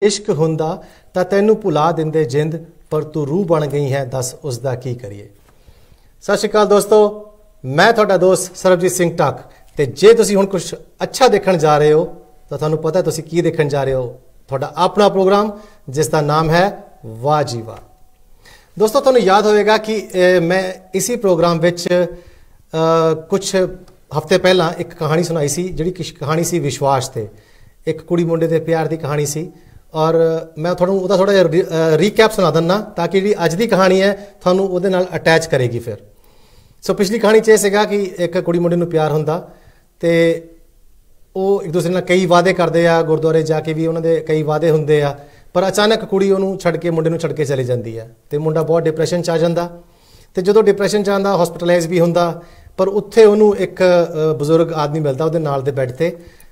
इश्क हुंदा तां तैनू भुला दिंदे जिंद पर तू रूह बन गई है दस उसदा की करिए। सत श्री अकाल दोस्तों, मैं तुहाडा दोस्त सरबजीत सिंह टक ते जे तुसीं हुण कुछ अच्छा देखण जा रहे हो तो तुहानू पता है तुसीं की देखण जा रहे हो। तुहाडा अपना प्रोग्राम जिसका नाम है वाह जी वाह। दोस्तों तुहानू याद होएगा कि मैं इसी प्रोग्राम विच कुछ हफ्ते पहला एक कहानी सुनाई सी, जिहड़ी कहानी सी विश्वास ते एक कुड़ी मुंडे दे प्यार की कहानी सी। और मैं थोड़ा उहदा थोड़ा जिहा रीकैप सुना दिना ताकि जी अज की कहानी है थानू उहदे नाल अटैच करेगी। फिर पिछली कहानी च सीगा कि एक कुड़ी मुंडे नूं प्यार हुंदा ते वो एक दूसरे नाल कई वादे करदे आ, गुरुद्वारे जाके भी उन्हां दे कई वादे हुंदे आ, पर अचानक कुड़ी उहनूं छड्ड के मुंडे नूं छड्ड के चली जांदी है ते मुंडा बहुत डिप्रैशन च आ जांदा ते जदों डिप्रैशन च आंदा हॉस्पिटलाइज भी हुंदा, पर उत्थे उहनूं एक बजुर्ग आदमी मिलदा उहदे नाल दे बैड ते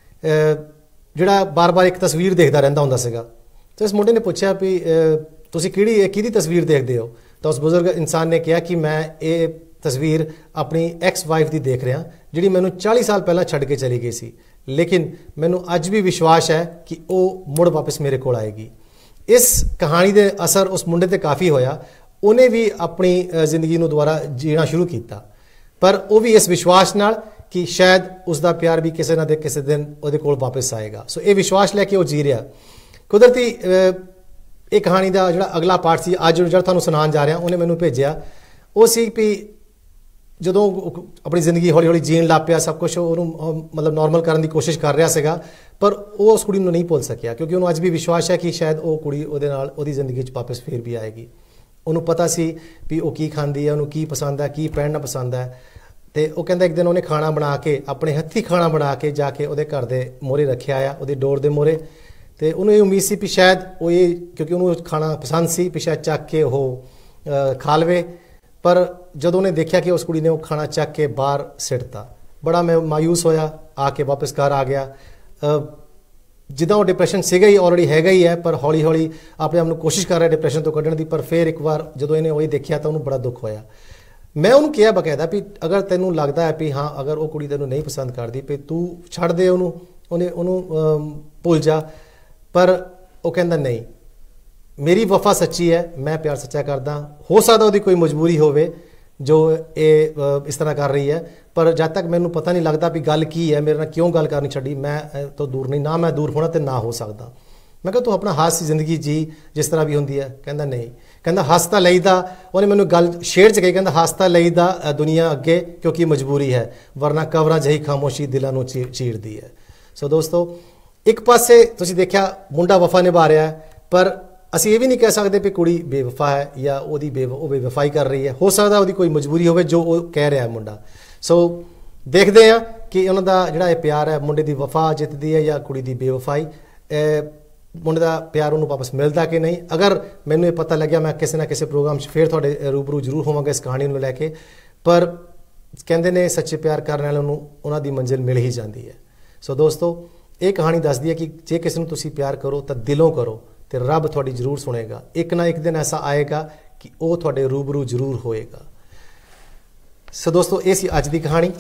जिहड़ा बार बार एक तस्वीर देखदा रहिंदा हुंदा सीगा। तो इस मुंडे ने पूछा भी तुसीं किहदी तस्वीर देखदे हो? तो उस बुजुर्ग इंसान ने कहा कि मैं ये तस्वीर अपनी एक्स वाइफ की देख रहा जिहड़ी मैनूं 40 साल पहला छड्ड के चली गई सी, लेकिन मैनूं अज भी विश्वास है कि वो मुड़ वापस मेरे कोल आएगी। इस कहानी के असर उस मुंडे ते काफ़ी होया, उन्हें भी अपनी जिंदगी नूं दोबारा जीना शुरू किया, पर वो भी इस विश्वास नाल कि शायद उसका प्यार भी किसी ना किसी दिन उहदे कोल वापस आएगा। सो ये विश्वास लैके वो जी रहा। कुदरती ये कहानी का जो अगला पार्ट सी अज जो तुहानूं सुनान जा रहा उन्हें मैनूं भेजिया, वो सी भी जदों अपनी जिंदगी हौली हौली जीण लग पिया, सब कुछ उन्होंने मतलब नॉर्मल करने की कोशिश कर रहा सीगा, पर वो उस कुड़ी नूं नहीं भुल सकिया क्योंकि उन्होंने अज भी विश्वास है कि शायद वो कुड़ी उहदे नाल उहदी जिंदगी च वापस फिर भी आएगी। उन्होंने पता सी भी वो की खांदी है, उन्होंने की पसंद है, की पहनना पसंद है। तो वह कहता एक दिन उन्हें खाना बना के अपने हत्थी खाना बना के जाके उहदे घर दे मोहरे रखिया आ, उहदी डोर दे मोहरे। तो उन्होंने उम्मीद सी भी शायद वो ये क्योंकि उन्होंने खाना पसंद सी भी शायद चक के वो खा लवे, पर जदों उन्हें देखा कि उस कुड़ी ने वो खाना चक के बाहर सिटता, बड़ा मैं मायूस होया, आके वापस घर आ गया। जिदा वो डिप्रैशन सीगा ही ऑलरेडी हैगा ही है, पर हौली हौली अपने आप को कोशिश कर रहा है डिप्रैशन तो कढ़ण की, पर फिर एक बार जो इन्हें वही देखा तो उन्होंने बड़ा दुख होया। मैं उन्होंने कहा बकायदा भी अगर तेनों लगता है भी हाँ अगर वो कुड़ी तेनों नहीं पसंद करती भी तू छड़ दे उन्हें भुल जा, पर वो कहता नहीं मेरी वफा सच्ची है, मैं प्यार सच्चा करदा। हो सकता उसकी कोई मजबूरी होवे जो ये इस तरह कर रही है, पर जब तक मैनू पता नहीं लगता भी गल की है, मेरे नाल क्यों गल करनी छड्डी, मैं तो दूर नहीं, ना मैं दूर होना तो ना हो सकता। मैं कहा तू अपना हास जिंदगी जी जिस तरह भी होंगी है। कहता नहीं, कहता हस तां लईदा, उन्हें मैनू गल शेर च कही, कहता हस तां लईदा दुनिया अगे क्योंकि मजबूरी है, वरना कवरां जही खामोशी दिलां नूं चीरदी है। सो दोस्तों एक पासे तुसीं देखिया मुंडा वफा निभा रहा है, पर असीं ये भी नहीं कह सकते भी कुड़ी बेवफा है या वो बेवफाई कर रही है। हो सकता उसकी कोई मजबूरी हो जो वो कह रहा है मुंडा। सो देखते हैं कि उन्होंने जोड़ा प्यार है मुंडे की वफा जितती है या कुड़ी की बेवफाई, मुंडे का प्यार उन्होंने वापस मिलता कि नहीं। अगर मैनू ये पता लग्या मैं किसी ना किसी प्रोग्राम फिर थोड़े रूबरू जरूर होवांगा इस कहानी को लैके, पर कहते ने सच्चे प्यार करने वाले उन्हों की मंजिल मिल ही जाती है। सो दोस्तों ये कहानी दसदी है कि जे किसी को तुसीं प्यार करो तो दिलों करो तो रब थोड़ी जरूर सुनेगा, एक ना एक दिन ऐसा आएगा कि वह थोड़े रूबरू जरूर होएगा। सो दोस्तों ये सी अज की कहानी।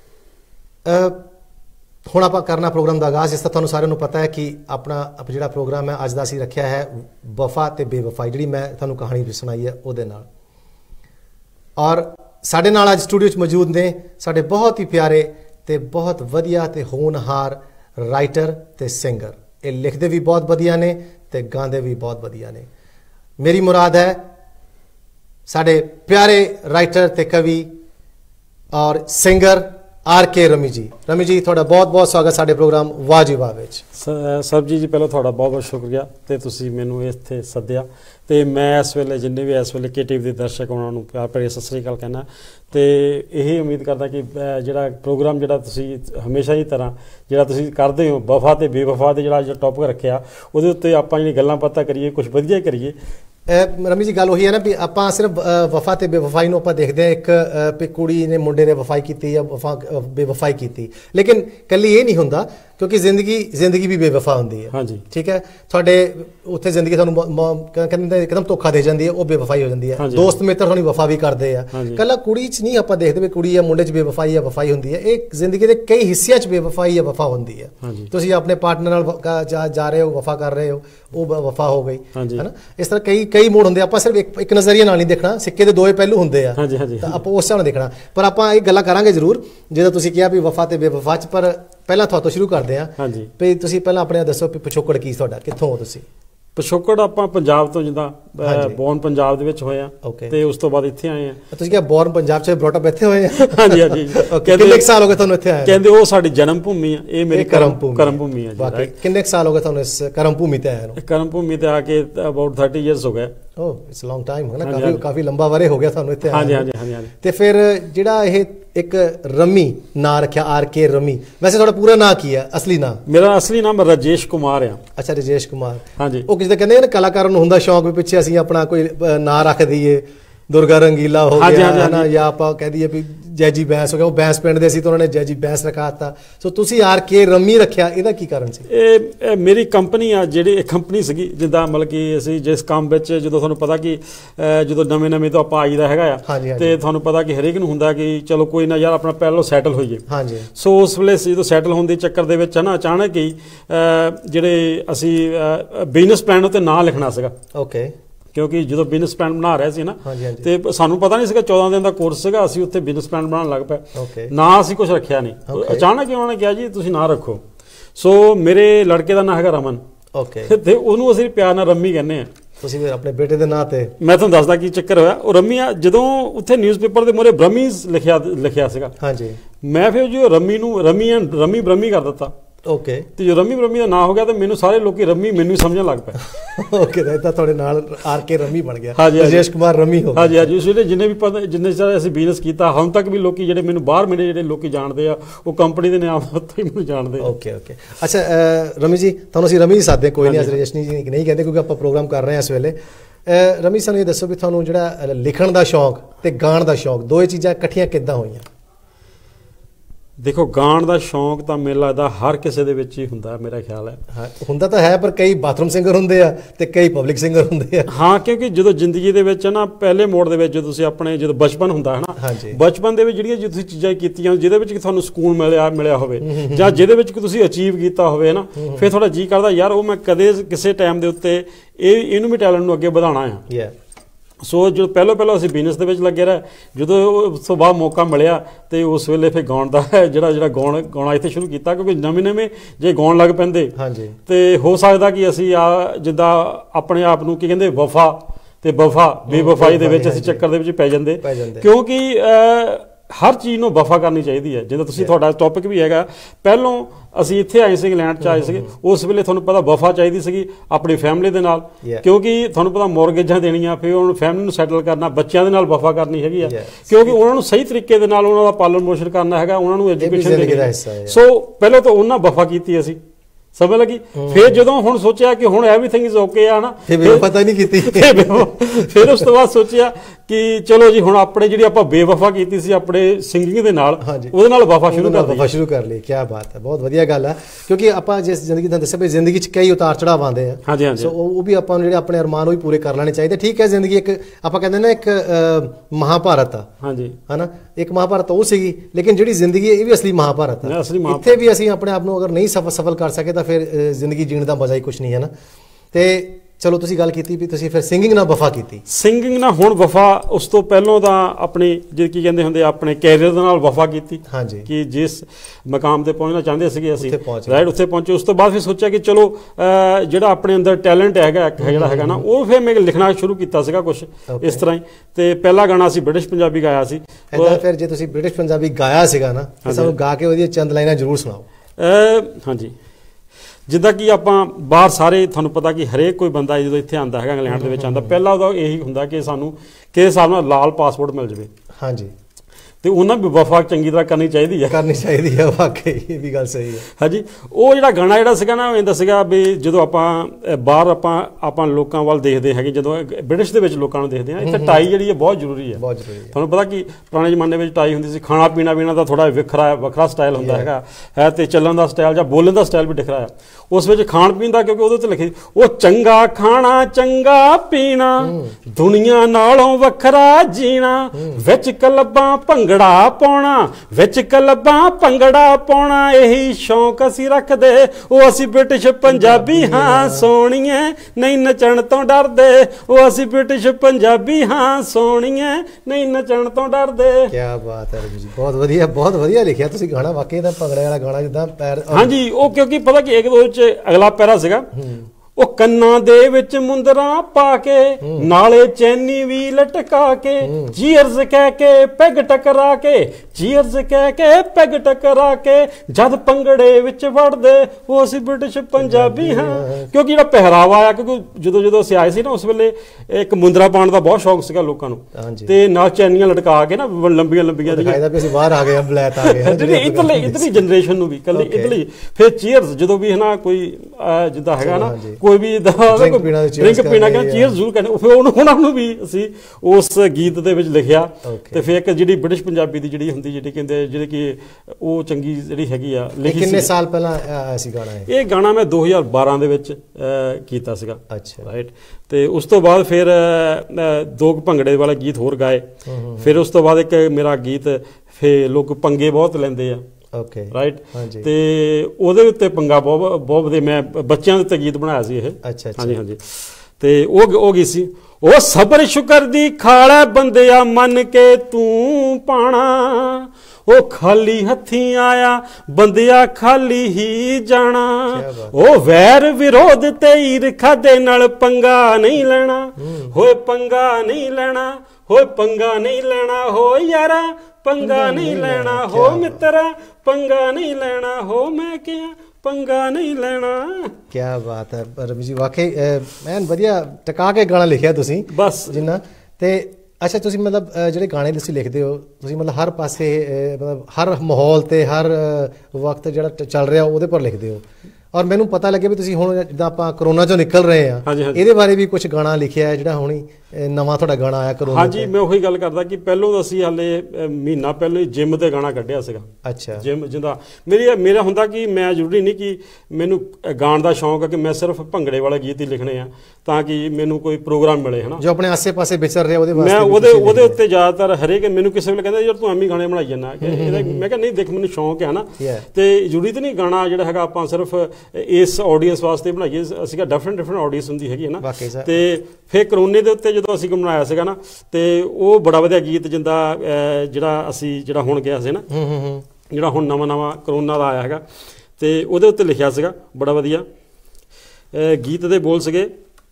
हुण आपां करना प्रोग्राम का आगाज़, जिस तरह तुहानूं सारिआं नूं पता है कि अपना जिहड़ा प्रोग्राम है अज दा असीं रखिया है वफा ते बेवफाई, जिहड़ी मैं तुहानूं कहानी सुनाई है उहदे नाल। और साडे नाल अज स्टूडियो च मौजूद ने साडे बहुत ही प्यारे ते बहुत वधिया ते होनहार राइटर ते सिंगर। ये लिखते भी बहुत वधिया ने ते गाते भी बहुत वधिया ने। मेरी मुराद है साडे प्यारे राइटर ते कवि और सिंगर RK रमी जी। रमी जी थोड़ा बहुत बहुत स्वागत साडे प्रोग्राम वाह जी वाह विच। सरबजीत जी पहले थोड़ा बहुत बहुत शुक्रिया तो तुसीं मैनूं इत्थे सद्दिया, तो मैं इस वेले जिन्ने भी इस वेले KTV के दर्शक उन्होंने प्यार भरी सत श्री अकाल कहना, तो यही उम्मीद करदा कि जिहड़ा प्रोग्राम जिहड़ा तुसीं हमेशा की तरह जिहड़ा तुसीं करदे हो वफा ते बेवफा दे जिहड़ा टॉपिक रखिया उहदे उत्ते आपां जिहड़ी गल्लां बातां करिए, कुछ वधिया करिए। रमी जी गल उही है ना भी आप सिर्फ वफा ते बेवफाई नूं आपां देखदे हैं एक भी कुड़ी ने मुंडे ने वफाई की या वफा बेवफाई की, लेकिन कल्ली ये नहीं हुंदा ਕਿਉਂਕਿ ਜ਼ਿੰਦਗੀ ਵੀ ਬੇਵਫਾ ਹੁੰਦੀ ਹੈ। ਹਾਂਜੀ ਠੀਕ ਹੈ, ਤੁਹਾਡੇ ਉੱਥੇ ਜ਼ਿੰਦਗੀ ਤੁਹਾਨੂੰ ਕਹਿੰਦੇ ਇੱਕਦਮ ਧੋਖਾ ਦੇ ਜਾਂਦੀ ਹੈ, ਉਹ ਬੇਵਫਾਈ ਹੋ ਜਾਂਦੀ ਹੈ। ਦੋਸਤ ਮਿੱਤਰ ਤੁਹਾਨੂੰ ਵਫਾ ਵੀ ਕਰਦੇ ਆ। ਕੱਲਾ ਕੁੜੀ 'ਚ ਨਹੀਂ ਆਪਾਂ ਦੇਖਦੇ ਵੀ ਕੁੜੀ ਆ ਮੁੰਡੇ 'ਚ ਬੇਵਫਾਈ ਜਾਂ ਵਫਾਈ ਹੁੰਦੀ ਹੈ। ਇਹ ਜ਼ਿੰਦਗੀ ਦੇ ਕਈ ਹਿੱਸਿਆਂ 'ਚ ਬੇਵਫਾਈ ਜਾਂ ਵਫਾ ਹੁੰਦੀ ਹੈ। ਤੁਸੀਂ ਆਪਣੇ ਪਾਰਟਨਰ ਨਾਲ ਜਾ ਰਹੇ ਹੋ, ਵਫਾ ਕਰ ਰਹੇ ਹੋ, ਉਹ ਵਫਾ ਹੋ ਗਈ ਹੈ ਨਾ। ਇਸ ਤਰ੍ਹਾਂ ਕਈ ਮੋੜ ਹੁੰਦੇ, ਆਪਾਂ ਸਿਰਫ ਇੱਕ ਨਜ਼ਰੀਏ ਨਾਲ ਨਹੀਂ ਦੇਖਣਾ, ਸਿੱਕੇ ਦੇ ਦੋਏ ਪਹਿਲੂ ਹੁੰਦੇ ਆ, ਤਾਂ ਆਪਾਂ ਉਸ ਹਿਸਾਬ ਨਾਲ ਦੇਖਣਾ। ਪਰ ਆਪਾਂ ਇਹ ਗੱਲਾਂ ਕਰਾਂਗੇ ਜ਼ਰੂਰ, ਜਦੋਂ ਤੁਸੀਂ ਕਿਹਾ ਵੀ ਵਫਾ ਤੇ ਬੇਵਫਾ 'ਚ। ਪਰ ਪਹਿਲਾਂ ਤੁਹਾਤੋਂ ਸ਼ੁਰੂ ਕਰਦੇ ਹਾਂ ਵੀ ਤੁਸੀਂ ਪਹਿਲਾਂ ਆਪਣੇ ਦੱਸੋ ਵੀ ਪਿਛੋਕੜ ਕੀ ਤੁਹਾਡਾ, ਕਿੱਥੋਂ ਹੋ ਤੁਸੀਂ? ਪਿਛੋਕੜ ਆਪਾਂ ਪੰਜਾਬ ਤੋਂ, ਜਿੱਦਾਂ ਬੌਰਨ ਪੰਜਾਬ ਦੇ ਵਿੱਚ ਹੋਏ ਆ ਤੇ ਉਸ ਤੋਂ ਬਾਅਦ ਇੱਥੇ ਆਏ ਆ। ਤੁਸੀਂ ਕਿਹਾ ਬੌਰਨ ਪੰਜਾਬ 'ਚ ਬ੍ਰੌਟ ਅਪ ਇੱਥੇ ਹੋਏ ਆ? ਹਾਂਜੀ ਹਾਂਜੀ। ਕਿੰਨੇ ਸਾਲ ਹੋ ਗਏ ਤੁਹਾਨੂੰ ਇੱਥੇ ਆਏ? ਕਹਿੰਦੇ ਉਹ ਸਾਡੀ ਜਨਮ ਭੂਮੀ ਆ, ਇਹ ਮੇਰੀ ਕਰਮ ਭੂਮੀ ਆ ਜੀ। ਕਿੰਨੇ ਸਾਲ ਹੋ ਗਏ ਤੁਹਾਨੂੰ ਇਸ ਕਰਮ ਭੂਮੀ ਤੇ ਆਏ ਨੂੰ? ਕਰਮ ਭੂਮੀ ਤੇ ਆ ਕੇ ਅਬਾਊਟ 30 ਇਅਰਸ ਹੋ ਗਏ। ਓਹ ਇਟਸ ਲੌਂਗ ਟਾਈਮ ਹੈ ਨਾ, ਕਾਫੀ ਲੰਬਾ ਵਰੇ ਹੋ ਗਿਆ ਤੁਹਾਨੂੰ ਇੱਥੇ। ਹਾਂਜੀ ਹਾਂਜੀ ਹਾਂਜੀ। ਤੇ ਫਿਰ ਜਿਹੜਾ ਇਹ ਇੱਕ ਰਮੀ ਨਾਂ ਰੱਖਿਆ, RK ਰਮੀ, ਵੈਸੇ ਤੁਹਾਡਾ ਪੂਰਾ ਨਾਂ ਕੀ ਹੈ, ਅਸਲੀ ਨਾਂ? ਮੇਰਾ ਅਸਲੀ ਨਾਮ ਰਾਜੇਸ਼ ਕੁਮਾਰ ਆ। ਅੱਛਾ, ਰਾਜੇਸ਼ ਕੁਮਾਰ। ਹਾਂਜੀ। ਉਹ ਕਿਸੇ ਕਹਿੰਦੇ ਨੇ ਕਲਾਕਾਰਾਂ ਨੂੰ ਹੁੰਦਾ ਸ਼ੌਂਕ ਵੀ ਪਿੱਛੇ ਅਸੀਂ ਆਪਣਾ ਕੋਈ ਨਾਂ ਰੱਖ ਦਈਏ, ਦੁਰਗਾ ਰੰਗੀਲਾ ਹੋ ਗਿਆ ਹੈ ਨਾ, ਜਾਂ ਆਪਾਂ ਕਹਿ ਦਈਏ ਵੀ ਜੈਜੀ ਬੈਂਸ ਹੋ ਗਿਆ, ਉਹ ਬੈਂਸ ਪਿੰਡ ਦੇ ਸੀ ਤਾਂ ਉਹਨਾਂ ਨੇ ਜੈਜੀ ਬੈਂਸ ਰੱਖਾ ਦਿੱਤਾ। ਸੋ ਤੁਸੀਂ RK ਰਮੀ ਰੱਖਿਆ, ਇਹਦਾ ਕੀ ਕਾਰਨ ਸੀ? ਇਹ ਮੇਰੀ ਕੰਪਨੀ ਆ, ਜਿਹੜੀ ਕੰਪਨੀ ਸੀਗੀ, ਜਿੱਦਾਂ ਮਤਲਬ ਕਿ ਅਸੀਂ ਜਿਸ ਕੰਮ ਵਿੱਚ, ਜਦੋਂ ਤੁਹਾਨੂੰ ਪਤਾ ਕਿ ਜਦੋਂ ਨਵੇਂ ਤੋਂ ਆਪਾਂ ਆਈਦਾ ਹੈਗਾ ਆ, ਤੇ ਤੁਹਾਨੂੰ ਪਤਾ ਕਿ ਹਰੇਕ ਨੂੰ ਹੁੰਦਾ ਕਿ ਚਲੋ ਕੋਈ ਨਾ ਯਾਰ ਆਪਣਾ ਪਹਿਲਾਂ ਸੈਟਲ ਹੋਈਏ। ਹਾਂਜੀ। ਸੋ ਉਸ ਵੇਲੇ ਜਦੋਂ ਸੈਟਲ ਹੋਣ ਦੇ ਚੱਕਰ ਦੇ ਵਿੱਚ ਹੈ ਨਾ, ਅਚਾਨਕ ਹੀ ਜਿਹੜੇ ਅਸੀਂ ਬਿਜ਼ਨਸ ਪਲਾਨ ਉੱਤੇ ਨਾਂ ਲਿਖਣਾ ਸੀਗਾ। ਓਕੇ। ਕਿਉਂਕਿ ਜਦੋਂ ਬਿਜ਼ਨਸ ਪਲਾਨ ਬਣਾ ਰਿਹਾ ਸੀ ਨਾ, ਤੇ ਸਾਨੂੰ ਪਤਾ ਨਹੀਂ ਸੀਗਾ, 14 ਦਿਨ ਦਾ ਕੋਰਸ ਸੀਗਾ, ਅਸੀਂ ਉੱਥੇ ਬਿਜ਼ਨਸ ਪਲਾਨ ਬਣਾਉਣ ਲੱਗ ਪਏ। ਨਾ ਅਸੀਂ ਕੁਝ ਰੱਖਿਆ ਨਹੀਂ, ਅਚਾਨਕ ਹੀ ਉਹਨਾਂ ਨੇ ਕਿਹਾ ਜੀ ਤੁਸੀਂ ਨਾਂ ਰੱਖੋ। ਸੋ ਮੇਰੇ ਲੜਕੇ ਦਾ ਨਾਂ ਹੈਗਾ ਰਮਨ। ਓਕੇ। ਤੇ ਉਹਨੂੰ ਅਸੀਂ ਪਿਆਰ ਨਾਲ ਰੰਮੀ ਕਹਿੰਦੇ ਆ। ਤੁਸੀਂ ਫਿਰ ਆਪਣੇ ਬੇਟੇ ਦੇ ਨਾਂ ਤੇ? ਮੈਂ ਤੁਹਾਨੂੰ ਦੱਸਦਾ ਕੀ ਚੱਕਰ ਹੋਇਆ। ਉਹ ਰੰਮੀ ਆ, ਜਦੋਂ ਉੱਥੇ ਨਿਊਜ਼ਪੇਪਰ ਦੇ ਮੂਹਰੇ ਬ੍ਰਹਮੀਜ਼ ਲਿਖਿਆ ਸੀਗਾ। ਹਾਂਜੀ। ਮੈਂ ਫਿਰ ਜੋ ਰੰਮੀ ਨੂੰ ਰਮੀ ਬ੍ਰਹਮੀ ਕਰ ਦਿੱਤਾ। ਓਕੇ। ਤੇ ਜੋ ਰਮੀ ਬ੍ਰਹਮੀ ਦਾ ਨਾਂ ਹੋ ਗਿਆ ਤੇ ਮੈਨੂੰ ਸਾਰੇ ਲੋਕੀ ਰਮੀ ਮੈਨੂੰ ਸਮਝਣ ਲੱਗ ਪਏ। ਓਕੇ, ਤਾਂ ਤੁਹਾਡੇ ਨਾਲ RK ਰਮੀ ਬਣ ਗਿਆ, ਰਾਜੇਸ਼ ਕੁਮਾਰ ਰਮੀ ਹੋ ਗਿਆ। ਹਾਂਜੀ ਹਾਂਜੀ। ਉਸ ਵੇਲੇ ਜਿੰਨੇ ਸਾਰੇ ਅਸੀਂ ਬਿਜ਼ਨਸ ਕੀਤਾ, ਹੁਣ ਤੱਕ ਵੀ ਲੋਕੀ ਜਿਹੜੇ ਮੈਨੂੰ ਬਾਹਰ ਮੇਰੇ ਜਿਹੜੇ ਲੋਕੀ ਜਾਣਦੇ ਆ, ਉਹ ਕੰਪਨੀ ਦੇ ਨਾਮ ਤੋਂ ਹੀ ਮੈਨੂੰ ਜਾਣਦੇ ਆ। Okay okay. ਅੱਛਾ ਰਮੀ ਜੀ, ਤੁਹਾਨੂੰ ਅਸੀਂ ਰਮੀ ਸਾਦੇ ਕੋਈ ਨਹੀਂ, ਰਾਜੇਸ਼ ਜੀ ਨਹੀਂ ਕਹਿੰਦੇ, ਕਿਉਂਕਿ ਆਪਾਂ ਪ੍ਰੋਗਰਾਮ ਕਰ ਰਹੇ ਹਾਂ ਇਸ ਵੇਲੇ। ਰਮੀ ਸਾਨੂੰ ਇਹ ਦੱਸੋ ਵੀ ਤੁਹਾਨੂੰ ਜਿਹੜਾ ਲਿਖਣ ਦਾ ਸ਼ੌਂਕ ਤੇ ਗਾਣ ਦਾ ਸ਼ੌਂਕ, ਦੋਏ ਚੀਜ਼ਾਂ ਇਕੱਠੀਆਂ ਕਿੱਦਾਂ ਹੋਈਆਂ? ਦੇਖੋ, ਗਾਣ ਦਾ ਸ਼ੌਂਕ ਤਾਂ ਮੈਨੂੰ ਲੱਗਦਾ ਹਰ ਕਿਸੇ ਦੇ ਵਿੱਚ ਹੀ ਹੁੰਦਾ, ਮੇਰਾ ਖਿਆਲ ਹੈ। ਹੁੰਦਾ ਤਾਂ ਹੈ, ਪਰ ਕਈ ਬਾਥਰੂਮ ਸਿੰਗਰ ਹੁੰਦੇ ਆ ਤੇ ਕਈ ਪਬਲਿਕ ਸਿੰਗਰ ਹੁੰਦੇ ਆ। ਹਾਂ, ਕਿਉਂਕਿ ਜਦੋਂ ਜ਼ਿੰਦਗੀ ਦੇ ਵਿੱਚ ਨਾ, ਪਹਿਲੇ ਮੋੜ ਦੇ ਵਿੱਚ ਜਦੋਂ ਤੁਸੀਂ ਆਪਣੇ, ਜਦੋਂ ਬਚਪਨ ਹੁੰਦਾ ਹੈ ਨਾ, ਬਚਪਨ ਦੇ ਵਿੱਚ ਜਿਹੜੀਆਂ ਤੁਸੀਂ ਚੀਜ਼ਾਂ ਕੀਤੀਆਂ, ਜਿਹਦੇ ਵਿੱਚ ਕਿ ਤੁਹਾਨੂੰ ਸਕੂਨ ਮਿਲਿਆ ਹੋਵੇ, ਜਾਂ ਜਿਹਦੇ ਵਿੱਚ ਕਿ ਤੁਸੀਂ ਅਚੀਵ ਕੀਤਾ ਹੋਵੇ ਨਾ, ਫਿਰ ਤੁਹਾਡਾ ਜੀ ਕਰਦਾ ਯਾਰ ਉਹ ਮੈਂ ਕਦੇ ਕਿਸੇ ਟਾਈਮ ਦੇ ਉੱਤੇ ਇਹਨੂੰ ਵੀ ਟੈਲੈਂਟ ਨੂੰ ਅੱਗੇ ਵਧਾਉਣਾ ਆ। ਸੋ ਜਦੋਂ ਪਹਿਲਾਂ ਅਸੀਂ ਬਿਜ਼ਨਸ ਦੇ ਵਿੱਚ ਲੱਗੇ ਰਹੇ, ਜਦੋਂ ਉਸ ਤੋਂ ਬਾਅਦ ਮੌਕਾ ਮਿਲਿਆ ਤੇ ਉਸ ਵੇਲੇ ਫਿਰ ਗਾਉਣ ਦਾ ਜਿਹੜਾ ਗਾਉਣਾ ਇੱਥੇ ਸ਼ੁਰੂ ਕੀਤਾ, ਕਿਉਂਕਿ ਨਵੇਂ ਜੇ ਗਾਉਣ ਲੱਗ ਪੈਂਦੇ ਤੇ ਹੋ ਸਕਦਾ ਕਿ ਅਸੀਂ ਜਿੱਦਾਂ ਆਪਣੇ ਆਪ ਨੂੰ ਕੀ ਕਹਿੰਦੇ ਵਫਾ ਤੇ ਬੇਵਫਾਈ ਦੇ ਵਿੱਚ ਅਸੀਂ ਚੱਕਰ ਦੇ ਵਿੱਚ ਪੈ ਜਾਂਦੇ, ਕਿਉਂਕਿ ਹਰ ਚੀਜ਼ ਨੂੰ ਵਫਾ ਕਰਨੀ ਚਾਹੀਦੀ ਹੈ। ਜਿੱਦਾਂ ਤੁਸੀਂ, ਤੁਹਾਡਾ ਟੌਪਿਕ ਵੀ ਹੈਗਾ, ਪਹਿਲੋਂ ਅਸੀਂ ਇੱਥੇ ਆਏ ਸੀ, ਇੰਗਲੈਂਡ 'ਚ ਆਏ ਸੀਗੇ, ਉਸ ਵੇਲੇ ਤੁਹਾਨੂੰ ਪਤਾ ਵਫਾ ਚਾਹੀਦੀ ਸੀਗੀ ਆਪਣੀ ਫੈਮਿਲੀ ਦੇ ਨਾਲ, ਕਿਉਂਕਿ ਤੁਹਾਨੂੰ ਪਤਾ ਮੌਰਗੇਜਾਂ ਦੇਣੀਆਂ, ਫਿਰ ਉਹਨਾਂ ਫੈਮਿਲੀ ਨੂੰ ਸੈਟਲ ਕਰਨਾ, ਬੱਚਿਆਂ ਦੇ ਨਾਲ ਵਫਾ ਕਰਨੀ ਹੈਗੀ ਆ, ਕਿਉਂਕਿ ਉਹਨਾਂ ਨੂੰ ਸਹੀ ਤਰੀਕੇ ਦੇ ਨਾਲ ਉਹਨਾਂ ਦਾ ਪਾਲਣ ਪੋਸ਼ਣ ਕਰਨਾ ਹੈਗਾ, ਉਹਨਾਂ ਨੂੰ ਐਜੂਕੇਸ਼ਨ ਦੇਣੀ। ਸੋ ਪਹਿਲਾਂ ਤਾਂ ਉਹਨਾਂ ਵਫਾ ਕੀਤੀ ਅਸੀਂ, ਸਮਝ ਲੱਗੀ। ਫਿਰ ਜਦੋਂ ਹੁਣ ਸੋਚਿਆ ਕਿ ਹੁਣ ਐਵਰੀਥਿੰਗ ਇਜ਼ ਓਕੇ ਆ ਨਾ, ਪਤਾ ਨਹੀਂ ਕੀਤੀ, ਫਿਰ ਉਸ ਤੋਂ ਬਾਅਦ ਸੋਚਿਆ ਕਿ ਚਲੋ ਜੀ ਹੁਣ ਆਪਣੇ ਜਿਹੜੀ ਆਪਾਂ ਬੇਵਫਾ ਕੀਤੀ ਸੀ ਆਪਣੇ ਸਿੰਗਿੰਗ ਦੇ ਨਾਲ, ਉਹਦੇ ਨਾਲ ਵਫਾ ਸ਼ੁਰੂ ਕਰ ਲਈ। ਕੀ ਬਾਤ ਹੈ, ਬਹੁਤ ਵਧੀਆ ਗੱਲ ਹੈ, ਕਿਉਂਕਿ ਆਪਾਂ ਜਿਸ ਜ਼ਿੰਦਗੀ ਦਾ ਦੱਸਿਆ ਵੀ ਜ਼ਿੰਦਗੀ 'ਚ ਕਈ ਉਤਾਰ ਚੜਾਵ ਆਉਂਦੇ ਆ। ਹਾਂਜੀ ਹਾਂਜੀ। ਸੋ ਉਹ ਵੀ ਆਪਾਂ ਨੂੰ ਜਿਹੜੇ ਆਪਣੇ ਅਰਮਾਨ ਉਹ ਵੀ ਪੂਰੇ ਕਰ ਲੈਣੇ ਚਾਹੀਦੇ। ਠੀਕ ਹੈ, ਜ਼ਿੰਦਗੀ ਇੱਕ ਆਪਾਂ ਕਹਿੰਦੇ ਨਾ ਇੱਕ ਮਹਾਭਾਰਤ ਆ। ਹਾਂਜੀ, ਹਨਾ, ਇੱਕ ਮਹਾਭਾਰਤ ਉਹ ਸੀਗੀ, ਲੇਕਿਨ ਜਿਹੜੀ ਜ਼ਿੰਦਗੀ ਇਹ ਵੀ ਅਸਲੀ ਮਹਾਭਾਰਤ ਆ। ਇੱਥੇ ਵੀ ਅਸੀਂ ਆਪਣੇ ਆਪ ਨੂੰ ਅਗਰ ਨਹੀਂ ਸਫਲ ਕਰ ਸਕੇ ਤਾਂ ਫਿਰ ਜ਼ਿੰਦਗੀ ਜੀਣ ਦਾ ਮਜ਼ਾ ਹੀ ਕੁਛ ਨਹੀਂ ਹੈ ਨਾ। ਤੇ ਚਲੋ ਤੁਸੀਂ ਗੱਲ ਕੀਤੀ ਵੀ ਤੁਸੀਂ ਫਿਰ ਸਿੰਗਿੰਗ ਨਾਲ ਵਫਾ ਕੀਤੀ। ਸਿੰਗਿੰਗ ਨਾਲ ਹੁਣ ਵਫਾ, ਉਸ ਤੋਂ ਪਹਿਲਾਂ ਤਾਂ ਆਪਣੀ ਜੇ ਕੀ ਕਹਿੰਦੇ ਹੁੰਦੇ ਆਪਣੇ ਕੈਰੀਅਰ ਦੇ ਨਾਲ ਵਫਾ ਕੀਤੀ। ਹਾਂਜੀ, ਕਿ ਜਿਸ ਮਕਾਮ ਤੇ ਪਹੁੰਚਣਾ ਚਾਹੁੰਦੇ ਸੀਗੇ ਅਸੀਂ, ਰਾਈਟ, ਉੱਥੇ ਪਹੁੰਚੇ। ਉਸ ਤੋਂ ਬਾਅਦ ਫਿਰ ਸੋਚਿਆ ਕਿ ਚਲੋ ਜਿਹੜਾ ਆਪਣੇ ਅੰਦਰ ਟੈਲੈਂਟ ਹੈਗਾ ਜਿਹੜਾ ਹੈਗਾ ਨਾ, ਉਹ ਫਿਰ ਮੈਂ ਲਿਖਣਾ ਸ਼ੁਰੂ ਕੀਤਾ ਸੀਗਾ ਕੁਛ ਇਸ ਤਰ੍ਹਾਂ ਹੀ। ਤੇ ਪਹਿਲਾ ਗਾਣਾ ਅਸੀਂ ਬ੍ਰਿਟਿਸ਼ ਪੰਜਾਬੀ ਗਾਇਆ ਸੀ। ਫਿਰ ਜੇ ਤੁਸੀਂ ਬ੍ਰਿਟਿਸ਼ ਪੰਜਾਬੀ ਗਾਇਆ ਸੀਗਾ ਨਾ, ਸਾਨੂੰ ਗਾ ਕੇ ਉਹਦੀਆਂ ਚੰਦ ਲਾਈਨਾਂ ਜ਼ਰੂਰ ਸੁਣਾਓ। ਹਾਂਜੀ, ਜਿੱਦਾਂ ਕਿ ਆਪਾਂ ਬਾਹਰ ਸਾਰੇ, ਤੁਹਾਨੂੰ ਪਤਾ ਕਿ ਹਰੇਕ ਕੋਈ ਬੰਦਾ ਜਦੋਂ ਇੱਥੇ ਆਉਂਦਾ ਹੈਗਾ, ਇੰਗਲੈਂਡ ਦੇ ਵਿੱਚ ਆਉਂਦਾ, ਪਹਿਲਾਂ ਉਹਦਾ ਇਹੀ ਹੁੰਦਾ ਕਿ ਸਾਨੂੰ ਕਿਸੇ ਹਿਸਾਬ ਨਾਲ ਲਾਲ ਪਾਸਪੋਰਟ ਮਿਲ ਜਾਵੇ। ਹਾਂਜੀ। ਤੇ ਉਹਨਾਂ ਵੀ ਵਫਾ ਚੰਗੀ ਤਰ੍ਹਾਂ ਕਰਨੀ ਚਾਹੀਦੀ ਹੈ ਵਾਕਈ ਇਹ ਵੀ ਗੱਲ ਸਹੀ ਹੈ। ਹਾਂਜੀ, ਉਹ ਜਿਹੜਾ ਗਾਣਾ ਜਿਹੜਾ ਸੀਗਾ ਨਾ, ਇਹਦਾ ਸੀਗਾ ਵੀ ਜਦੋਂ ਆਪਾਂ ਬਾਹਰ ਆਪਾਂ ਲੋਕਾਂ ਵੱਲ ਦੇਖਦੇ ਹੈਗੇ, ਜਦੋਂ ਬ੍ਰਿਟਿਸ਼ ਦੇ ਵਿੱਚ ਲੋਕਾਂ ਨੂੰ ਦੇਖਦੇ ਹਾਂ, ਇੱਥੇ ਟਾਈ ਜਿਹੜੀ ਹੈ ਬਹੁਤ ਜ਼ਰੂਰੀ ਹੈ। ਤੁਹਾਨੂੰ ਪਤਾ ਕਿ ਪੁਰਾਣੇ ਜ਼ਮਾਨੇ ਵਿੱਚ ਟਾਈ ਹੁੰਦੀ ਸੀ। ਖਾਣਾ ਪੀਣਾ ਵੀ ਇਹਨਾਂ ਦਾ ਥੋੜਾ ਵੱਖਰਾ ਸਟਾਈਲ ਹੁੰਦਾ ਹੈਗਾ ਹੈ, ਤੇ ਚੱਲਣ ਦਾ ਸਟਾਈਲ ਜਾਂ ਬੋਲਣ ਦਾ ਸਟਾਈਲ ਵੀ ਵੱਖਰਾ ਹੈ। ਉਸ ਵਿੱਚ ਖਾਣ ਪੀਣ ਦਾ, ਕਿਉਂਕਿ ਉਹਦੇ ਉੱਤੇ ਲਿਖੇ ਉਹ ਚੰਗਾ ਖਾਣਾ ਚੰਗਾ ਪੀਣਾ, ਦੁਨੀਆ ਨਾਲੋਂ ਵੱਖਰਾ ਜੀਣਾ, ਵਿੱਚ ਕਲੱਬਾਂ ਭੰਗੜਾ ਪਾਉਣਾ, ਵਿੱਚ ਕਲੱਬਾਂ ਭੰਗੜਾ ਪਾਉਣਾ, ਇਹੀ ਸ਼ੌਂਕ ਅਸੀਂ ਰੱਖਦੇ। ਉਹ ਅਸੀਂ ਬ੍ਰਿਟਿਸ਼ ਪੰਜਾਬੀ ਹਾਂ ਸੋਹਣੀਏ, ਨਹੀਂ ਨੱਚਣ ਤੋਂ ਡਰਦੇ। ਉਹ ਅਸੀਂ ਬ੍ਰਿਟਿਸ਼ ਪੰਜਾਬੀ ਹਾਂ ਸੋਹਣੀਏ, ਨਹੀਂ ਨੱਚਣ ਤੋਂ ਡਰਦੇ। ਕੀ ਬਾਤ ਹੈ ਰਵੀ ਜੀ, ਬਹੁਤ ਵਧੀਆ ਲਿਖਿਆ ਤੁਸੀਂ ਗਾਣਾ। ਵਾਕਈ ਦਾ ਭੰਗੜੇ ਵਾਲਾ ਗਾਣਾ ਜਿੱਦਾਂ ਪੈਰ। ਹਾਂਜੀ, ਉਹ ਕਿਉਂਕਿ ਪਤਾ ਕਿ ਇੱਕ ਦੋ ਚ ਅਗਲਾ ਪੈਰਾ ਸੀਗਾ, ਉਹ ਕੰਨਾਂ ਦੇ ਵਿੱਚ ਮੁੰਦਰਾਂ ਪਾ ਕੇ, ਨਾਲੇ ਚੈਨੀ ਵੀ ਲਟਕਾ ਕੇ, ਚੀਅਰਜ਼ ਕਹਿ ਕੇ ਪੈਗ ਟਕਰਾ ਕੇ, ਚੀਅਰਜ਼ ਕਹਿ ਕੇ ਪੈਗ ਟਕਰਾ ਕੇ, ਜਦ ਭੰਗੜੇ ਵਿੱਚ ਵੜਦੇ ਉਹ ਅਸੀਂ ਬ੍ਰਿਟਿਸ਼ ਪੰਜਾਬੀ ਹਾਂ। ਕਿਉਂਕਿ ਜਿਹੜਾ ਪਹਿਰਾਵਾ ਆ, ਕਿਉਂਕਿ ਜਦੋਂ ਅਸੀਂ ਆਏ ਸੀ ਨਾ, ਉਸ ਵੇਲੇ ਇੱਕ ਮੁੰਦਰਾ ਪਾਉਣ ਦਾ ਬਹੁਤ ਸ਼ੌਕ ਸੀਗਾ ਲੋਕਾਂ ਨੂੰ, ਤੇ ਨਾਲ ਚੈਨੀਆਂ ਲਟਕਾ ਕੇ ਨਾ ਲੰਬੀਆਂ ਅਸੀਂ ਬਾਹਰ ਆ ਗਏ, ਬਲੈਤ ਆ ਗਏ ਇਧਰਲੀ ਜਨਰੇਸ਼ਨ ਨੂੰ ਵੀ, ਕੱਲੀ ਇਧਰਲੀ। ਫਿਰ ਚੀਅਰਜ਼ ਜਦੋਂ ਵੀ ਹੈ ਨਾ, ਕੋਈ ਜਿੱਦਾਂ ਹੈਗਾ ਨਾ, ਕੋਈ ਵੀ ਡਰਿੰਕ ਪੀਣਾ, ਚੀਅਰਜ਼ ਜ਼ਰੂਰ ਕਰਨੀ। ਫਿਰ ਉਹਨਾਂ ਨੂੰ ਵੀ ਅਸੀਂ ਉਸ ਗੀਤ ਦੇ ਵਿੱਚ ਲਿਖਿਆ। ਤੇ ਫਿਰ ਇੱਕ ਜਿਹੜੀ ਬ੍ਰਿਟਿਸ਼ ਪੰਜਾਬੀ ਦੀ ਜਿਹੜੀ ਹੁੰਦੀ, ਜਿਹੜੀ ਕਹਿੰਦੇ, ਜਿਹੜੀ ਕਿ ਉਹ ਚੰਗੀ ਜਿਹੜੀ ਹੈਗੀ ਆ ਲਿਖੀ। ਕਿੰਨੇ ਸਾਲ ਪਹਿਲਾਂ ਆਇਆ ਸੀ ਗਾਣਾ ਇਹ ਗਾਣਾ ਮੈਂ 2012 ਦੇ ਵਿੱਚ ਕੀਤਾ ਸੀਗਾ। ਅੱਛਾ, ਰਾਈਟ। ਤੇ ਉਸ ਤੋਂ ਬਾਅਦ ਫਿਰ ਦੋ ਭੰਗੜੇ ਵਾਲੇ ਗੀਤ ਹੋਰ ਗਾਏ। ਫਿਰ ਉਸ ਤੋਂ ਬਾਅਦ ਇੱਕ ਮੇਰਾ ਗੀਤ, ਫਿਰ ਲੋਕ ਪੰਗੇ ਬਹੁਤ ਲੈਂਦੇ ਆ, ਰਾਈਟ, ਤੇ ਉਹਦੇ ਉੱਤੇ ਪੰਗਾ ਬਹੁਤ ਵਧੀਆ, ਮੈਂ ਬੱਚਿਆਂ ਦੇ ਉੱਤੇ ਗੀਤ ਬਣਾਇਆ ਸੀ ਇਹ। ਅੱਛਾ, ਹਾਂਜੀ। ਤੇ ਉਹ ਗੀਤ ਸੀ, ਉਹ ਸਬਰ ਸ਼ੁਕਰ ਦੀ ਖਾਲਾ ਬੰਦਿਆ ਮੰਨ ਕੇ ਤੂੰ ਪਾਣਾ, ਉਹ ਖਾਲੀ ਹੱਥੀਂ ਆਇਆ ਬੰਦਿਆ ਖਾਲੀ ਹੀ ਜਾਣਾ, ਉਹ ਵੈਰ ਵਿਰੋਧ ਤੇ ਈਰਖਾ ਦੇ ਨਾਲ ਪੰਗਾ ਨਹੀਂ ਲੈਣਾ, ਹੋਏ ਪੰਗਾ ਨਹੀਂ ਲੈਣਾ, ਹੋਏ ਪੰਗਾ ਨਹੀਂ ਲੈਣਾ, ਹੋ ਯਾਰਾ ਪੰਗਾ ਨਹੀਂ ਲੈਣਾ, ਹੋ ਮਿੱਤਰਾ ਪੰਗਾ ਨਹੀਂ ਲੈਣਾ, ਹੋ ਮੈਂ ਕਿਹਾ ਪੰਗਾ ਨਹੀਂ ਲੈਣਾ। ਕੀ ਬਾਤ ਹੈ ਰਵੀ ਜੀ, ਵਾਕਈ ਐਨ ਵਧੀਆ ਟਿਕਾ ਕੇ ਗਾਣਾ ਲਿਖਿਆ ਤੁਸੀਂ ਬਸ ਜਿੰਨਾ। ਤੇ ਅੱਛਾ, ਤੁਸੀਂ ਮਤਲਬ ਜਿਹੜੇ ਗਾਣੇ ਤੁਸੀਂ ਲਿਖਦੇ ਹੋ, ਤੁਸੀਂ ਮਤਲਬ ਹਰ ਪਾਸੇ ਮਤਲਬ ਹਰ ਮਾਹੌਲ ਤੇ ਹਰ ਵਕਤ ਜਿਹੜਾ ਚੱਲ ਰਿਹਾ ਉਹਦੇ ਪਰ ਲਿਖਦੇ ਹੋ। ਔਰ ਮੈਨੂੰ ਪਤਾ ਲੱਗਿਆ ਵੀ ਤੁਸੀਂ ਹੁਣ ਜਿੱਦਾਂ ਆਪਾਂ ਕਰੋਨਾ ਚੋਂ ਨਿਕਲ ਰਹੇ ਹਾਂ, ਇਹਦੇ ਬਾਰੇ ਵੀ ਕੁਝ ਗਾਣਾ ਲਿਖਿਆ ਹੈ, ਜਿਹੜਾ ਹੁਣੀ ਨਵਾਂ ਤੁਹਾਡਾ ਗਾਣਾ ਆਇਆ ਕਰੋਨਾ। ਹਾਂਜੀ, ਮੈਂ ਉਹੀ ਗੱਲ ਕਰਦਾ ਕਿ ਪਹਿਲੋਂ ਅਸੀਂ ਹਾਲੇ ਮਹੀਨਾ ਪਹਿਲਾਂ ਹੀ ਜਿਮ ਤੇ ਗਾਣਾ ਕੱਢਿਆ ਸੀਗਾ। ਅੱਛਾ, ਜਿਮ ਜਿੰਦਾ ਮੇਰਾ ਹੁੰਦਾ ਕਿ ਮੈਂ ਜ਼ਰੂਰੀ ਨਹੀਂ ਕਿ ਮੈਨੂੰ ਗਾਣ ਦਾ ਸ਼ੌਂਕ ਹੈ ਕਿ ਮੈਂ ਸਿਰਫ ਭੰਗੜੇ ਵਾਲੇ ਗੀਤ ਹੀ ਲਿਖਣੇ ਆ ਤਾਂ ਕਿ ਮੈਨੂੰ ਕੋਈ ਪ੍ਰੋਗਰਾਮ ਮਿਲੇ, ਹਨਾ, ਜੋ ਆਪਣੇ ਆਸੇ ਪਾਸੇ ਵਿਚਰ ਰਿਹਾ ਉਹਦੇ ਵਾਸਤੇ। ਮੈਂ ਉਹਦੇ ਉੱਤੇ ਜ਼ਿਆਦਾਤਰ ਹਰੇਕ ਮੈਨੂੰ ਕਿਸੇ ਵੇਲੇ ਕਹਿੰਦਾ ਯਾਰ ਤੂੰ ਐਵੇਂ ਗਾਣੇ ਬਣਾਈ ਜਾਂਦਾ, ਮੈਂ ਕਿਹਾ ਨਹੀਂ ਦੇਖ ਮੈਨੂੰ ਸ਼ੌਂਕ ਹੈ ਨਾ, ਤੇ ਜ਼ਰੂਰੀ ਤਾਂ ਨਹੀਂ ਗਾਣਾ ਜਿਹੜਾ ਹੈਗਾ ਆਪਾਂ ਸਿਰਫ ਇਸ ਆਡੀਅנס ਵਾਸਤੇ ਬਣਾਈਏ, ਅਸੀਂ ਕਿਹਾ ਡਿਫਰੈਂਟ ਆਡੀਅנס ਹੁੰਦੀ ਹੈਗੀ ਹੈ ਨਾ। ਤੇ ਫਿਰ ਕਰੋਨੇ ਦੇ ਉੱਤੇ ਜਦੋਂ ਅਸੀਂ ਬਣਾਇਆ ਸੀਗਾ ਨਾ, ਤੇ ਉਹ ਬੜਾ ਵਧੀਆ ਗੀਤ ਜਿੰਦਾ ਜਿਹੜਾ ਹੁਣ ਗਿਆ ਸੀ ਨਾ, ਜਿਹੜਾ ਹੁਣ ਨਵਾਂ ਕਰੋਨਾ ਦਾ ਆਇਆ ਹੈਗਾ, ਤੇ ਉਹਦੇ ਉੱਤੇ ਲਿਖਿਆ ਸੀਗਾ ਬੜਾ ਵਧੀਆ ਗੀਤ ਦੇ ਬੋਲ ਸੀਗੇ,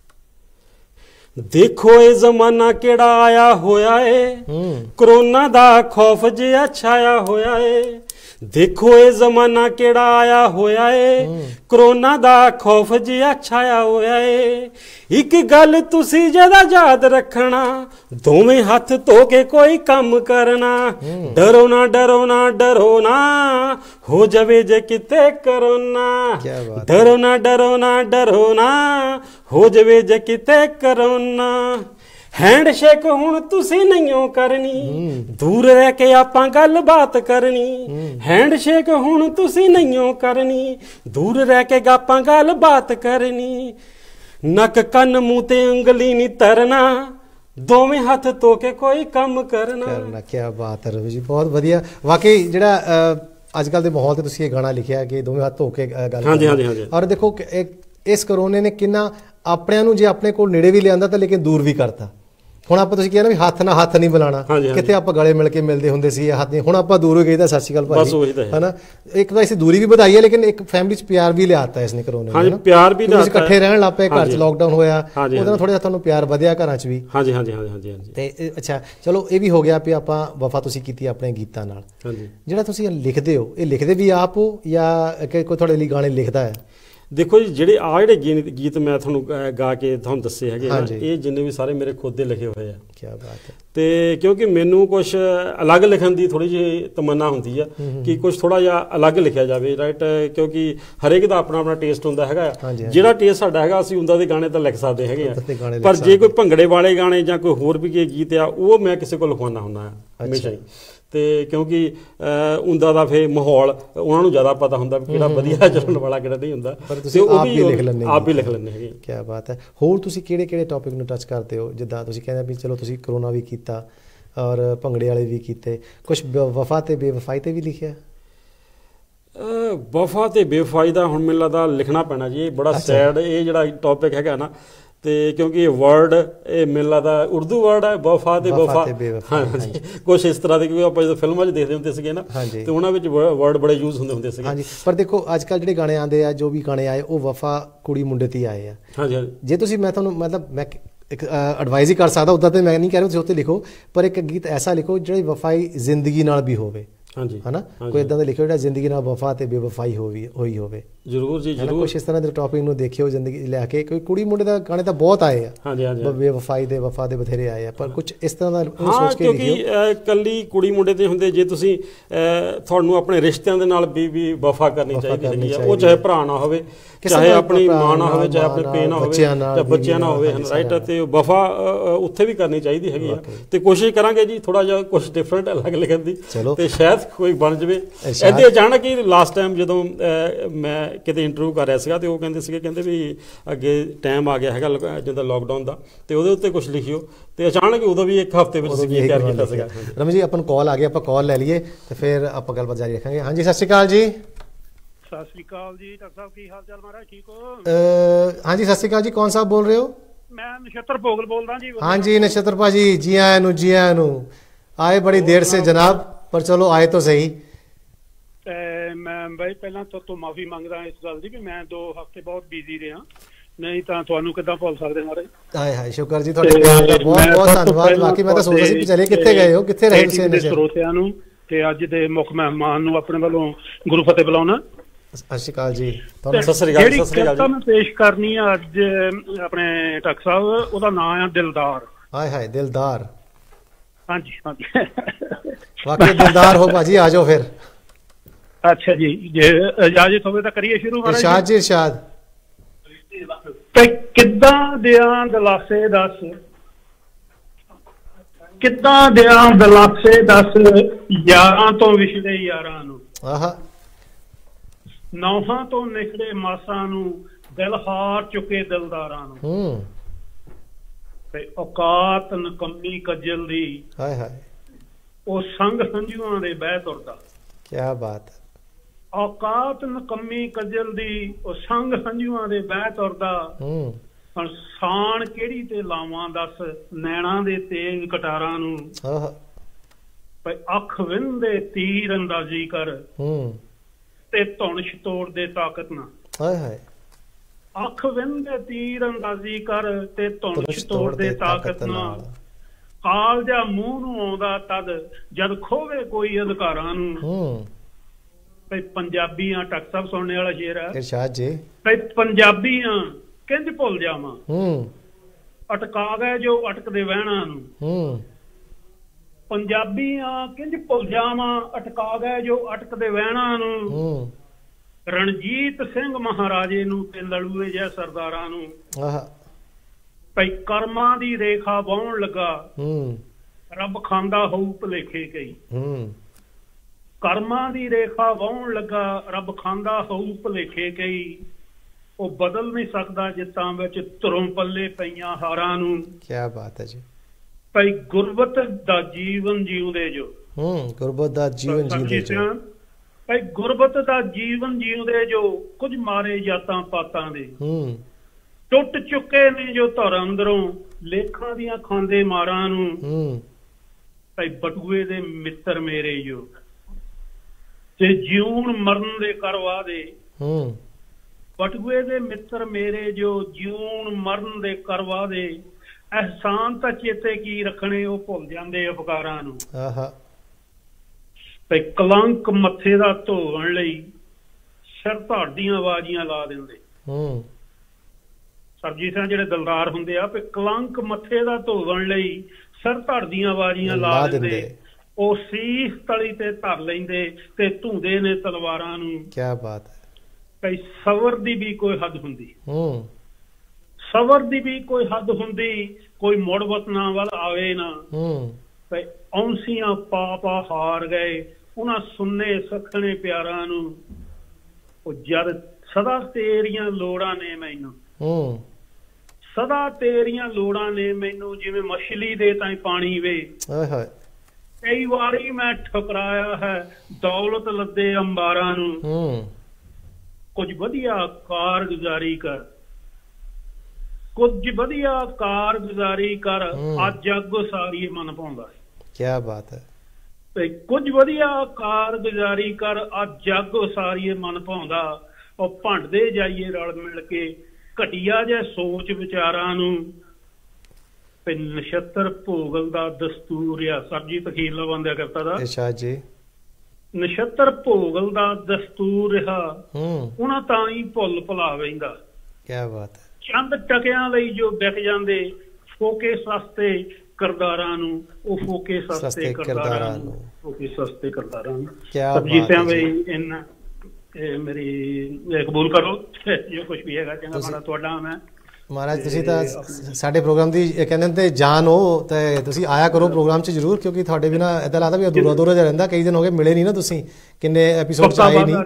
ਦੇਖੋ ਇਹ ਜ਼ਮਾਨਾ ਕਿਹੜਾ ਆਇਆ ਹੋਇਆ ਏ, ਕਰੋਨਾ ਦਾ ਖੌਫ ਜਿਹਾ ਛਾਇਆ ਹੋਇਆ ਏ, ਦੇਖੋ ਇਹ ਜ਼ਮਾਨਾ ਕਿਹੜਾ ਆਇਆ ਹੋਇਆ ਏ, ਕਰੋਨਾ ਦਾ ਖੌਫ ਜਿਹਾ ਛਾਇਆ ਹੋਇਆ ਏ, ਇੱਕ ਗੱਲ ਤੁਸੀਂ ਜਿਹਦਾ ਯਾਦ ਰੱਖਣਾ, ਦੋਵੇਂ ਹੱਥ ਧੋ ਕੇ ਕੋਈ ਕੰਮ ਕਰਨਾ, ਡਰੋ ਨਾ ਡਰੋ ਨਾ ਡਰੋ ਨਾ, ਹੋ ਜਾਵੇ ਜੇ ਕਿਤੇ ਕਰੋਨਾ, ਡਰੋ ਨਾ ਡਰੋ ਨਾ ਡਰੋ ਨਾ, ਹੋ ਜਾਵੇ ਜੇ ਕਿਤੇ ਕਰੋਨਾ, ਹੈਂਡਸ਼ੇਕ ਹੁਣ ਤੁਸੀਂ ਨਹੀਂਓ ਕਰਨੀ, ਦੂਰ ਰਹਿ ਕੇ ਆਪਾਂ ਗੱਲਬਾਤ ਕਰਨੀ, ਹੈਂਡਸ਼ੇਕ ਹੁਣ ਤੁਸੀਂ ਨਹੀਂਓ ਕਰਨੀ, ਦੂਰ ਰਹਿ ਕੇ ਆਪਾਂ ਗੱਲਬਾਤ ਕਰਨੀ, ਨੱਕ ਕੰਨ ਮੂੰਹ ਤੇ ਉਂਗਲੀ ਨਹੀਂ ਤਰਨਾ, ਦੋਵੇਂ ਹੱਥ ਧੋ ਕੇ ਕੋਈ ਕੰਮ ਕਰਨਾ। ਕੀ ਬਾਤ ਹੈ ਰਵੀ ਜੀ, ਬਹੁਤ ਵਧੀਆ। ਵਾਕਈ ਜਿਹੜਾ ਅੱਜ ਕੱਲ੍ਹ ਦੇ ਮਾਹੌਲ ਤੇ ਤੁਸੀਂ ਇਹ ਗਾਣਾ ਲਿਖਿਆ ਕਿ ਦੋਵੇਂ ਹੱਥ ਧੋ ਕੇ ਗੱਲ। ਹਾਂਜੀ। ਔਰ ਦੇਖੋ ਇਸ ਕਰੋਨੇ ਨੇ ਕਿੰਨਾ ਆਪਣਿਆਂ ਨੂੰ ਜੇ ਆਪਣੇ ਕੋਲ ਨੇੜੇ ਵੀ ਲਿਆਂਦਾ ਤਾਂ ਲੇਕਿਨ ਦੂਰ ਵੀ ਕਰਤਾ। ਹੁਣ ਆਪਾਂ ਤੁਸੀਂ ਕਿਹਾ ਨਾ ਵੀ ਹੱਥ ਨਾਲ ਹੱਥ ਨਹੀਂ ਮਿਲਾਉਣਾ, ਕਿੱਥੇ ਆਪਾਂ ਗਲੇ ਮਿਲ ਕੇ ਮਿਲਦੇ ਹੁੰਦੇ ਸੀ, ਹੱਥ ਨਹੀਂ, ਹੁਣ ਆਪਾਂ ਦੂਰ ਹੋ ਗਏ ਤਾਂ ਸਤਿ ਸ਼੍ਰੀ ਅਕਾਲ ਭਾਜੀ, ਹਨਾ। ਇੱਕ ਤਾਂ ਇਸ ਦੂਰੀ ਵੀ ਵਧਾਈ ਹੈ, ਲੇਕਿਨ ਇੱਕ ਫੈਮਿਲੀ 'ਚ ਪਿਆਰ ਵੀ ਲਿਆਤਾ ਇਸਨੇ ਕਰੋਨੇ ਨੇ। ਹਾਂਜੀ, ਪਿਆਰ ਵੀ ਲਿਆਤਾ, ਇਕੱਠੇ ਰਹਿਣ ਲੱਗ ਪਏ, ਘਰ 'ਚ ਲੋਕਡਾਊਨ ਹੋਇਆ, ਉਹਦੇ ਨਾਲ ਥੋੜਾ ਜਿਹਾ ਤੁਹਾਨੂੰ ਪਿਆਰ ਵਧਿਆ ਘਰਾਂ 'ਚ ਵੀ। ਹਾਂਜੀ। ਤੇ ਅੱਛਾ ਚਲੋ, ਇਹ ਵੀ ਹੋ ਗਿਆ ਵੀ ਆਪਾਂ ਵਫਾ ਤੁਸੀਂ ਕੀਤੀ ਆਪਣੇ ਗੀਤਾਂ ਨਾਲ। ਜਿਹੜਾ ਤੁਸੀਂ ਲਿਖਦੇ ਹੋ, ਇਹ ਲਿਖਦੇ ਵੀ ਆਪ ਹੋ ਜਾਂ ਕੋਈ ਤੁਹਾਡੇ ਲਈ ਗਾਣੇ ਲਿਖਦਾ ਹੈ? ਦੇਖੋ ਜੀ ਜਿਹੜੇ ਜਿਹੜੇ ਗੀਤ ਮੈਂ ਤੁਹਾਨੂੰ ਗਾ ਕੇ ਤੁਹਾਨੂੰ ਦੱਸੇ ਹੈਗੇ ਨਾ, ਹਾਂਜੀ। ਇਹ ਜਿੰਨੇ ਵੀ ਸਾਰੇ ਮੇਰੇ ਖੁਦ ਦੇ ਲਿਖੇ ਹੋਏ ਆ। ਕੀ ਬਾਤ ਹੈ। ਤੇ ਕਿਉਂਕਿ ਮੈਨੂੰ ਕੁਝ ਅਲੱਗ ਲਿਖਣ ਦੀ ਥੋੜੀ ਜਿਹੀ ਤਮੰਨਾ ਹੁੰਦੀ ਆ ਕਿ ਕੁਝ ਥੋੜਾ ਜਿਹਾ ਅਲੱਗ ਲਿਖਿਆ ਜਾਵੇ, ਰਾਈਟ। ਕਿਉਂਕਿ ਹਰੇਕ ਦਾ ਆਪਣਾ ਆਪਣਾ ਟੇਸਟ ਹੁੰਦਾ ਹੈਗਾ। ਜਿਹੜਾ ਟੇਸਟ ਸਾਡਾ ਹੈਗਾ ਅਸੀਂ ਉਹਨਾਂ ਦੇ ਗਾਣੇ ਤਾਂ ਲਿਖ ਸਕਦੇ ਹੈਗੇ ਆ, ਪਰ ਜੇ ਕੋਈ ਭੰਗੜੇ ਵਾਲੇ ਗਾਣੇ ਜਾਂ ਕੋਈ ਹੋਰ ਵੀ ਕੋਈ ਗੀਤ ਆ ਉਹ ਮੈਂ ਕਿਸੇ ਕੋਲ ਲਿਖਵਾਉਣਾ ਹੁੰਦਾ ਹਮੇਸ਼ਾ ਹੀ। ਤੇ ਕਿਉਂਕਿ ਉਹਦਾ ਦਾ ਫੇ ਮਾਹੌਲ ਉਹਨਾਂ ਨੂੰ ਜ਼ਿਆਦਾ ਪਤਾ ਹੁੰਦਾ ਵੀ ਕਿਹੜਾ ਵਧੀਆ ਚੱਲਣ ਵਾਲਾ ਕਿਹੜਾ ਨਹੀਂ ਹੁੰਦਾ, ਤੇ ਉਹ ਵੀ ਆਪ ਵੀ ਲਿਖ ਲੈਂਦੇ ਹੈਗੇ। ਕੀ ਬਾਤ ਹੈ। ਹੋਰ ਤੁਸੀਂ ਕਿਹੜੇ ਕਿਹੜੇ ਟੌਪਿਕ ਨੂੰ ਟੱਚ ਕਰਦੇ ਹੋ? ਜਿੱਦਾਂ ਤੁਸੀਂ ਕਹਿੰਦੇ ਵੀ ਚਲੋ ਤੁਸੀਂ ਕਰੋਨਾ ਵੀ ਕੀਤਾ ਔਰ ਭੰਗੜੇ ਵਾਲੇ ਵੀ ਕੀਤੇ, ਕੁਛ ਵਫਾ ਤੇ ਬੇਵਫਾਈ ਤੇ ਵੀ ਲਿਖਿਆ? ਵਫਾ ਤੇ ਬੇਵਫਾਈ ਦਾ ਹੁਣ ਮੈਨੂੰ ਲੱਗਦਾ ਲਿਖਣਾ ਪੈਣਾ ਜੀ, ਇਹ ਬੜਾ ਸੈਡ ਇਹ ਜਿਹੜਾ ਟੌਪਿਕ ਹੈਗਾ ਨਾ। ਤੇ ਕਿਉਂਕਿ ਇਹ ਵਰਡ ਇਹ ਮੈਨੂੰ ਲੱਗਦਾ ਉਰਦੂ ਵਰਡ ਹੈ, ਵਫਾ ਤੇ ਵਫਾ, ਹਾਂਜੀ ਕੁਛ ਇਸ ਤਰ੍ਹਾਂ ਦੇ। ਕਿਉਂਕਿ ਆਪਾਂ ਜਦੋਂ ਫਿਲਮਾਂ 'ਚ ਦੇਖਦੇ ਹੁੰਦੇ ਸੀਗੇ ਨਾ, ਤੇ ਉਹਨਾਂ ਵਿੱਚ ਵਰਡ ਬੜੇ ਯੂਜ਼ ਹੁੰਦੇ ਸੀਗੇ। ਹਾਂਜੀ, ਪਰ ਦੇਖੋ ਅੱਜ ਕੱਲ੍ਹ ਜਿਹੜੇ ਗਾਣੇ ਆਉਂਦੇ ਆ, ਜੋ ਵੀ ਗਾਣੇ ਆਏ ਉਹ ਵਫਾ ਕੁੜੀ ਮੁੰਡੇ ਤੇ ਆਏ ਆ। ਹਾਂਜੀ ਹਾਂਜੀ। ਜੇ ਤੁਸੀਂ ਮੈਂ ਤੁਹਾਨੂੰ ਮਤਲਬ ਮੈਂ ਇੱਕ ਐਡਵਾਈਜ਼ ਹੀ ਕਰ ਸਕਦਾ, ਉੱਦਾਂ ਤਾਂ ਮੈਂ ਨਹੀਂ ਕਹਿ ਰਿਹਾ ਤੁਸੀਂ ਉੱਥੇ ਲਿਖੋ, ਪਰ ਇੱਕ ਗੀਤ ਐਸਾ ਲਿਖੋ ਜਿਹੜੀ ਵਫਾਈ ਜ਼ਿੰਦਗੀ ਨਾਲ ਵੀ ਹੋਵੇ। ਹਾਂਜੀ, ਹੈ ਨਾ, ਕੋਈ ਇੱਦਾਂ ਦਾ ਲਿਖਿਓ ਜਿਹੜਾ ਜ਼ਿੰਦਗੀ ਨਾਲ ਵਫਾ ਤੇ ਬੇਵਫਾਈ ਹੋਈ ਹੋਵੇ। ਜ਼ਰੂਰ ਜੀ ਜ਼ਰੂਰ। ਕੁਛ ਇਸ ਤਰ੍ਹਾਂ ਦੇ ਟੌਪਿਕ ਨੂੰ ਦੇਖਿਓ ਜ਼ਿੰਦਗੀ ਲੈ ਕੇ। ਕੋਈ ਕੁੜੀ ਮੁੰਡੇ ਦਾ ਗਾਣੇ ਤਾਂ ਬਹੁਤ ਆਏ ਆ, ਹਾਂਜੀ ਹਾਂਜੀ, ਬੇਵਫਾਈ ਦੇ ਵਫਾ ਦੇ ਬਥੇਰੇ ਆਏ ਆ, ਪਰ ਕੁਛ ਇਸ ਤਰ੍ਹਾਂ ਦਾ ਸੋਚ ਕੇ ਲਿਖਿਓ। ਕਿਉਂਕਿ ਕੱਲੀ ਕੁੜੀ ਮੁੰਡੇ ਤੇ ਹੁੰਦੇ, ਜੇ ਤੁਸੀਂ ਤੁਹਾਨੂੰ ਆਪਣੇ ਰਿਸ਼ਤਿਆਂ ਦੇ ਨਾਲ ਵੀ ਵਫਾ ਕਰਨੀ ਚਾਹੀਦੀ ਹੈਗੀ ਆ, ਉਹ ਚਾਹੇ ਭਰਾ ਨਾ ਹੋਵੇ, ਚਾਹੇ ਆਪਣੀ ਮਾਂ ਨਾ ਹੋਵੇ, ਚਾਹੇ ਆਪਣੇ ਪੇ ਨਾ ਹੋਵੇ, ਜਾਂ ਬੱਚਿਆਂ ਨਾ ਹੋਵੇ, ਰਾਈਟ। ਤੇ ਵਫਾ ਉੱਥੇ ਵੀ ਕਰਨੀ ਚਾਹੀਦੀ ਹੈਗੀ ਆ। ਤੇ ਕੋਸ਼ਿਸ਼ ਕਰਾਂਗੇ ਜੀ ਥੋੜਾ ਜਿਹਾ ਕੁਛ ਡਿਫਰੈਂਟ ਅਲੱਗ ਲਿਖਣ ਦੀ, ਤੇ ਸ਼ਾਇਦ ਕੋਈ ਬਣ ਜਾਵੇ। ਇਹਦੇ ਅਚਾਨਕ ਹੀ ਲਾਸਟ ਟਾਈਮ ਜਦੋਂ ਮੈਂ ਕਿਤੇ ਇੰਟਰਵਿਊ ਕਰ ਰਿਹਾ ਸੀਗਾ, ਤੇ ਉਹ ਕਹਿੰਦੇ ਸੀਗੇ, ਕਹਿੰਦੇ ਵੀ ਅੱਗੇ ਟਾਈਮ ਆ ਗਿਆ ਹੈਗਾ ਜਿੱਦਾਂ ਲੋਕਡਾਊਨ ਦਾ, ਤੇ ਉਹਦੇ ਉੱਤੇ ਕੁਝ ਲਿਖਿਓ। ਤੇ ਅਚਾਨਕ ਉਦੋਂ ਵੀ ਇੱਕ ਹਫ਼ਤੇ ਵਿੱਚ ਅਸੀਂ ਤਿਆਰ ਕੀਤਾ ਸੀਗਾ। ਰਮਨ ਜੀ ਆਪਾਂ ਨੂੰ ਕਾਲ ਆ ਗਈ, ਆਪਾਂ ਕਾਲ ਲੈ ਲਈਏ ਤੇ ਫਿਰ ਆਪਾਂ ਗੱਲਬਾਤ ਜਾਰੀ ਰੱਖਾਂਗੇ। ਹਾਂਜੀ, ਸਤਿ ਸ਼੍ਰੀ ਅਕਾਲ ਜੀ। ਸਤਿ ਸ਼੍ਰੀ ਅਕਾਲ ਜੀ। ਡਾਕਟਰ ਸਾਹਿਬ ਕੀ ਹਾਲ ਚਾਲ? ਮਹਾਰਾਜ ਠੀਕ ਹੋ? ਹਾਂਜੀ ਸਤਿ ਸ਼੍ਰੀ ਅਕਾਲ ਜੀ। ਕੌਣ ਸਾਹਿਬ ਬੋਲ ਰਹੇ ਹੋ? ਮੈਂ ਨਛੱਤਰ ਭੋਗਲ ਬੋਲਦਾ ਜੀ। ਹਾਂਜੀ ਨਛੱਤਰ ਭਾਜੀ, जी आया नू आए बड़ी देर से जनाब, पर चलो आए तो सही। ਮੈਂ ਬਾਈ ਪਹਿਲਾਂ ਤੋਂ ਮਾਫੀ ਮੰਗਦਾ ਇਸ ਗੱਲ ਦੀ ਵੀ ਮੈਂ 2 ਹਫ਼ਤੇ ਬਹੁਤ ਬਿਜ਼ੀ ਰਿਹਾ, ਨਹੀਂ ਤਾਂ ਤੁਹਾਨੂੰ ਕਿੱਦਾਂ ਭੁੱਲ ਸਕਦੇ ਮਹਾਰਾਜ। ਹਾਏ ਹਾਏ, ਸ਼ੁਕਰ ਜੀ ਤੁਹਾਡੇ ਪਿਆਰ ਦਾ ਬਹੁਤ ਬਹੁਤ ਧੰਨਵਾਦ। ਬਾਕੀ ਮੈਂ ਤਾਂ ਸੋਚਦਾ ਸੀ ਕਿ ਚਲੇ ਕਿੱਥੇ ਗਏ ਹੋ, ਕਿੱਥੇ ਰਹੇ ਤੁਸੀਂ ਇਹਨੇ ਸਰੋਤਿਆਂ ਨੂੰ ਤੇ ਅੱਜ ਦੇ ਮੁੱਖ ਮਹਿਮਾਨ ਨੂੰ ਆਪਣੇ ਵੱਲੋਂ ਗੁਰੂ ਫਤਿਹ ਬੁਲਾਉਣਾ। ਸਤਿ ਸ਼੍ਰੀ ਅਕਾਲ ਜੀ। ਸਤਿ ਸ਼੍ਰੀ ਅਕਾਲ। ਸਤਿ ਸ਼੍ਰੀ ਅਕਾਲ ਜੀ। ਮੈਂ ਪੇਸ਼ ਕਰਨੀ ਆ ਅੱਜ ਆਪਣੇ ਡਾਕਟਰ ਸਾਹਿਬ, ਉਹਦਾ ਨਾਮ ਆ ਦਿਲਦਾਰ। ਹਾਏ ਹਾਏ, ਦਿਲਦਾਰ। ਹਾਂਜੀ ਹਾਂਜੀ, ਵਾਕਈ ਦਿਲਦਾਰ ਹੋ ਭਾਜੀ, ਆ ਜਾਓ ਫਿਰ। ਅੱਛਾ ਜੀ, ਜੇ ਇਜਾਜ਼ਤ ਹੋਵੇ ਤਾਂ ਕਰੀਏ ਸ਼ੁਰੂ। ਇਰਸ਼ਾਦ ਜੀ ਇਰਸ਼ਾਦ। ਤੇ ਕਿੱਦਾਂ ਦਿਆਂ ਦਿਲਾਸੇ ਦੱਸ, ਕਿੱਦਾਂ ਦਿਆਂ ਦਿਲਾਸੇ ਦੱਸ, ਯਾਰਾਂ ਤੋਂ ਵਿਛੜੇ ਯਾਰਾਂ ਨੂੰ, ਆਹਾ, ਨੌਹਾਂ ਤੋਂ ਨਿਕਲੇ ਮਾਸਾਂ ਨੂੰ, ਦਿਲ ਹਾਰ ਚੁੱਕੇ ਦਿਲਦਾਰਾਂ ਨੂੰ। ਤੇ ਔਕਾਤ ਨਕੰਮੀ ਕੱਜਲ ਦੀ, ਹਾਏ ਹਾਏ, ਉਹ ਸੰਗ ਹੰਝੂਆਂ ਦੇ ਬਹਿ ਤੁਰਦਾ। ਕੀ ਬਾਤ ਹੈ। ਔਕਾਤ ਨਕੰਮੀ ਕੱਜਲ ਦੀ, ਉਹ ਸੰਗ ਹੰਝੂਆਂ ਦੇ ਬਹਿ ਤੁਰਦਾ। ਹੁਣ ਸਾਣ ਕਿਹੜੀ ਤੇ ਲਾਵਾਂ ਦੱਸ, ਨੈਣਾ ਦੇ ਤੇਜ਼ ਕਟਾਰਾਂ ਨੂੰ। ਭਈ ਅੱਖ ਵਿੰਦੇ ਤੀਰ ਅੰਦਾਜ਼ੀ ਕਰ, ਤੇ ਧੁਨ ਛਤੋੜ ਦੇ ਤਾਕਤ ਨਾ। ਹਾਏ ਹਾਏ, ਅੱਖ ਵਿੰਦੇ ਤੀਰ ਅੰਦਾਜ਼ੀ ਕਰ, ਤੇ ਧੁਨ ਛਤੋੜ ਦੇ ਤਾਕਤ ਨਾਲ। ਕਾਲਜਾ ਮੂੰਹ ਨੂੰ ਆਉਂਦਾ ਤਦ, ਜਦ ਖੋਵੇ ਕੋਈ ਅਧਿਕਾਰਾਂ ਨੂੰ। ਭਈ ਪੰਜਾਬੀਆਂ, ਟੱਕ ਸਾਹਿਬ ਸੁਣਨੇ ਵਾਲਾ ਸ਼ੇਰ ਹੈ ਇਰਸ਼ਾਦ ਜੀ। ਭਈ ਪੰਜਾਬੀਆਂ ਕਿੰਝ ਭੁੱਲ ਜਾਵਾਂ, ਅਟਕਾ ਗਏ ਜੋ ਅਟਕਦੇ ਵਹਿਣਾ ਨੂੰ। ਪੰਜਾਬੀਆਂ ਕਿੰਝ ਭੁੱਲ ਜਾਵਾਂ, ਅਟਕਾ ਗਏ ਜੋ ਅਟਕਦੇ ਵਹਿਣਾ ਨੂੰ। ਰਣਜੀਤ ਸਿੰਘ ਮਹਾਰਾਜੇ ਨੂੰ ਤੇ ਲੜੂਏ ਜੈ ਸਰਦਾਰਾਂ ਨੂੰ। ਭਈ ਕਰਮਾਂ ਦੀ ਰੇਖਾ ਵਾਹੁਣ ਲੱਗਾ, ਰੱਬ ਖਾਂਦਾ ਹੋਊ ਭੁਲੇਖੇ ਕਈ। ਕਰਮਾਂ ਦੀ ਰੇਖਾ ਵਾਹੁਣ ਲੱਗਾ, ਰੱਬ ਖਾਂਦਾ ਹੋਊ ਭੁਲੇਖੇ ਕਈ। ਉਹ ਬਦਲ ਨਹੀਂ ਸਕਦਾ ਜਿੱਤਾਂ ਵਿੱਚ ਧਰੋਂ ਪੱਲੇ ਪਈਆਂ ਹਾਰਾਂ ਨੂੰ। ਕੀ ਬਾਤ ਹੈ ਜੀ। ਭਈ ਗੁਰਬਤ ਦਾ ਜੀਵਨ ਜਿਉਂਦੇ ਜੋ, ਗੁਰਬਤ ਦਾ ਜੀਵਨ ਜਿਉਂਦੇ ਜੋ। ਭਈ ਗੁਰਬਤ ਦਾ ਜੀਵਨ ਜਿਉਂਦੇ ਜੋ, ਕੁਝ ਮਾਰੇ ਜਾਤਾਂ ਪਾਤਾਂ ਦੇ। ਟੁੱਟ ਚੁੱਕੇ ਨੇ ਜੋ ਧਰ ਅੰਦਰੋਂ, ਲੇਖਾਂ ਦੀਆਂ ਖਾਂਦੇ ਮਾਰਾਂ ਨੂੰ। ਭਈ ਬਟੂਏ ਦੇ ਮਿੱਤਰ ਮੇਰੇ ਜੋ, ਤੇ ਜਿਉਣ ਮਰਨ ਦੇ ਕਰਵਾ ਦੇ। ਬਟੂਏ ਦੇ ਮਿੱਤਰ ਮੇਰੇ ਜੋ, ਜਿਉਣ ਮਰਨ ਦੇ ਕਰਵਾ ਦੇ। ਅਹਿਸਾਨ ਤਾਂ ਚੇਤੇ ਕੀ ਰੱਖਣੇ, ਉਹ ਭੁੱਲ ਜਾਂਦੇ ਅਫਕਾਰਾਂ ਨੂੰ। ਤੇ ਕਲੰਕ ਮੱਥੇ ਦਾ ਧੋਣ ਲਈ ਸਿਰ ਧੜ ਦੀਆਂ ਆਵਾਜ਼ੀਆਂ ਲਾ ਦਿੰਦੇ। ਸਰਬਜੀਤ ਸਿੰਘ ਜਿਹੜੇ ਦਿਲਦਾਰ ਹੁੰਦੇ ਆ, ਕਲੰਕ ਮੱਥੇ ਦਾ ਧੋਵਣ ਲਈ ਸਿਰ ਧੜਦੀਆਂ ਬਾਜ਼ੀਆਂ ਲਾ ਦਿੰਦੇ, ਉਹ ਸੀਸ ਤਲੀ ਤੇ ਧਰ ਲੈਂਦੇ ਤੇ ਧੂੰਦੇ ਨੇ ਤਲਵਾਰਾਂ ਨੂੰ। ਕੀ ਬਾਤ ਹੈ। ਕਈ ਸਬਰ ਦੀ ਵੀ ਕੋਈ ਹੱਦ ਹੁੰਦੀ, ਸਬਰ ਦੀ ਵੀ ਕੋਈ ਹੱਦ ਹੁੰਦੀ, ਕੋਈ ਮੁੜ ਵਤਨਾਂ ਵੱਲ ਆਵੇ ਨਾ। ਤੇ ਔਂਸੀਆਂ ਪਾਪਾ ਹਾਰ ਗਏ ਉਹਨਾਂ ਸੁੰਨੇ ਸਖਣੇ ਪਿਆਰਾਂ ਨੂੰ, ਉਹ ਜਦ ਸਦਾ ਤੇਰੀਆਂ ਲੋੜਾਂ ਨੇ ਮੈਨੂੰ, ਸਦਾ ਤੇਰੀਆਂ ਲੋੜਾਂ ਨੇ ਮੈਨੂੰ, ਜਿਵੇਂ ਮਛਲੀ ਦੇ ਤਾਈਂ ਪਾਣੀ ਵੇ। ਕਈ ਵਾਰੀ ਮੈਂ ਠੁਕਰਾਇਆ ਹੈ ਦੌਲਤ ਲੱਦੇ ਅੰਬਾਰਾਂ ਨੂੰ, ਕੁਝ ਵਧੀਆ ਕਾਰਗੁਜ਼ਾਰੀ ਕਰ, ਕੁਝ ਵਧੀਆ ਕਾਰਗੁਜ਼ਾਰੀ ਕਰ, ਅੱਜ ਅੱਗੋਂ ਸਾਰੀ ਮਨ ਪਾਉਂਦਾ। ਕੀ ਬਾਤ ਹੈ। ਤੇ ਕੁਝ ਵਧੀਆ ਕਾਰਗੁਜ਼ਾਰੀ ਕਰ, ਅੱਜ ਅੱਗੋਂ ਸਾਰੀ ਮਨ ਪਾਉਂਦਾ। ਉਹ ਭੰਡਦੇ ਜਾਈਏ ਰਲ ਮਿਲ ਕੇ ਘਟੀਆ ਜੇ ਸੋਚ ਵਿਚਾਰਾਂ ਨੂੰ। ਤੇ ਨਛੱਤਰ ਭੋਗਲ ਦਾ ਦਸਤੂਰ ਆ, ਸਰਬਜੀਤ ਅਖੀਰਲਾ ਬੰਦਿਆ ਕਰਤਾ ਦਾ ਇਰਸ਼ਾਦ ਜੀ। ਨਛੱਤਰ ਭੋਗਲ ਦਾ ਦਸਤੂਰ ਰਿਹਾ, ਉਹਨਾਂ ਤਾਂ ਹੀ ਭੁੱਲ ਭੁਲਾ ਵਹਿੰਦਾ। ਕੀ ਬਾਤ ਹੈ। ਚੰਦ ਟਕਿਆਂ ਲਈ ਜੋ ਵਿਕ ਜਾਂਦੇ ਫੋਕੇ ਸਸਤੇ ਕਰਦਾਰਾਂ ਨੂੰ, ਉਹ ਫੋਕੇ ਸਸਤੇ ਕਰਦਾਰਾਂ ਨੂੰ, ਫੋਕੇ ਸਸਤੇ ਕਰਦਾਰਾਂ ਨੂੰ। ਸਰਬਜੀਤ ਸਿੰਘ ਬਈ ਇਹਨਾਂ ਮੇਰੀ ਕਬੂਲ ਕਰੋ ਜੋ ਕੁਛ ਵੀ ਹੈਗਾ, ਚੰਗਾ ਮਾੜਾ ਤੁਹਾਡਾ। ਮੈਂ ਮਹਾਰਾਜ ਤੁਸੀਂ ਤਾਂ ਸਾਡੇ ਪ੍ਰੋਗਰਾਮ ਦੀ ਕਹਿੰਦੇ ਤੇ ਜਾਨ ਹੋ, ਤੇ ਤੁਸੀਂ ਆਇਆ ਕਰੋ ਪ੍ਰੋਗਰਾਮ 'ਚ ਜ਼ਰੂਰ, ਕਿਉਂਕਿ ਤੁਹਾਡੇ ਬਿਨਾਂ ਏਦਾਂ ਲੱਗਦਾ ਵੀ ਅਧੂਰਾ ਅਧੂਰਾ ਜਿਹਾ ਰਹਿੰਦਾ। ਕਈ ਦਿਨ ਹੋ ਗਏ ਮਿਲੇ ਨਹੀਂ ਨਾ ਤੁਸੀਂ, ਕਿੰਨੇ ਐਪੀਸੋਡ 'ਚ ਆਏ ਨਹੀਂ।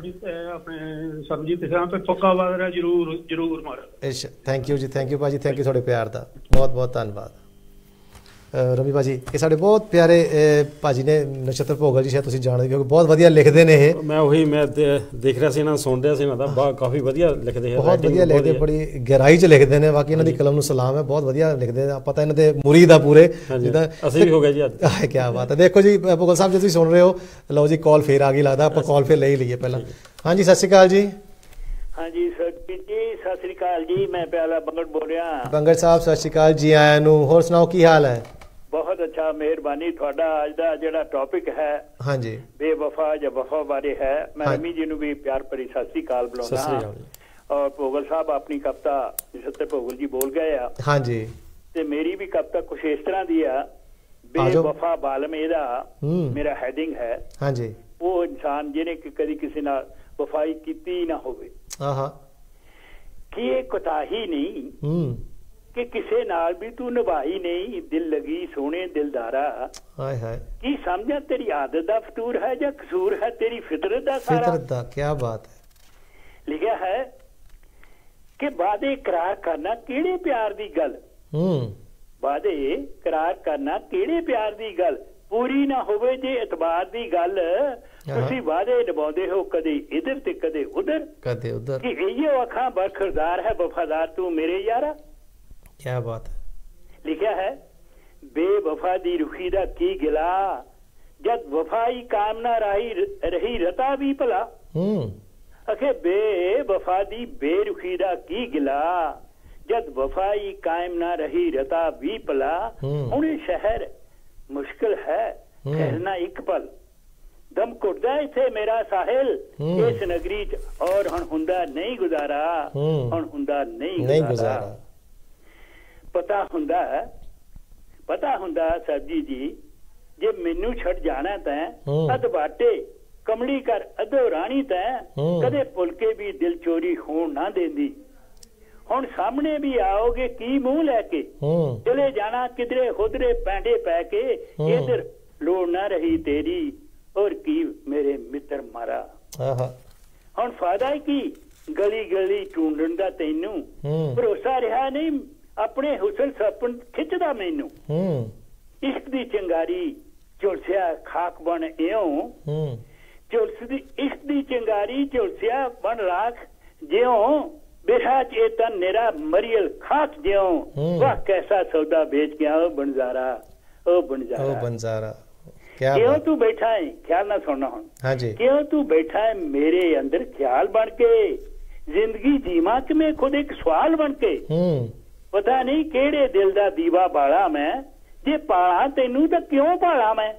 ਸਰਬਜੀਤ ਸਿੰਘ ਤੇ ਪੱਕਾ ਵਾਦ ਰਿਹਾ, ਜ਼ਰੂਰ ਜ਼ਰੂਰ ਮਾਰਾ। Thank you ji, thank you ਭਾਜੀ, ਥੈਂਕ ਯੂ ਤੁਹਾਡੇ ਪਿਆਰ ਦਾ, ਬਹੁਤ ਬਹੁਤ ਧੰਨਵਾਦ। ਰਵੀ ਭਾਜੀ ਇਹ ਸਾਡੇ ਬਹੁਤ ਪਿਆਰੇ ਭਾਜੀ ਨੇ, ਨਛੱਤਰ ਭੋਗਲ ਜੀ ਸ਼ਾਇਦ ਤੁਸੀਂ ਜਾਣਦੇ, ਕਿਉਂਕਿ ਬਹੁਤ ਵਧੀਆ ਲਿਖਦੇ ਨੇ ਇਹ। ਮੈਂ ਉਹੀ ਮੈਂ ਦੇਖ ਰਿਹਾ ਸੀ, ਇਹਨਾਂ ਸੁਣ ਰਿਹਾ ਸੀ, ਇਹਨਾਂ ਦਾ ਕਾਫੀ ਵਧੀਆ ਲਿਖਦੇ ਹੈ, ਬਹੁਤ ਵਧੀਆ ਲਿਖਦੇ, ਬੜੀ ਗਹਿਰਾਈ 'ਚ ਲਿਖਦੇ ਨੇ। ਬਾਕੀ ਇਹਨਾਂ ਦੀ ਕਲਮ ਨੂੰ ਸਲਾਮ ਹੈ, ਬਹੁਤ ਵਧੀਆ ਲਿਖਦੇ। ਆਪਾਂ ਤਾਂ ਇਹਨਾਂ ਦੇ ਮੁਰੀਦ ਆ ਪੂਰੇ, ਜਿੱਦਾਂ ਅਸੀਂ ਵੀ ਹੋ ਗਏ ਜੀ ਅੱਜ। ਕੀ ਬਾਤ ਹੈ। ਦੇਖੋ ਜੀ ਭੋਗਲ ਸਾਹਿਬ, ਜੇ ਤੁਸੀਂ ਸੁਣ ਰਹੇ ਹੋ, ਲਓ ਜੀ ਕਾਲ ਫੇਰ ਆ ਗਈ ਲੱਗਦਾ, ਆਪਾਂ ਕਾਲ ਫੇਰ ਲੈ ਹੀ ਲਈਏ ਪਹਿਲਾਂ। ਹਾਂਜੀ ਸਤਿ ਸ਼੍ਰੀ ਅਕਾਲ ਜੀ। ਹਾਂਜੀ ਸਰਬਜੀਤ ਜੀ ਸਤਿ ਸ਼੍ਰੀ ਅਕਾਲ ਜੀ, ਮੈਂ ਪਿਆਲਾ ਬੰਗੜ ਬੋਲ ਰਿਹਾ। ਬੰਗੜ ਸਾਹਿਬ ਸਤਿ ਸ਼੍ਰੀ ਅਕਾਲ ਜੀ, ਆਇਆਂ ਨੂੰ। ਹੋਰ ਸੁਣਾਓ ਕੀ ਹਾਲ ਹੈ? ਬਹੁਤ ਅੱਛਾ, ਮਿਹਰਬਾਨੀ। ਤੁਹਾਡਾ ਅੱਜ ਦਾ ਜਿਹੜਾ ਟੌਪਿਕ ਹੈ ਹਾਂਜੀ ਬੇਵਫਾ ਜਾਂ ਵਫਾ ਬਾਰੇ ਹੈ। ਮੈਂ ਰਮੀ ਜੀ ਨੂੰ ਵੀ ਪਿਆਰ ਭਰੀ ਸਤਿ ਸ਼੍ਰੀ ਅਕਾਲ ਬੁਲਾਉਂਦਾ। ਔਰ ਭੋਗਲ ਸਾਹਿਬ ਆਪਣੀ ਕਵਿਤਾ ਨਛੱਤਰ ਭੋਗਲ ਜੀ ਬੋਲ ਗਏ ਆ। ਹਾਂਜੀ, ਤੇ ਮੇਰੀ ਵੀ ਕਵਿਤਾ ਕੁਛ ਇਸ ਤਰ੍ਹਾਂ ਦੀ ਆ, ਬੇਵਫਾ ਬਾਲਮ ਇਹਦਾ ਮੇਰਾ ਹੈਡਿੰਗ ਹੈ। ਹਾਂਜੀ, ਉਹ ਇਨਸਾਨ ਜਿਹਨੇ ਕਦੀ ਕਿਸੇ ਨਾਲ ਵਫਾਈ ਕੀਤੀ ਨਾ ਹੋਵੇ, ਕਿ ਇਹ ਕੁਤਾਹੀ ਨਹੀਂ ਕਿ ਕਿਸੇ ਨਾਲ ਵੀ ਤੂੰ ਨਿਭਾਈ ਨਹੀਂ, ਦਿਲ ਲਗੀ ਸੋਹਣੇ ਦਿਲਦਾਰਾ। ਹਾਏ ਹਾਏ, ਕੀ ਸਮਝਿਆ ਤੇਰੀ ਆਦਤ ਦਾ ਫਤੂਰ ਹੈ ਜਾਂ ਕਸੂਰ ਹੈ ਤੇਰੀ ਫਿਤਰਤ ਦਾ ਸਾਰਾ। ਫਿਤਰਤ ਦਾ, ਕੀ ਬਾਤ ਹੈ। ਲਿਖਿਆ ਹੈ ਕਿ ਵਾਅਦੇ ਇਕਰਾਰ ਕਰਨਾ ਕਿਹੜੇ ਪਿਆਰ ਦੀ ਗੱਲ, ਵਾਅਦੇ ਇਕਰਾਰ ਕਰਨਾ ਕਿਹੜੇ ਪਿਆਰ ਦੀ ਗੱਲ, ਪੂਰੀ ਨਾ ਹੋਵੇ ਜੇ ਇਤਬਾਰ ਦੀ ਗੱਲ। ਤੁਸੀਂ ਵਾਅਦੇ ਨਿਭਾਉਂਦੇ ਹੋ ਕਦੇ ਇਧਰ ਤੇ ਕਦੇ ਉਧਰ, ਕਦੇ ਉਧਰ, ਕਿ ਇਹੋ ਅੱਖਾਂ ਬਰਖਰਦਾਰ ਹੈ ਵਫਾਦਾਰ ਤੂੰ ਮੇਰੇ ਯਾਰਾ। क्या बात है। लिखा है बेवफा दी रुखी दा की गिला, जद वफाई काम ना रही रता भी भला। अखे बेवफा दी बेरुखी दा की गिला, जद वफाई कायम ना रही रता भी भला। हुणे शहर मुश्किल है ठहरना एक पल, दम घुटदा इथे मेरा साहिल इस नगरी च, और हुण हुंदा नहीं गुजारा, हुण हुंदा नहीं गुजारा। पता हुंदा सरजी जी जे मैनू छड़ जाना तैं, अध बाटे कमली कर अधो राणी तैं, कदे फुलके भी दिल चोरी होण ना देंदी। हुण सामने भी आओगे की मुंह लैके, चले जाना किधरे खुदरे पैंडे पै के, इधर लोड़ ना रही तेरी और की मेरे मित्र मारा। हुण फायदा की गली गली ढूंढण दा तैनू, भरोसा रहा नहीं अपने हुसन सपन खिंचदा मैनू। इश्क दी चिंगारी झुलसिया खाक बन इयों, इश्क दी चिंगारी झुलसिया बन राख ज्यों, बिरहा चेतन निरा मरियल खाक ज्यों। वाह कैसा सौदा बेच गया ओ बनजारा, ओ बनजारा। क्यों तू बैठा है, ख्याल ना सुनना हुण। हाँ जी, क्यों तू बैठा है मेरे अंदर ख्याल बन के, जिंदगी जीवा कि मैं खुद एक सवाल बन के। पता नहीं केड़े दिल दा दीवा बाला मैं, जे पाला तेनू तो क्यों पाला मैं,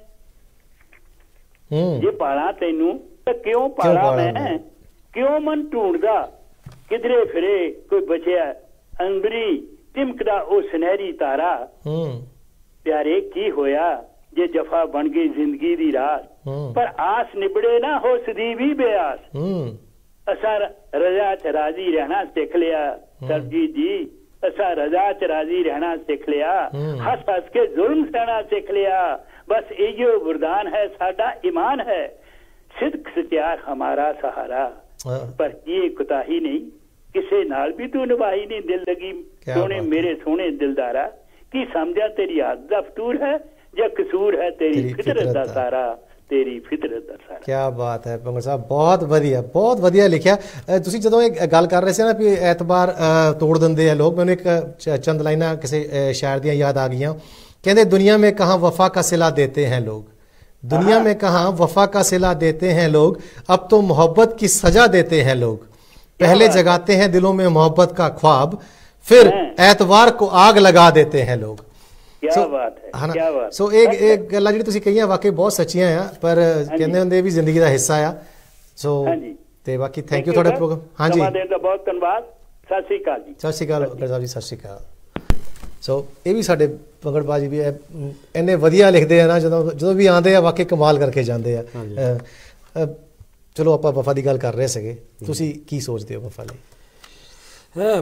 जे पाला तेनू तो क्यों पाला मैं। क्यों मन ढूंढदा ਕਿਧਰੇ ਫਿਰੇ ਕੋਈ ਬਚਿਆ ਅੰਬਰੀ ਟਿਮਕਦਾ ਉਹ ਸੁਨਹਿਰੀ ਤਾਰਾ। ਪਿਆਰੇ ਕੀ ਹੋਇਆ ਜੇ ਜਫਾ ਬਣ ਗਈ ਜ਼ਿੰਦਗੀ ਦੀ ਰਾਤ, ਪਰ ਆਸ ਨਿਬੜੇ ਨਾ ਹੋ ਸਦੀ ਵੀ ਬਿਆਸ। ਅਸਾਂ ਰਜ਼ਾ ਚ ਰਾਜ਼ੀ ਰਹਿਣਾ ਸਿੱਖ ਲਿਆ ਸਰਬਜੀਤ ਜੀ, ਅਸਾਂ ਰਜ਼ਾ ਚ ਰਾਜ਼ੀ ਰਹਿਣਾ ਸਿੱਖ ਲਿਆ, ਹੱਸ ਹੱਸ ਕੇ ਜ਼ੁਲਮ ਸਹਿਣਾ ਸਿੱਖ ਲਿਆ। ਬਸ ਇਹੋ ਵਰਦਾਨ ਹੈ ਸਾਡਾ ਈਮਾਨ ਹੈ, ਸਿਦਕ ਸਤਿਆਰ ਹਮਾਰਾ ਸਹਾਰਾ। ਪਰ ਇਹ ਕੁਤਾਹੀ ਨਹੀਂ ਕਿਸੇ ਨਾਲ ਵੀ ਤੂੰ ਨਿਭਾਈ ਨਹੀਂ ਦਿਲ ਲਗੀ ਸੋਹਣੇ ਮੇਰੇ ਸੋਹਣੇ ਦਿਲਦਾਰਾ। ਕੀ ਸਮਝਿਆ ਤੇਰੀ ਹੱਦ ਦਾ ਫਤੂਰ ਹੈ ਜਾਂ ਕਸੂਰ ਹੈ ਤੇਰੀ ਫਿਤਰਤ ਦਾ ਸਾਰਾ, ਤੇਰੀ ਫਿਤਰਤ ਦਾ ਸਾਰਾ। ਕੀ ਬਾਤ ਹੈ ਭੰਗੜ ਸਾਹਿਬ, ਬਹੁਤ ਵਧੀਆ ਲਿਖਿਆ ਤੁਸੀਂ। ਜਦੋਂ ਇਹ ਗੱਲ ਕਰ ਰਹੇ ਸੀ ਨਾ ਵੀ ਐਤਬਾਰ ਤੋੜ ਦਿੰਦੇ ਆ ਲੋਕ, ਮੈਨੂੰ ਇੱਕ ਚੰਦ ਲਾਈਨਾਂ ਕਿਸੇ ਸ਼ਾਇਰ ਦੀਆਂ ਯਾਦ ਆ ਗਈਆਂ। कहते दुनिया में कहाँ वफा का सिला देते हैं लोग, दुनिया में कहाँ वफा का सिला देते हैं लोग, अब तो मोहब्बत की सजा देते हैं लोग। पहले जगाते हैं दिलों में मोहब्बत का ख्वाब, फिर एतवार को आग लगा देते हैं लोग। क्या बात है, क्या बात। सो एक गल्लां जिहड़ी तुसीं कहियां वाकई बहुत सच्चियां आ, पर कहंदे हुंदे भी जिंदगी दा हिस्सा आ। सो ते बाकी थैंक यू तुहाडा प्रोग्राम। हाँ जी, बहुत धन्यवाद। सत श्री अकाल जी। सत श्री अकाल साहब जी, सत श्री अकाल। सो ये भी साडे भगड़बाजी भी है, इन्ने वधिया लिखते हैं ना, जो भी आते हैं वाकई कमाल करके जाते हैं। चलो आप वफा की गल कर रहे थे, तुसी की सोचते हो वफा लिए?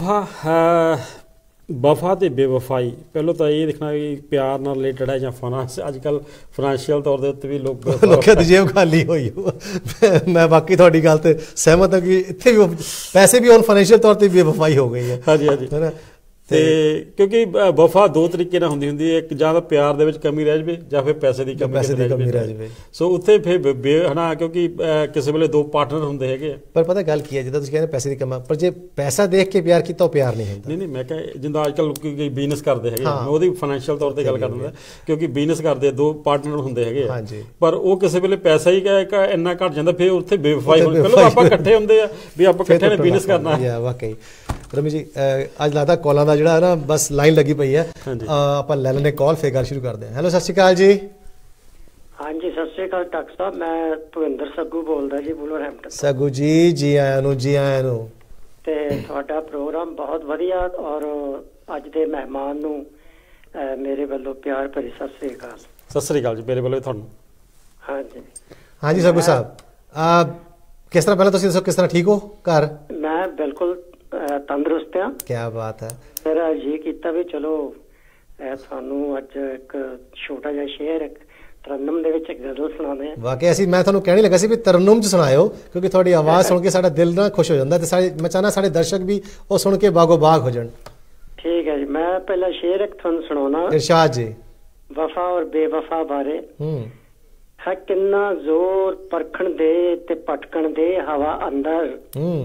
वफा तो बेवफाई पहलों तो ये देखना भी प्यार नाल रिलेटेड है या फाइनेंस। अजकल फाइनेंशियल तौर के उत्ते भी लोग जेब खाली हुई। मैं बाकी थोड़ी गल ते सहमत हूँ कि इत्थे भी पैसे भी हुण फाइनेंशियल तौर पर बेवफाई हो गई है। हाँ जी, हाँ जी, है ना। ਤੇ ਕਿਉਂਕਿ ਵਫਾ ਦੋ ਤਰੀਕੇ ਨਾਲ ਹੁੰਦੀ ਹੈ, ਇੱਕ ਜਾਂ ਤਾਂ ਪਿਆਰ ਦੇ ਵਿੱਚ ਕਮੀ ਰਹਿ ਜਾਵੇ ਜਾਂ ਫਿਰ ਪੈਸੇ ਦੀ ਕਮੀ ਰਹਿ ਜਾਵੇ। ਸੋ ਉੱਥੇ ਫਿਰ ਹਨਾ, ਕਿਉਂਕਿ ਕਿਸੇ ਵੇਲੇ ਦੋ ਪਾਰਟਨਰ ਹੁੰਦੇ ਹੈਗੇ। ਪਰ ਪਤਾ ਗੱਲ ਕੀ ਹੈ, ਜਿੱਦਾਂ ਤੁਸੀਂ ਕਹਿੰਦੇ ਪੈਸੇ ਦੀ ਕਮੀ, ਪਰ ਜੇ ਪੈਸਾ ਦੇਖ ਕੇ ਪਿਆਰ ਕੀਤਾ ਉਹ ਪਿਆਰ ਨਹੀਂ ਹੁੰਦਾ। ਨਹੀਂ, ਮੈਂ ਕਿਹਾ ਜਿੰਦਾ ਅੱਜ ਕੱਲ੍ਹ ਲੋਕੀ ਬਿਜ਼ਨਸ ਕਰਦੇ ਹੈਗੇ, ਮੈਂ ਉਹਦੀ ਫਾਈਨੈਂਸ਼ੀਅਲ ਤੌਰ ਤੇ ਗੱਲ ਕਰ ਦਿੰਦਾ, ਕਿਉਂਕਿ ਬਿਜ਼ਨਸ ਕਰਦੇ ਦੋ ਪਾਰਟਨਰ ਹੁੰਦੇ ਹੈਗੇ, ਪਰ ਉਹ ਕਿਸੇ ਵੇਲੇ ਪੈਸਾ ਹੀ ਇੰਨਾ ਘੱਟ ਜਾਂਦਾ, ਫਿਰ ਉੱਥੇ ਬੇਵਫਾਈ ਹੋਣੀ। ਪਹਿਲਾਂ ਆਪਾਂ ਇਕੱਠੇ ਹੁੰਦੇ ਆ ਵੀ ਆਪਾਂ ਇਕੱਠੇ ਨੇ ਬਿਜ਼ਨਸ ਕਰਨਾ ਹੈ। ਵਾਕਈ ਰਮੀ ਜੀ ਅੱਜ ਲੱਗਦਾ ਕਾਲਾਂ ਦਾ ਜਿਹੜਾ ਨਾ ਬਸ ਲਾਈਨ ਲੱਗੀ ਪਈ ਹੈ, ਆਪਾਂ ਲੈ ਲੈਣੇ ਕਾਲ, ਫੇਰ ਗੱਲ ਸ਼ੁਰੂ ਕਰਦੇ ਹਾਂ। ਹੈਲੋ, ਸਤਿ ਸ਼੍ਰੀ ਅਕਾਲ ਜੀ। ਹਾਂਜੀ, ਸਤਿ ਸ਼੍ਰੀ ਅਕਾਲ ਡਾਕਟਰ ਸਾਹਿਬ, ਮੈਂ ਭੁਪਿੰਦਰ ਸੱਗੂ ਬੋਲਦਾ ਜੀ, ਵੁਲਵਰਹੈਂਪਟਨ। ਸੱਗੂ ਜੀ, ਜੀ ਆਇਆਂ ਨੂੰ, ਜੀ ਆਇਆਂ ਨੂੰ। ਤੇ ਤੁਹਾਡਾ ਪ੍ਰੋਗਰਾਮ ਬਹੁਤ ਵਧੀਆ, ਔਰ ਅੱਜ ਦੇ ਮਹਿਮਾਨ ਨੂੰ ਮੇਰੇ ਵੱਲੋਂ ਪਿਆਰ ਭਰੀ ਸਤਿ ਸ਼੍ਰੀ ਅਕਾਲ। ਸਤਿ ਸ਼੍ਰੀ ਅਕਾਲ ਜੀ, ਮੇਰੇ ਵੱਲੋਂ ਤੁਹਾਨੂੰ। ਹਾਂਜੀ ਹਾਂਜੀ ਸੱਗੂ ਸਾਹਿਬ, ਕਿਸ ਤਰ੍ਹਾਂ, ਪਹਿਲਾਂ ਤੁਸੀਂ ਦੱਸੋ ਕਿਸ ਤਰ੍ਹਾਂ, ਠੀਕ ਹੋ ਘਰ? ਮੈਂ ਬਿਲਕੁਲ ਤੰਦਰੁਸਤ ਹਾਂ। ਕੀ ਬਾਤ ਹੈ। ਮੇਰਾ ਜੀ ਕੀਤਾ ਵੀ ਚਲੋ ਤੁਹਾਨੂੰ ਅੱਜ ਇੱਕ ਛੋਟਾ ਜਿਹਾ ਸ਼ੇਅਰ ਤਰਨਮ ਦੇ ਵਿੱਚ ਗਜ਼ਲ ਸੁਣਾਉਂਦੇ ਹਾਂ। ਵਾਕਈ ਅਸੀਂ, ਮੈਂ ਤੁਹਾਨੂੰ ਕਹਿਣ ਲੱਗਾ ਸੀ ਵੀ ਤਰਨਮ ਚ ਸੁਣਾਇਓ, ਕਿਉਂਕਿ ਤੁਹਾਡੀ ਆਵਾਜ਼ ਸੁਣ ਕੇ ਸਾਡਾ ਦਿਲ ਨਾ ਖੁਸ਼ ਹੋ ਜਾਂਦਾ, ਤੇ ਮੈਂ ਚਾਹੁੰਦਾ ਸਾਡੇ ਦਰਸ਼ਕ ਵੀ ਉਹ ਸੁਣ ਕੇ ਬਾਗੋ ਬਾਗ ਹੋ ਜਾਣ। ਠੀਕ ਹੈ ਜੀ, ਮੈਂ ਪਹਿਲਾ ਸ਼ੇਅਰ ਇੱਕ ਤੁਹਾਨੂੰ ਸੁਣਾਉਣਾ। ਇਰਸ਼ਾਦ ਜੀ। ਵਫਾ ਔਰ ਬੇਵਫਾ ਬਾਰੇ। ਹੈ ਕਿੰਨਾ ਜ਼ੋਰ ਪਰਖਣ ਦੇ ਤੇ ਭਟਕਣ ਦੇ ਹਵਾ ਅੰਦਰ,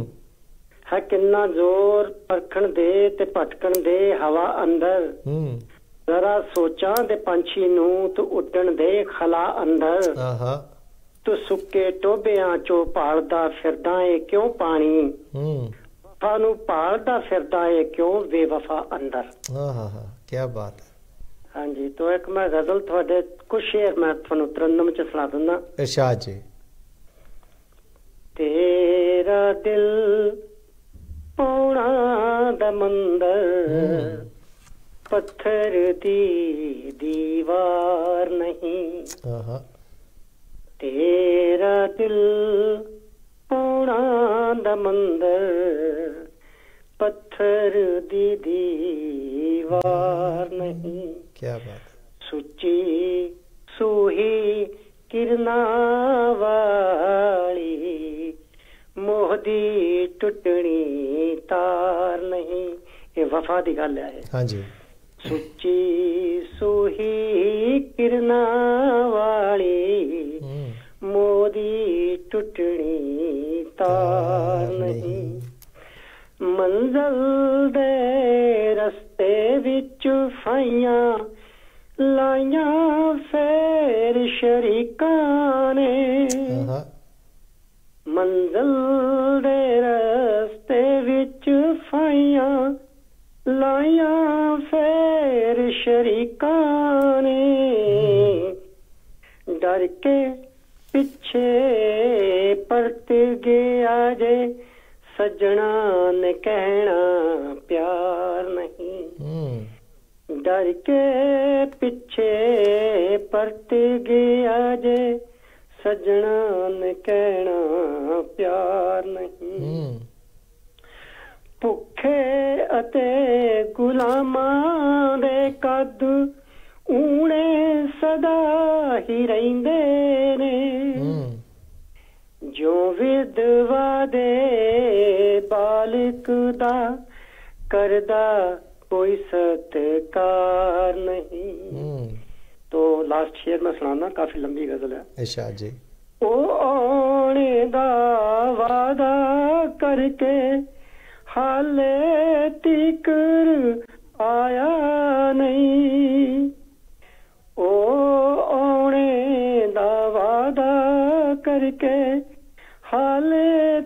ਹੈ ਕਿੰਨਾ ਜ਼ੋਰ ਪਰਖਣ ਦੇ ਤੇ ਭਟਕਣ ਦੇ ਹਵਾ ਅੰਦਰ, ਜ਼ਰਾ ਸੋਚਾਂ ਦੇ ਪੰਛੀ ਨੂੰ ਤੂੰ ਉੱਡਣ ਦੇ ਖਲਾ ਅੰਦਰ, ਤੂੰ ਸੁੱਕੇ ਟੋਬਿਆਂ ਚੋਂ ਭਾਲਦਾ ਫਿਰਦਾ ਏ ਕਿਉਂ ਪਾਣੀ, ਵਫਾ ਨੂੰ ਭਾਲਦਾ ਫਿਰਦਾ ਏ ਕਿਉਂ ਬੇਵਫਾ ਅੰਦਰ। ਕੀ ਬਾਤ ਹੈ। ਹਾਂਜੀ, तो एक मैं गजल थोड़े कुछ शेर मैं थानू तरन्नुम च सुना दिंदा। इरशाद जी। तेरा दिल पौड़ा दा मंदर, पत्थर दी दीवार नहीं, तेरा दिल पौड़ा दा मंदर, पत्थर दी दीवार नहीं। क्या बात। सुची सूही किरना वाली, मोहदी टुटनी तार नहीं। ये वफा दी गल है। हाँ जी। सुची सूही किरना वाली, मोहदी टुटनी तार नहीं। मंज़िल दे रस्ते विच फाइयां लाइयां फेर शरीकां ने, मंज़िल दे रस्ते विच फाइयां लाइयां फेर शरीकां ने, डर के पिछे परत गया जे सजना ने कहना प्यार नहीं, डर के पीछे परत गया जे सजना ने कहना प्यार नहीं। भुखे अते गुलामां दे कद ऊणे सदा ही रहिंदे ने, जो विधवा दे बालिक दा करदा कोई सत्कार नहीं। तो लास्ट शेयर में सुनाना, काफी लंबी गजल है। इरशाद जी। ओ आने दा वादा करके हाले तिकर आया नहीं, ओ आने दा वादा करके हाले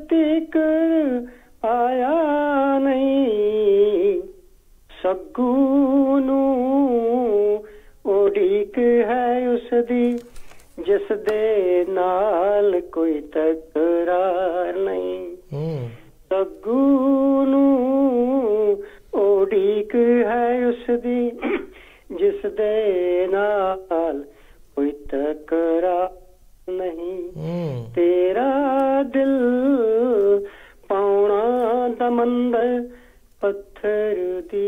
तिकर आया नहीं। सग्गू नू उड़ीक है उसदी जिस दे नाल कोई तकरार नहीं। सग्गू नू उड़ीक है उसदी जिस दे नाल कोई तकरार नहीं। तेरा दिल पाउना दा मंदर पत्थर दी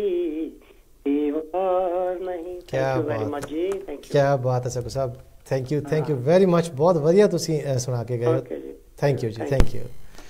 दीवार नहीं। क्या बात, क्या बात है सबू साहब, थैंक यू वेरी मच। बहुत वधिया तुसी सुना के गए, thank you ji, thank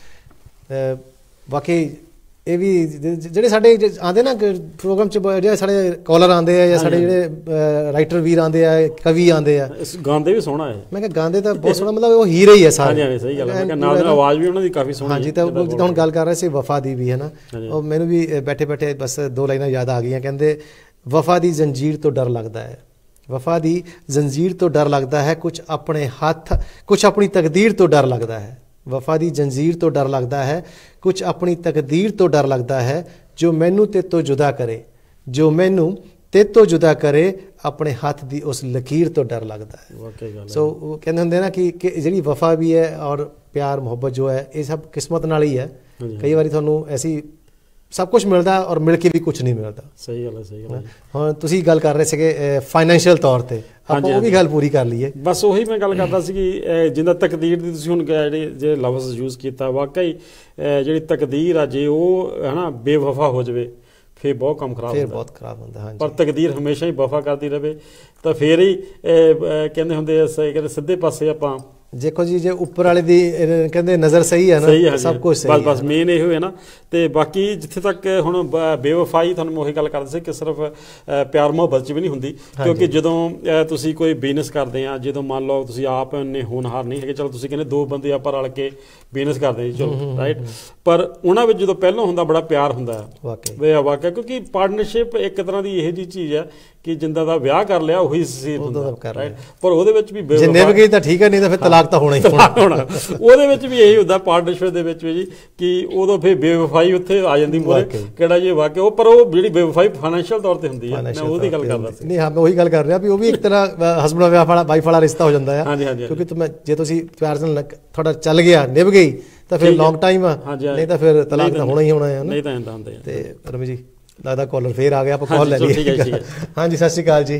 you. बाकी ਇਹ ਵੀ ਜਿਹੜੇ ਸਾਡੇ ਆਉਂਦੇ ਨਾ ਪ੍ਰੋਗਰਾਮ 'ਚ, ਜਿਹੜੇ ਸਾਡੇ ਕਾਲਰ ਆਉਂਦੇ ਆ ਜਾਂ ਸਾਡੇ ਜਿਹੜੇ ਰਾਈਟਰ ਵੀਰ ਆਉਂਦੇ ਆ, ਕਵੀ ਆਉਂਦੇ ਆ, ਗਾਉਂਦੇ ਵੀ ਸੋਹਣਾ ਹੈ। ਮੈਂ ਕਿਹਾ ਗਾਉਂਦੇ ਤਾਂ ਬਹੁਤ ਸੋਹਣਾ, ਮਤਲਬ ਉਹ ਹੀਰੇ ਹੀ ਆ ਸਾਰੇ। ਹਾਂਜੀ ਸਹੀ ਗੱਲ ਹੈ, ਮੈਂ ਨਾਲ ਨਾਲ ਆਵਾਜ਼ ਵੀ ਉਹਨਾਂ ਦੀ ਕਾਫੀ ਸੋਹਣੀ। ਹਾਂਜੀ, ਤਾਂ ਜਿੱਦਾਂ ਹੁਣ ਗੱਲ ਕਰ ਰਹੇ ਸੀ ਵਫਾ ਦੀ ਵੀ, ਹੈ ਨਾ, ਉਹ ਮੈਨੂੰ ਵੀ ਬੈਠੇ ਬੈਠੇ ਬਸ 2 ਲਾਈਨਾਂ ਯਾਦ ਆ ਗਈਆਂ। ਕਹਿੰਦੇ ਵਫਾ ਦੀ ਜ਼ੰਜੀਰ ਤੋਂ ਡਰ ਲੱਗਦਾ ਹੈ, ਵਫਾ ਦੀ ਜ਼ੰਜੀਰ ਤੋਂ ਡਰ ਲੱਗਦਾ ਹੈ, ਕੁਛ ਆਪਣੇ ਹੱਥ, ਕੁਛ ਆਪਣੀ ਤਕਦੀਰ ਤੋਂ ਡਰ ਲੱਗਦਾ ਹੈ। वफा दी जंजीर तो डर लगता है, कुछ अपनी तकदीर तो डर लगता है, जो मैनू ते तो जुदा करे, जो मैनू ते तो जुदा करे, अपने हाथ दी उस लकीर तो डर लगता है। सो वो कहते होंगे ना कि जी वफा भी है और प्यार मुहब्बत जो है ये सब किस्मत नाल ही है। कई बार थोनू ऐसी सब कुछ मिलता और मिल के भी कुछ नहीं मिलता। सही गल है, सही गल है। हाँ, तुसी गल कर रहे थे फाइनैशियल तौर पे, ਆਪਾਂ ਉਹ ਵੀ ਗੱਲ ਪੂਰੀ ਕਰ ਲਈਏ। ਬਸ ਉਹੀ ਮੈਂ ਗੱਲ ਕਰਦਾ ਸੀ ਕਿ ਜਿੰਦਾ ਤਕਦੀਰ ਦੀ ਤੁਸੀਂ ਹੁਣ ਜਿਹੜੇ ਲਫ਼ਜ਼ ਯੂਜ਼ ਕੀਤਾ, ਵਾਕਈ ਜਿਹੜੀ ਤਕਦੀਰ ਆ ਜੇ ਉਹ ਹੈ ਨਾ ਬੇਵਫਾ ਹੋ ਜਾਵੇ ਫਿਰ ਬਹੁਤ ਕੰਮ ਖਰਾਬ ਹੁੰਦਾ, ਫਿਰ ਬਹੁਤ ਖਰਾਬ ਹੁੰਦਾ। ਹਾਂਜੀ, ਪਰ ਤਕਦੀਰ ਹਮੇਸ਼ਾ ਹੀ ਵਫਾ ਕਰਦੀ ਰਹੇ ਤਾਂ ਫਿਰ ਹੀ ਕਹਿੰਦੇ ਹੁੰਦੇ ਕਹਿੰਦੇ ਸਿੱਧੇ ਪਾਸੇ ਆਪਾਂ। ਦੇਖੋ ਜੀ, ਜੇ ਉੱਪਰ ਵਾਲੇ ਦੀ ਕਹਿੰਦੇ ਨਜ਼ਰ ਸਹੀ ਹੈ ਨਾ, ਸਭ ਕੁਝ ਸਹੀ ਹੈ। ਬਸ ਮੇਨ ਇਹੋ ਹੈ ਨਾ। ਤੇ ਬਾਕੀ ਜਿੱਥੇ ਤੱਕ ਹੁਣ ਬੇਵਫਾਈ, ਤੁਹਾਨੂੰ ਮੈਂ ਉਹੀ ਗੱਲ ਕਰਦੇ ਸੀ ਕਿ ਸਿਰਫ ਪਿਆਰ ਮੁਹੱਬਤ 'ਚ ਵੀ ਨਹੀਂ ਹੁੰਦੀ, ਕਿਉਂਕਿ ਜਦੋਂ ਤੁਸੀਂ ਕੋਈ ਬਿਜ਼ਨਸ ਕਰਦੇ ਆ, ਜਦੋਂ ਮੰਨ ਲਓ ਤੁਸੀਂ ਆਪ ਇੰਨੇ ਹੋਣਹਾਰ ਨਹੀਂ ਹੈਗੇ, ਚਲੋ ਤੁਸੀਂ ਕਹਿੰਦੇ 2 ਬੰਦੇ ਆਪਾਂ ਰਲ ਕੇ ਬਿਜ਼ਨਸ ਕਰਦੇ ਜੀ, ਚਲੋ ਰਾਈਟ, ਪਰ ਉਹਨਾਂ ਵਿੱਚ ਜਦੋਂ ਪਹਿਲਾਂ ਹੁੰਦਾ ਬੜਾ ਪਿਆਰ ਹੁੰਦਾ ਹੈ ਵਾਕਿਆ, ਕਿਉਂਕਿ ਪਾਰਟਨਰਸ਼ਿਪ ਇੱਕ ਤਰ੍ਹਾਂ ਦੀ ਇਹੋ ਜਿਹੀ ਚੀਜ਼ ਹੈ ਕਿ ਜਿੰਦਾ ਦਾ ਵਿਆਹ ਕਰ ਲਿਆ ਉਹੀ ਸੀ ਹੁੰਦਾ, ਰਾਈਟ, ਪਰ ਉਹਦੇ ਵਿੱਚ ਵੀ ਨਿਭ ਗਈ ਤਾਂ ਠੀਕ ਹੈ, ਨਹੀਂ ਤਾਂ ਫਿਰ ਤਲਾਕ ਤਾਂ ਹੋਣਾ ਹੀ ਹੋਣਾ। ਉਹਦੇ ਵਿੱਚ ਵੀ ਇਹੀ ਹੁੰਦਾ ਪਾਰਟਨਰਸ਼ਿਪ ਦੇ ਵਿੱਚ ਵੀ ਜੀ, ਕਿ ਉਦੋਂ ਫਿਰ ਬੇਵਫਾਈ ਉੱਥੇ ਆ ਜਾਂਦੀ ਮੂਹਰੇ, ਕਿਹੜਾ ਜੀ ਵਾਕਿਆ ਉਹ, ਪਰ ਉਹ ਜਿਹੜੀ ਬੇਵਫਾਈ ਫਾਈਨੈਂਸ਼ੀਅਲ ਤੌਰ ਤੇ ਹੁੰਦੀ ਹੈ, ਮੈਂ ਉਹਦੀ ਗੱਲ ਕਰਦਾ ਸੀ। ਨਹੀਂ ਹਾਂ, ਮੈਂ ਉਹੀ ਗੱਲ ਕਰ ਰਿਹਾ ਵੀ ਉਹ ਵੀ ਇੱਕ ਤਰ੍ਹਾਂ ਹਸਬੈਂਡ ਵਾਈਫ ਵਾਲਾ ਰਿਸ਼ਤਾ ਹੋ ਜਾਂਦਾ ਹੈ, ਕਿਉਂਕਿ ਜੇ ਤੁਸੀਂ ਪਿਆਰ ਨਾਲ ਤੁਹਾਡਾ ਚੱਲ ਗਿਆ, ਨਿਭ ਗਈ ਤਾਂ ਫਿਰ ਲੌਂਗ ਟਾਈਮ ਆ, ਨਹੀਂ ਤਾਂ ਫਿਰ ਤਲਾਕ ਤਾਂ ਹੋਣਾ ਹੀ ਹੋਣਾ ਹੈ। ਨਹੀਂ ਤਾਂ ਇੰਦਾ ਹੁੰਦੇ। ਤੇ ਰਮੀ ਜੀ ਲੱਗਦਾ ਕਾਲਰ ਫੇਰ ਆ ਗਿਆ, ਆਪਾਂ ਕਾਲ ਲੈ ਲਈਏ। ਹਾਂਜੀ, ਸਤਿ ਸ਼੍ਰੀ ਅਕਾਲ ਜੀ।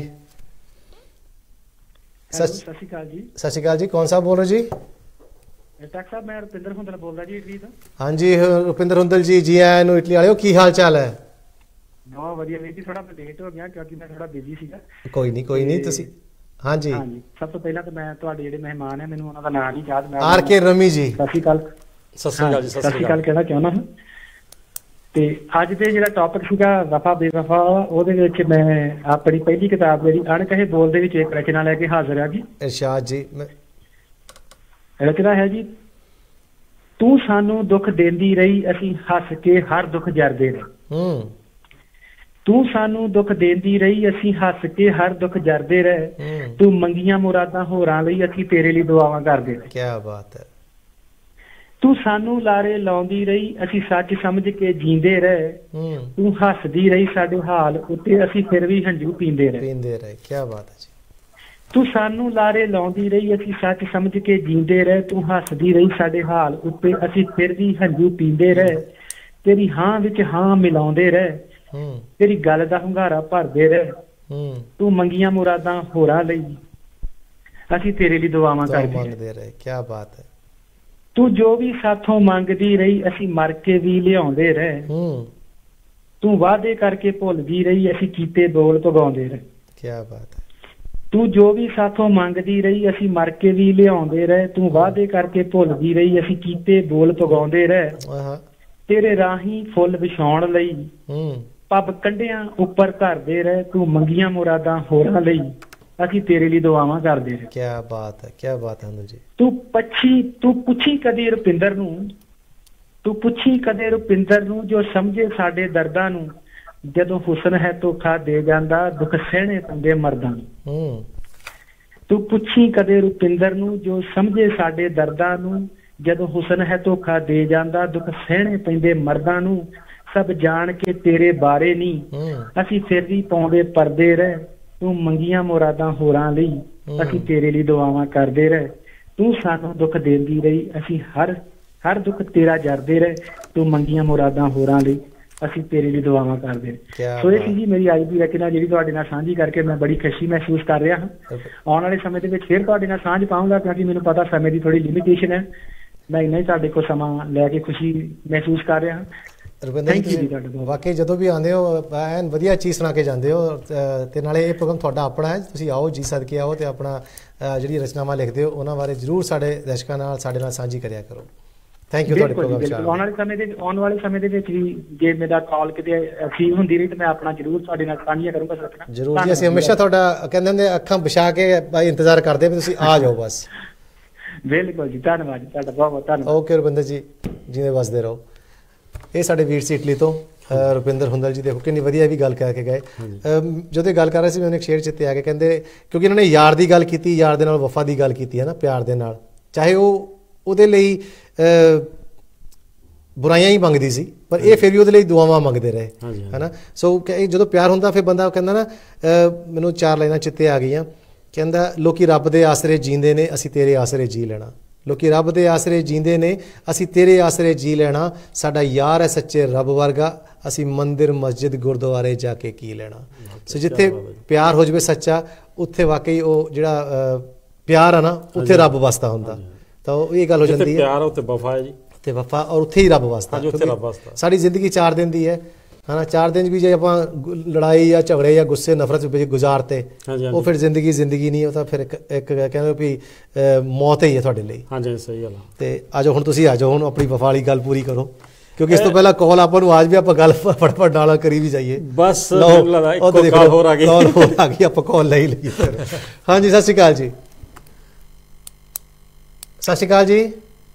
ਸਤਿ ਸ਼੍ਰੀ ਅਕਾਲ ਜੀ। ਸਤਿ ਸ਼੍ਰੀ ਅਕਾਲ ਜੀ, ਕੌਣ ਸਾਹਿਬ ਬੋਲ ਰਹੇ ਜੀ? ਡਾਕਟਰ ਸਾਹਿਬ ਮੈਂ ਰੁਪਿੰਦਰ ਹੁੰਦਲ ਬੋਲਦਾ ਜੀ, ਇਟਲੀ ਤੋਂ। ਹਾਂਜੀ ਰੁਪਿੰਦਰ ਹੁੰਦਲ ਜੀ, ਜੀ ਆਇਆਂ ਨੂੰ ਇਟਲੀ ਵਾਲਿਓ, ਕੀ ਹਾਲ ਚਾਲ ਹੈ? ਬਹੁਤ ਵਧੀਆ ਵੀਰ ਜੀ, ਥੋੜਾ ਲੇਟ ਹੋ ਗਿਆ ਕਿਉਂਕਿ ਮੈਂ ਥੋੜਾ ਬਿਜ਼ੀ ਸੀਗਾ। ਕੋਈ ਨਹੀਂ ਤੁਸੀਂ। ਹਾਂਜੀ, ਸਭ ਤੋਂ ਪਹਿਲਾਂ ਤਾਂ ਮੈਂ ਤੁਹਾਡੇ ਜਿਹੜੇ ਮਹਿਮਾਨ ਹੈ, ਮੈਨੂੰ ਉਹਨਾਂ ਦਾ ਨਾਮ ਨਹੀਂ ਯਾਦ। ਮੈਂ ਆਰ ਕੇ ਰਮੀ ਜੀ। ਸਤਿ ਸ਼੍ਰੀ ਅਕਾਲ। ਸਤਿ ਸ਼੍ਰੀ ਅਕਾਲ ਜੀ। ਸਤਿ ਸ਼੍ਰੀ ਅਕਾਲ ਕਹਿਣਾ ਚਾਹੁੰਦਾ ਹਾਂ। ਤੇ ਅੱਜ ਦੇ ਜਿਹੜਾ ਟੌਪਿਕ ਸੀਗਾ ਵਫਾ ਬੇਵਫਾ, ਉਹਦੇ ਵਿੱਚ ਮੈਂ ਆਪਣੀ ਪਹਿਲੀ ਕਿਤਾਬ ਜਿਹੜੀ ਅਣਕਹੇ ਬੋਲ ਦੇ ਵਿੱਚ ਇੱਕ ਰਚਨਾ ਲੈ ਕੇ ਹਾਜ਼ਰ ਹਾਂ ਜੀ। ਇਰਸ਼ਾਦ ਜੀ। ਰਚਨਾ ਹੈ ਜੀ, ਤੂੰ ਸਾਨੂੰ ਦੁੱਖ ਦਿੰਦੀ ਰਹੀ, ਅਸੀਂ ਹੱਸ ਕੇ ਹਰ ਦੁੱਖ ਜਰਦੇ ਰਹੇ। ਤੂੰ ਸਾਨੂੰ ਦੁੱਖ ਦਿੰਦੀ ਰਹੀ, ਅਸੀਂ ਹੱਸ ਕੇ ਹਰ ਦੁੱਖ ਜਰਦੇ ਰਹੇ। ਤੂੰ ਮੰਗੀਆਂ ਮੁਰਾਦਾਂ ਹੋਰਾਂ ਲਈ, ਅਸੀਂ ਤੇਰੇ ਲਈ ਦੁਆਵਾਂ ਕਰਦੇ ਰਹੇ। ਕੀ ਬਾਤ ਹੈ। ਤੂੰ ਸਾਨੂੰ ਲਾਰੇ ਲਾਉਂਦੀ ਰਹੀ, ਅਸੀਂ ਸੱਚ ਸਮਝ ਕੇ ਜੀਂਦੇ ਰਹੇ। ਤੂੰ ਹੱਸਦੀ ਰਹੀ ਸਾਡੇ ਹਾਲ ਉੱਤੇ, ਅਸੀਂ ਫਿਰ ਵੀ ਹੰਝੂ ਪੀਂਦੇ ਰਹੇ। ਕੀ ਬਾਤ ਹੈ ਜੀ। ਤੂੰ ਸਾਨੂੰ ਲਾਰੇ ਲਾਉਂਦੀ ਰਹੀ ਅਸੀਂ ਸੱਚ ਸਮਝ ਕੇ ਜੀਂਦੇ ਰਹੇ ਤੂੰ ਹੱਸਦੀ ਰਹੀ ਸਾਡੇ ਹਾਲ ਉੱਤੇ ਅਸੀਂ ਫਿਰ ਵੀ ਹੰਝੂ ਪੀਂਦੇ ਰਹੇ ਤੇਰੀ ਹਾਂ ਵਿੱਚ ਹਾਂ ਮਿਲਾਉਂਦੇ ਰਹੇ ਤੇਰੀ ਗੱਲ ਦਾ ਹੁੰਗਾਰਾ ਭਰਦੇ ਰਹੇ ਤੂੰ ਮੰਗੀਆਂ ਮੁਰਾਦਾਂ ਹੋਰਾਂ ਲਈ ਅਸੀਂ ਤੇਰੇ ਲਈ ਦੁਆਵਾਂ ਕਰਦੇ ਰਹੇ। ਕੀ ਬਾਤ ਹੈ। ਤੂੰ ਜੋ ਵੀ ਸਾਥੋਂ ਮੰਗਦੀ ਰਹੀ ਅਸੀਂ ਮਰ ਕੇ ਵੀ ਲਿਆਉਂਦੇ ਰਹੇ ਤੂੰ ਵਾਅਦੇ ਕਰਕੇ ਭੁੱਲਦੀ ਰਹੀ ਅਸੀਂ ਕੀਤੇ ਬੋਲ ਪਗਾਉਂਦੇ ਰਹੇ। ਕੀ ਬਾਤ ਹੈ। ਤੂੰ ਜੋ ਵੀ ਸਾਥੋਂ ਮੰਗਦੀ ਰਹੀ ਅਸੀਂ ਮਰ ਕੇ ਵੀ ਲਿਆਉਂਦੇ ਰਹੇ ਤੂੰ ਵਾਅਦੇ ਕਰਕੇ ਭੁੱਲਦੀ ਰਹੀ ਅਸੀਂ ਕੀਤੇ ਬੋਲ ਪਗਾਉਂਦੇ ਰਹੇ ਤੇਰੇ ਰਾਹੀਂ ਫੁੱਲ ਵਿਛਾਉਣ ਲਈ ਪੱਬ ਕੰਢਿਆਂ ਉੱਪਰ ਧਰਦੇ ਰਹੇ ਤੂੰ ਮੰਗੀਆਂ ਮੁਰਾਦਾਂ ਹੋਰਾਂ ਲਈ ਅਸੀਂ ਤੇਰੇ ਲਈ ਦੁਆਵਾਂ ਕਰਦੇ ਰਹੇ। ਕੀ ਬਾਤ ਹੈ। ਕੀ ਬਾਤ ਹੈ ਜੀ। ਤੂੰ ਪੁੱਛੀ ਕਦੇ ਰੁਪਿੰਦਰ ਨੂੰ ਜੋ ਸਮਝੇ ਸਾਡੇ ਦਰਦਾਂ ਨੂੰ ਜਦੋਂ ਹੁਸਨ ਹੈ ਧੋਖਾ ਦੇ ਜਾਂਦਾ ਦੁੱਖ ਸਹਿਣੇ ਪੈਂਦੇ ਮਰਦਾਂ ਨੂੰ ਤੂੰ ਪੁੱਛੀ ਕਦੇ ਰੁਪਿੰਦਰ ਨੂੰ ਜੋ ਸਮਝੇ ਸਾਡੇ ਦਰਦਾਂ ਨੂੰ ਜਦੋਂ ਹੁਸਨ ਹੈ ਧੋਖਾ ਦੇ ਜਾਂਦਾ ਦੁੱਖ ਸਹਿਣੇ ਪੈਂਦੇ ਮਰਦਾਂ ਨੂੰ ਸਭ ਜਾਣ ਕੇ ਤੇਰੇ ਬਾਰੇ ਨਹੀਂ ਅਸੀਂ ਫਿਰ ਵੀ ਪਾਉਂਦੇ ਪਰਦੇ ਰਹੇ ਤੂੰ ਮੰਗੀਆਂ ਮੁਰਾਦਾਂ ਹੋਰਾਂ ਲਈ ਅਸੀਂ ਤੇਰੇ ਲਈ ਦੁਆਵਾਂ ਕਰਦੇ ਰਹੇ ਤੂੰ ਸਾਨੂੰ ਦੁੱਖ ਦਿੰਦੀ ਰਹੀ ਅਸੀਂ ਹਰ ਦੁੱਖ ਤੇਰਾ ਜਰਦੇ ਰਹੇ ਤੂੰ ਮੰਗੀਆਂ ਮੁਰਾਦਾਂ ਹੋਰਾਂ ਲਈ ਅਸੀਂ ਤੇਰੇ ਲਈ ਦੁਆਵਾਂ ਕਰਦੇ ਸੋ ਇਹ ਸੀ ਜੀ ਮੇਰੀ ਅੱਜ ਦੀ ਰਚਨਾ ਜਿਹੜੀ ਤੁਹਾਡੇ ਨਾਲ ਸਾਂਝੀ ਕਰਕੇ ਮੈਂ ਬੜੀ ਖੁਸ਼ੀ ਮਹਿਸੂਸ ਕਰ ਰਿਹਾ ਹਾਂ। ਆਉਣ ਵਾਲੇ ਸਮੇਂ ਦੇ ਵਿੱਚ ਫਿਰ ਤੁਹਾਡੇ ਨਾਲ ਸਾਂਝ ਪਾਊਂਗਾ ਕਿਉਂਕਿ ਮੈਨੂੰ ਪਤਾ ਸਮੇਂ ਦੀ ਥੋੜੀ ਲਿਮਿਟੇਸ਼ਨ ਹੈ ਮੈਂ ਇੰਨਾ ਹੀ ਤੁਹਾਡੇ ਕੋਲ ਸਮਾਂ ਲੈ ਕੇ ਖੁਸ਼ੀ ਮਹਿਸੂਸ ਕਰ ਰਿਹਾ ਹਾਂ। ਰੁਪਿੰਦਰ ਜੀ ਵਾਕਈ ਜਦੋਂ ਵੀ ਆਉਂਦੇ ਹੋ ਐਨ ਵਧੀਆ ਚੀਜ਼ ਸੁਣਾ ਕੇ ਜਾਂਦੇ ਹੋ ਤੇ ਨਾਲੇ ਇਹ ਪ੍ਰੋਗਰਾਮ ਤੁਹਾਡਾ ਆਪਣਾ ਹੈ ਤੁਸੀਂ ਆਓ ਜੀ ਸਦਕੇ ਆਓ ਤੇ ਆਪਣਾ ਜਿਹੜੀ ਰਚਨਾਵਾਂ ਲਿਖਦੇ ਹੋ ਉਹਨਾਂ ਬਾਰੇ ਜ਼ਰੂਰ ਸਾਡੇ ਦਰਸ਼ਕਾਂ ਨਾਲ ਸਾਡੇ ਨਾਲ ਸਾਂਝੀ ਕਰਿਆ ਕਰੋ। ਥੈਂਕ ਯੂ ਤੁਹਾਡੇ ਪ੍ਰੋਗਰਾਮ ਚ ਆਉਣ ਵਾਲੇ ਸਮੇਂ ਦੇ ਵਿੱਚ ਵੀ ਜੇ ਮੇਰਾ ਕਾਲ ਕਿਤੇ ਫ੍ਰੀ ਹੁੰਦੀ ਰਹੀ ਤਾਂ ਮੈਂ ਆਪਣਾ ਜ਼ਰੂਰ ਤੁਹਾਡੇ ਨਾਲ ਸਾਂਝੀਆਂ ਕਰੂੰਗਾ ਸੱਚਣਾ ਜ਼ਰੂਰ ਜੀ। ਅਸੀਂ ਹਮੇਸ਼ਾ ਤੁਹਾਡਾ ਕਹਿੰਦੇ ਹੁੰਦੇ ਅੱਖਾਂ ਵਿਛਾ ਕੇ ਇੰਤਜ਼ਾਰ ਕਰਦੇ ਵੀ ਤੁਸੀਂ ਆ ਜਾਓ ਬਸ। ਬਿਲਕੁਲ ਜੀ ਧੰਨਵਾਦ ਤੁਹਾਡਾ ਬਹੁਤ ਬਹੁਤ ਧੰਨਵਾਦ। ਓਕੇ ਰੁਪਿੰਦਰ ਜੀ ਜਿਵੇਂ ਵਸਦੇ ਰਹੋ। ਇਹ ਸਾਡੇ ਵੀਰ ਸੀ ਇਟਲੀ ਤੋਂ ਰੁਪਿੰਦਰ ਹੁੰਦਲ ਜੀ ਦੇਖੋ ਕਿੰਨੀ ਵਧੀਆ ਵੀ ਗੱਲ ਕਰਕੇ ਗਏ। ਜਦੋਂ ਗੱਲ ਕਰ ਰਹੇ ਸੀ ਮੈਨੂੰ ਇੱਕ ਸ਼ੇਰ ਚਿੱਤੇ ਆ ਕੇ ਕਹਿੰਦੇ ਕਿਉਂਕਿ ਇਹਨਾਂ ਨੇ ਯਾਰ ਦੀ ਗੱਲ ਕੀਤੀ ਯਾਰ ਦੇ ਨਾਲ ਵਫਾ ਦੀ ਗੱਲ ਕੀਤੀ ਹੈ ਨਾ ਪਿਆਰ ਦੇ ਨਾਲ ਚਾਹੇ ਉਹਦੇ ਲਈ ਬੁਰਾਈਆਂ ਹੀ ਮੰਗਦੀ ਸੀ ਪਰ ਇਹ ਫਿਰ ਵੀ ਉਹਦੇ ਲਈ ਦੁਆਵਾਂ ਮੰਗਦੇ ਰਹੇ ਹੈ ਨਾ। ਸੋ ਜਦੋਂ ਪਿਆਰ ਹੁੰਦਾ ਫਿਰ ਬੰਦਾ ਕਹਿੰਦਾ ਨਾ ਮੈਨੂੰ 4 ਲਾਈਨਾਂ ਚਿੱਤੇ ਆ ਗਈਆਂ ਕਹਿੰਦਾ ਲੋਕੀ ਰੱਬ ਦੇ ਆਸਰੇ ਜੀਂਦੇ ਨੇ ਅਸੀਂ ਤੇਰੇ ਆਸਰੇ ਜੀ ਲੈਣਾ ਲੋਕੀ ਰੱਬ ਦੇ ਆਸਰੇ ਜੀਂਦੇ ਨੇ ਅਸੀਂ ਤੇਰੇ ਆਸਰੇ ਜੀ ਲੈਣਾ ਸਾਡਾ ਯਾਰ ਹੈ ਸੱਚੇ ਰੱਬ ਵਰਗਾ ਅਸੀਂ ਮੰਦਿਰ ਮਸਜਿਦ ਗੁਰਦੁਆਰੇ ਜਾ ਕੇ ਕੀ ਲੈਣਾ। ਸੋ ਜਿੱਥੇ ਪਿਆਰ ਹੋ ਜਾਵੇ ਸੱਚਾ ਉੱਥੇ ਵਾਕਈ ਉਹ ਜਿਹੜਾ ਪਿਆਰ ਆ ਨਾ ਉੱਥੇ ਰੱਬ ਵਸਦਾ ਹੁੰਦਾ ਤਾਂ ਇਹ ਗੱਲ ਹੋ ਜਾਂਦੀ ਹੈ ਪਿਆਰ ਉੱਤੇ ਵਫਾ ਹੈ ਜੀ ਤੇ ਵਫਾ ਔਰ ਉੱਥੇ ਹੀ ਰੱਬ ਵਸਦਾ। ਸਾਡੀ ਜ਼ਿੰਦਗੀ 4 ਦਿਨ ਦੀ ਹੈ ਹੈ ਨਾ 4 ਦਿਨ ਵੀ ਜੇ ਆਪਾਂ ਲੜਾਈ ਜਾਂ ਝਗੜੇ ਜਾਂ ਗੁੱਸੇ ਨਫ਼ਰਤ ਵਿੱਚ ਗੁਜ਼ਾਰਤੇ ਉਹ ਫਿਰ ਜ਼ਿੰਦਗੀ ਨਹੀਂ ਉਹ ਤਾਂ ਫਿਰ ਇੱਕ ਕਹਿੰਦੇ ਵੀ ਮੌਤ ਹੀ ਹੈ ਤੁਹਾਡੇ ਲਈ। ਹਾਂਜੀ ਸਹੀ ਗੱਲ ਤੇ ਆ ਜਾਓ ਹੁਣ ਤੁਸੀਂ ਆ ਜਾਓ ਹੁਣ ਆਪਣੀ ਵਫਾ ਵਾਲੀ ਗੱਲ ਪੂਰੀ ਕਰੋ ਕਿਉਂਕਿ ਇਸ ਤੋਂ ਪਹਿਲਾਂ ਕਾਲ ਆਪਾਂ ਨੂੰ ਆਜ ਵੀ ਆਪਾਂ ਗੱਲ ਫਟਫਟ ਨਾਲ ਕਰੀ ਵੀ ਜਾਈਏ ਬਸ ਕਾਲ ਹੋਰ ਆ ਗਈ ਆਪਾਂ ਕਾਲ ਲੈ ਹੀ ਲਈਏ। ਹਾਂਜੀ ਸਤਿ ਸ਼੍ਰੀ ਅਕਾਲ ਜੀ। ਸਤਿ ਸ਼੍ਰੀ ਅਕਾਲ ਜੀ।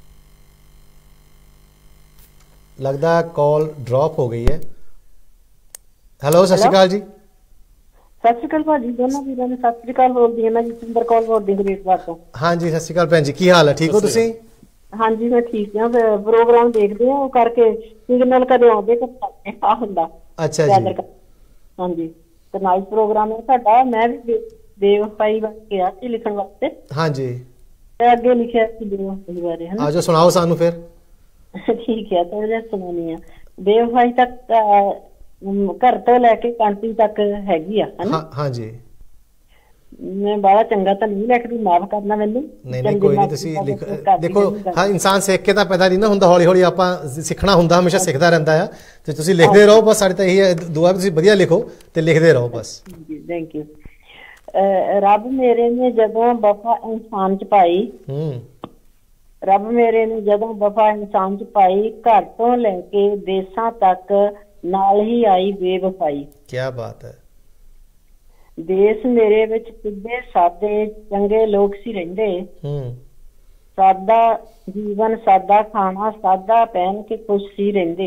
ਲੱਗਦਾ ਕਾਲ ਡ੍ਰੌਪ ਹੋ ਗਈ ਹੈ। ਹੈਲੋ ਸਤਿ ਸ਼੍ਰੀ ਅਕਾਲ ਜੀ। ਸਤਿ ਸ਼੍ਰੀ ਅਕਾਲ ਭਾਜੀ ਦੋਨਾਂ ਵੀਰਾਂ ਨੇ ਸਤਿ ਸ਼੍ਰੀ ਅਕਾਲ ਬੋਲਦੀ ਹਾਂ ਮੈਂ ਜਸਵਿੰਦਰ ਕੌਰ ਬੋਲਦੀ ਗ੍ਰੇਟਬਾਦ ਤੋਂ। ਹਾਂਜੀ ਸਤਿ ਸ਼੍ਰੀ ਅਕਾਲ ਭੈਣ ਜੀ ਕੀ ਹਾਲ ਹੈ ਠੀਕ ਹੋ ਤੁਸੀਂ? ਹਾਂਜੀ ਮੈਂ ਠੀਕ ਹਾਂ ਪ੍ਰੋਗਰਾਮ ਦੇਖਦੇ ਹਾਂ ਉਹ ਕਰਕੇ ਸਿਗਨਲ ਕਦੇ ਆਉਂਦੇ ਕਦੇ ਆ ਹੁੰਦਾ। ਅੱਛਾ ਜੀ ਹਾਂਜੀ ਤੇ ਨਾਈਸ ਪ੍ਰੋਗਰਾਮ ਹੈ ਸਾਡਾ। ਮੈਂ ਵੀ ਬੇਵਫਾਈ ਬਾਰੇ ਕਿਹਾ ਸੀ ਲਿਖਣ ਵਾਸਤੇ। ਹਾਂਜੀ ਤੇ ਅੱਗੇ ਲਿਖਿਆ ਸੀ ਬੇਵਫਾਈ ਬਾਰੇ ਹੈ ਨਾ। ਆਜੋ ਸੁਣਾਓ ਸਾਨੂੰ ਫਿਰ। ਠੀਕ ਹੈ ਥੋੜਾ ਜਿਹਾ ਸੁਣਾਉਣੀ ਆ। ਬੇਵਫਾਈ ਤੱਕ ਘਰ ਤੋਂ ਲੈ ਕੇ ਕਾਂਟੀ ਤੱਕ ਹੈਗੀ ਆ ਹਨਾ। ਹਾਂਜੀ ਮੈਂ ਬੜਾ ਚੰਗਾ ਤਾਂ ਨਹੀਂ ਲਿਖਦੀ ਮਾਫ ਕਰਨਾ ਮੈਨੂੰ। ਨਹੀਂ ਕੋਈ ਨਹੀਂ ਤੁਸੀਂ ਦੇਖੋ ਹਾਂ ਇਨਸਾਨ ਸਿੱਖ ਕੇ ਤਾਂ ਪੈਦਾ ਨਹੀਂ ਨਾ ਹੁੰਦਾ ਹੌਲੀ ਹੌਲੀ ਆਪਾਂ ਸਿੱਖਣਾ ਹੁੰਦਾ ਹਮੇਸ਼ਾ ਸਿੱਖਦਾ ਰਹਿੰਦਾ ਆ ਤੇ ਤੁਸੀਂ ਲਿਖਦੇ ਰਹੋ ਬਸ ਸਾਡੇ ਤਾਂ ਇਹੀ ਦੁਆ ਤੁਸੀਂ ਵਧੀਆ ਲਿਖੋ ਤੇ ਲਿਖਦੇ ਰਹੋ ਬਸ। Thank you. ਰੱਬ ਮੇਰੇ ਨੇ ਜਦੋਂ ਵਫਾ ਇਨਸਾਨ ਚ ਪਾਈ ਰੱਬ ਮੇਰੇ ਨੇ ਜਦੋਂ ਵਫਾ ਇਨਸਾਨ ਚ ਪਾਈ ਘਰ ਤੋਂ ਲੈ ਕੇ ਦੇਸਾਂ ਤੱਕ ਨਾਲ ਹੀ ਆਈ ਬੇਵਫਾਈ। ਕੀ ਬਾਤ ਹੈ। ਦੇਸ਼ ਮੇਰੇ ਵਿੱਚ ਕਿੱਡੇ ਸਾਦੇ ਚੰਗੇ ਲੋਕ ਸੀ ਰਹਿੰਦੇ। ਸਾਦਾ ਜੀਵਨ ਸਾਦਾ ਖਾਣਾ ਸਾਦਾ ਪਹਿਨ ਕੇ ਖੁਸ਼ ਸੀ ਰਹਿੰਦੇ।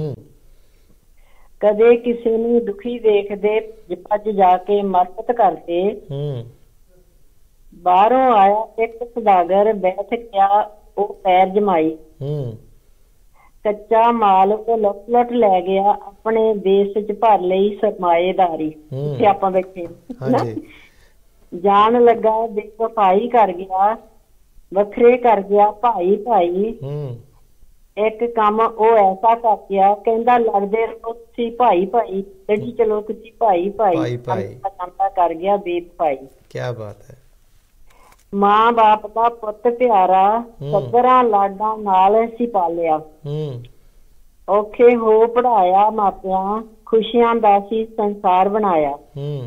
ਕਦੇ ਕਿਸੇ ਨੂੰ ਦੁਖੀ ਦੇਖਦੇ ਭੱਜ ਜਾ ਕੇ ਮਦਦ ਕਰਦੇ। ਬਾਹਰੋਂ ਆਇਆ ਇੱਕ ਸੁਦਾਗਰ ਬੈਠ ਗਿਆ ਉਹ ਪੈਰ ਜਮਾਈ। ਕੱਚਾ ਮਾਲ ਉਹ ਲੁੱਟ ਲੈ ਗਿਆ ਆਪਣੇ ਦੇਸ਼ ਚ ਭਰ ਲਈ ਸਰਮਾਏਦਾਰੀ। ਇੱਥੇ ਆਪਾਂ ਬੈਠੇ ਜਾਣ ਲੱਗਾ ਬੇਵਫਾਈ ਕਰ ਗਿਆ, ਵੱਖਰੇ ਕਰ ਗਿਆ ਭਾਈ ਭਾਈ। ਇੱਕ ਕੰਮ ਉਹ ਐਸਾ ਕਰ ਗਿਆ, ਕਹਿੰਦਾ ਲੜਦੇ ਰਹੋ ਤੁਸੀਂ ਭਾਈ ਭਾਈ, ਲੜੀ ਚਲੋ ਤੁਸੀਂ ਭਾਈ ਭਾਈ, ਕੰਮ ਕਰ ਗਿਆ ਬੇਵਫਾਈ। ਕੀ ਬਾਤ ਹੈ। ਮਾਂ ਬਾਪ ਦਾ ਪੁੱਤ ਪਿਆਰਾ, ਸੱਜਰਾਂ ਲਾਡਾਂ ਨਾਲ ਅਸੀਂ ਪਾਲਿਆ, ਔਖੇ ਹੋ ਪੜਾਇਆ ਮਾਪਿਆਂ, ਖੁਸ਼ੀਆਂ ਦਾ ਸੀ ਸੰਸਾਰ ਬਣਾਇਆ।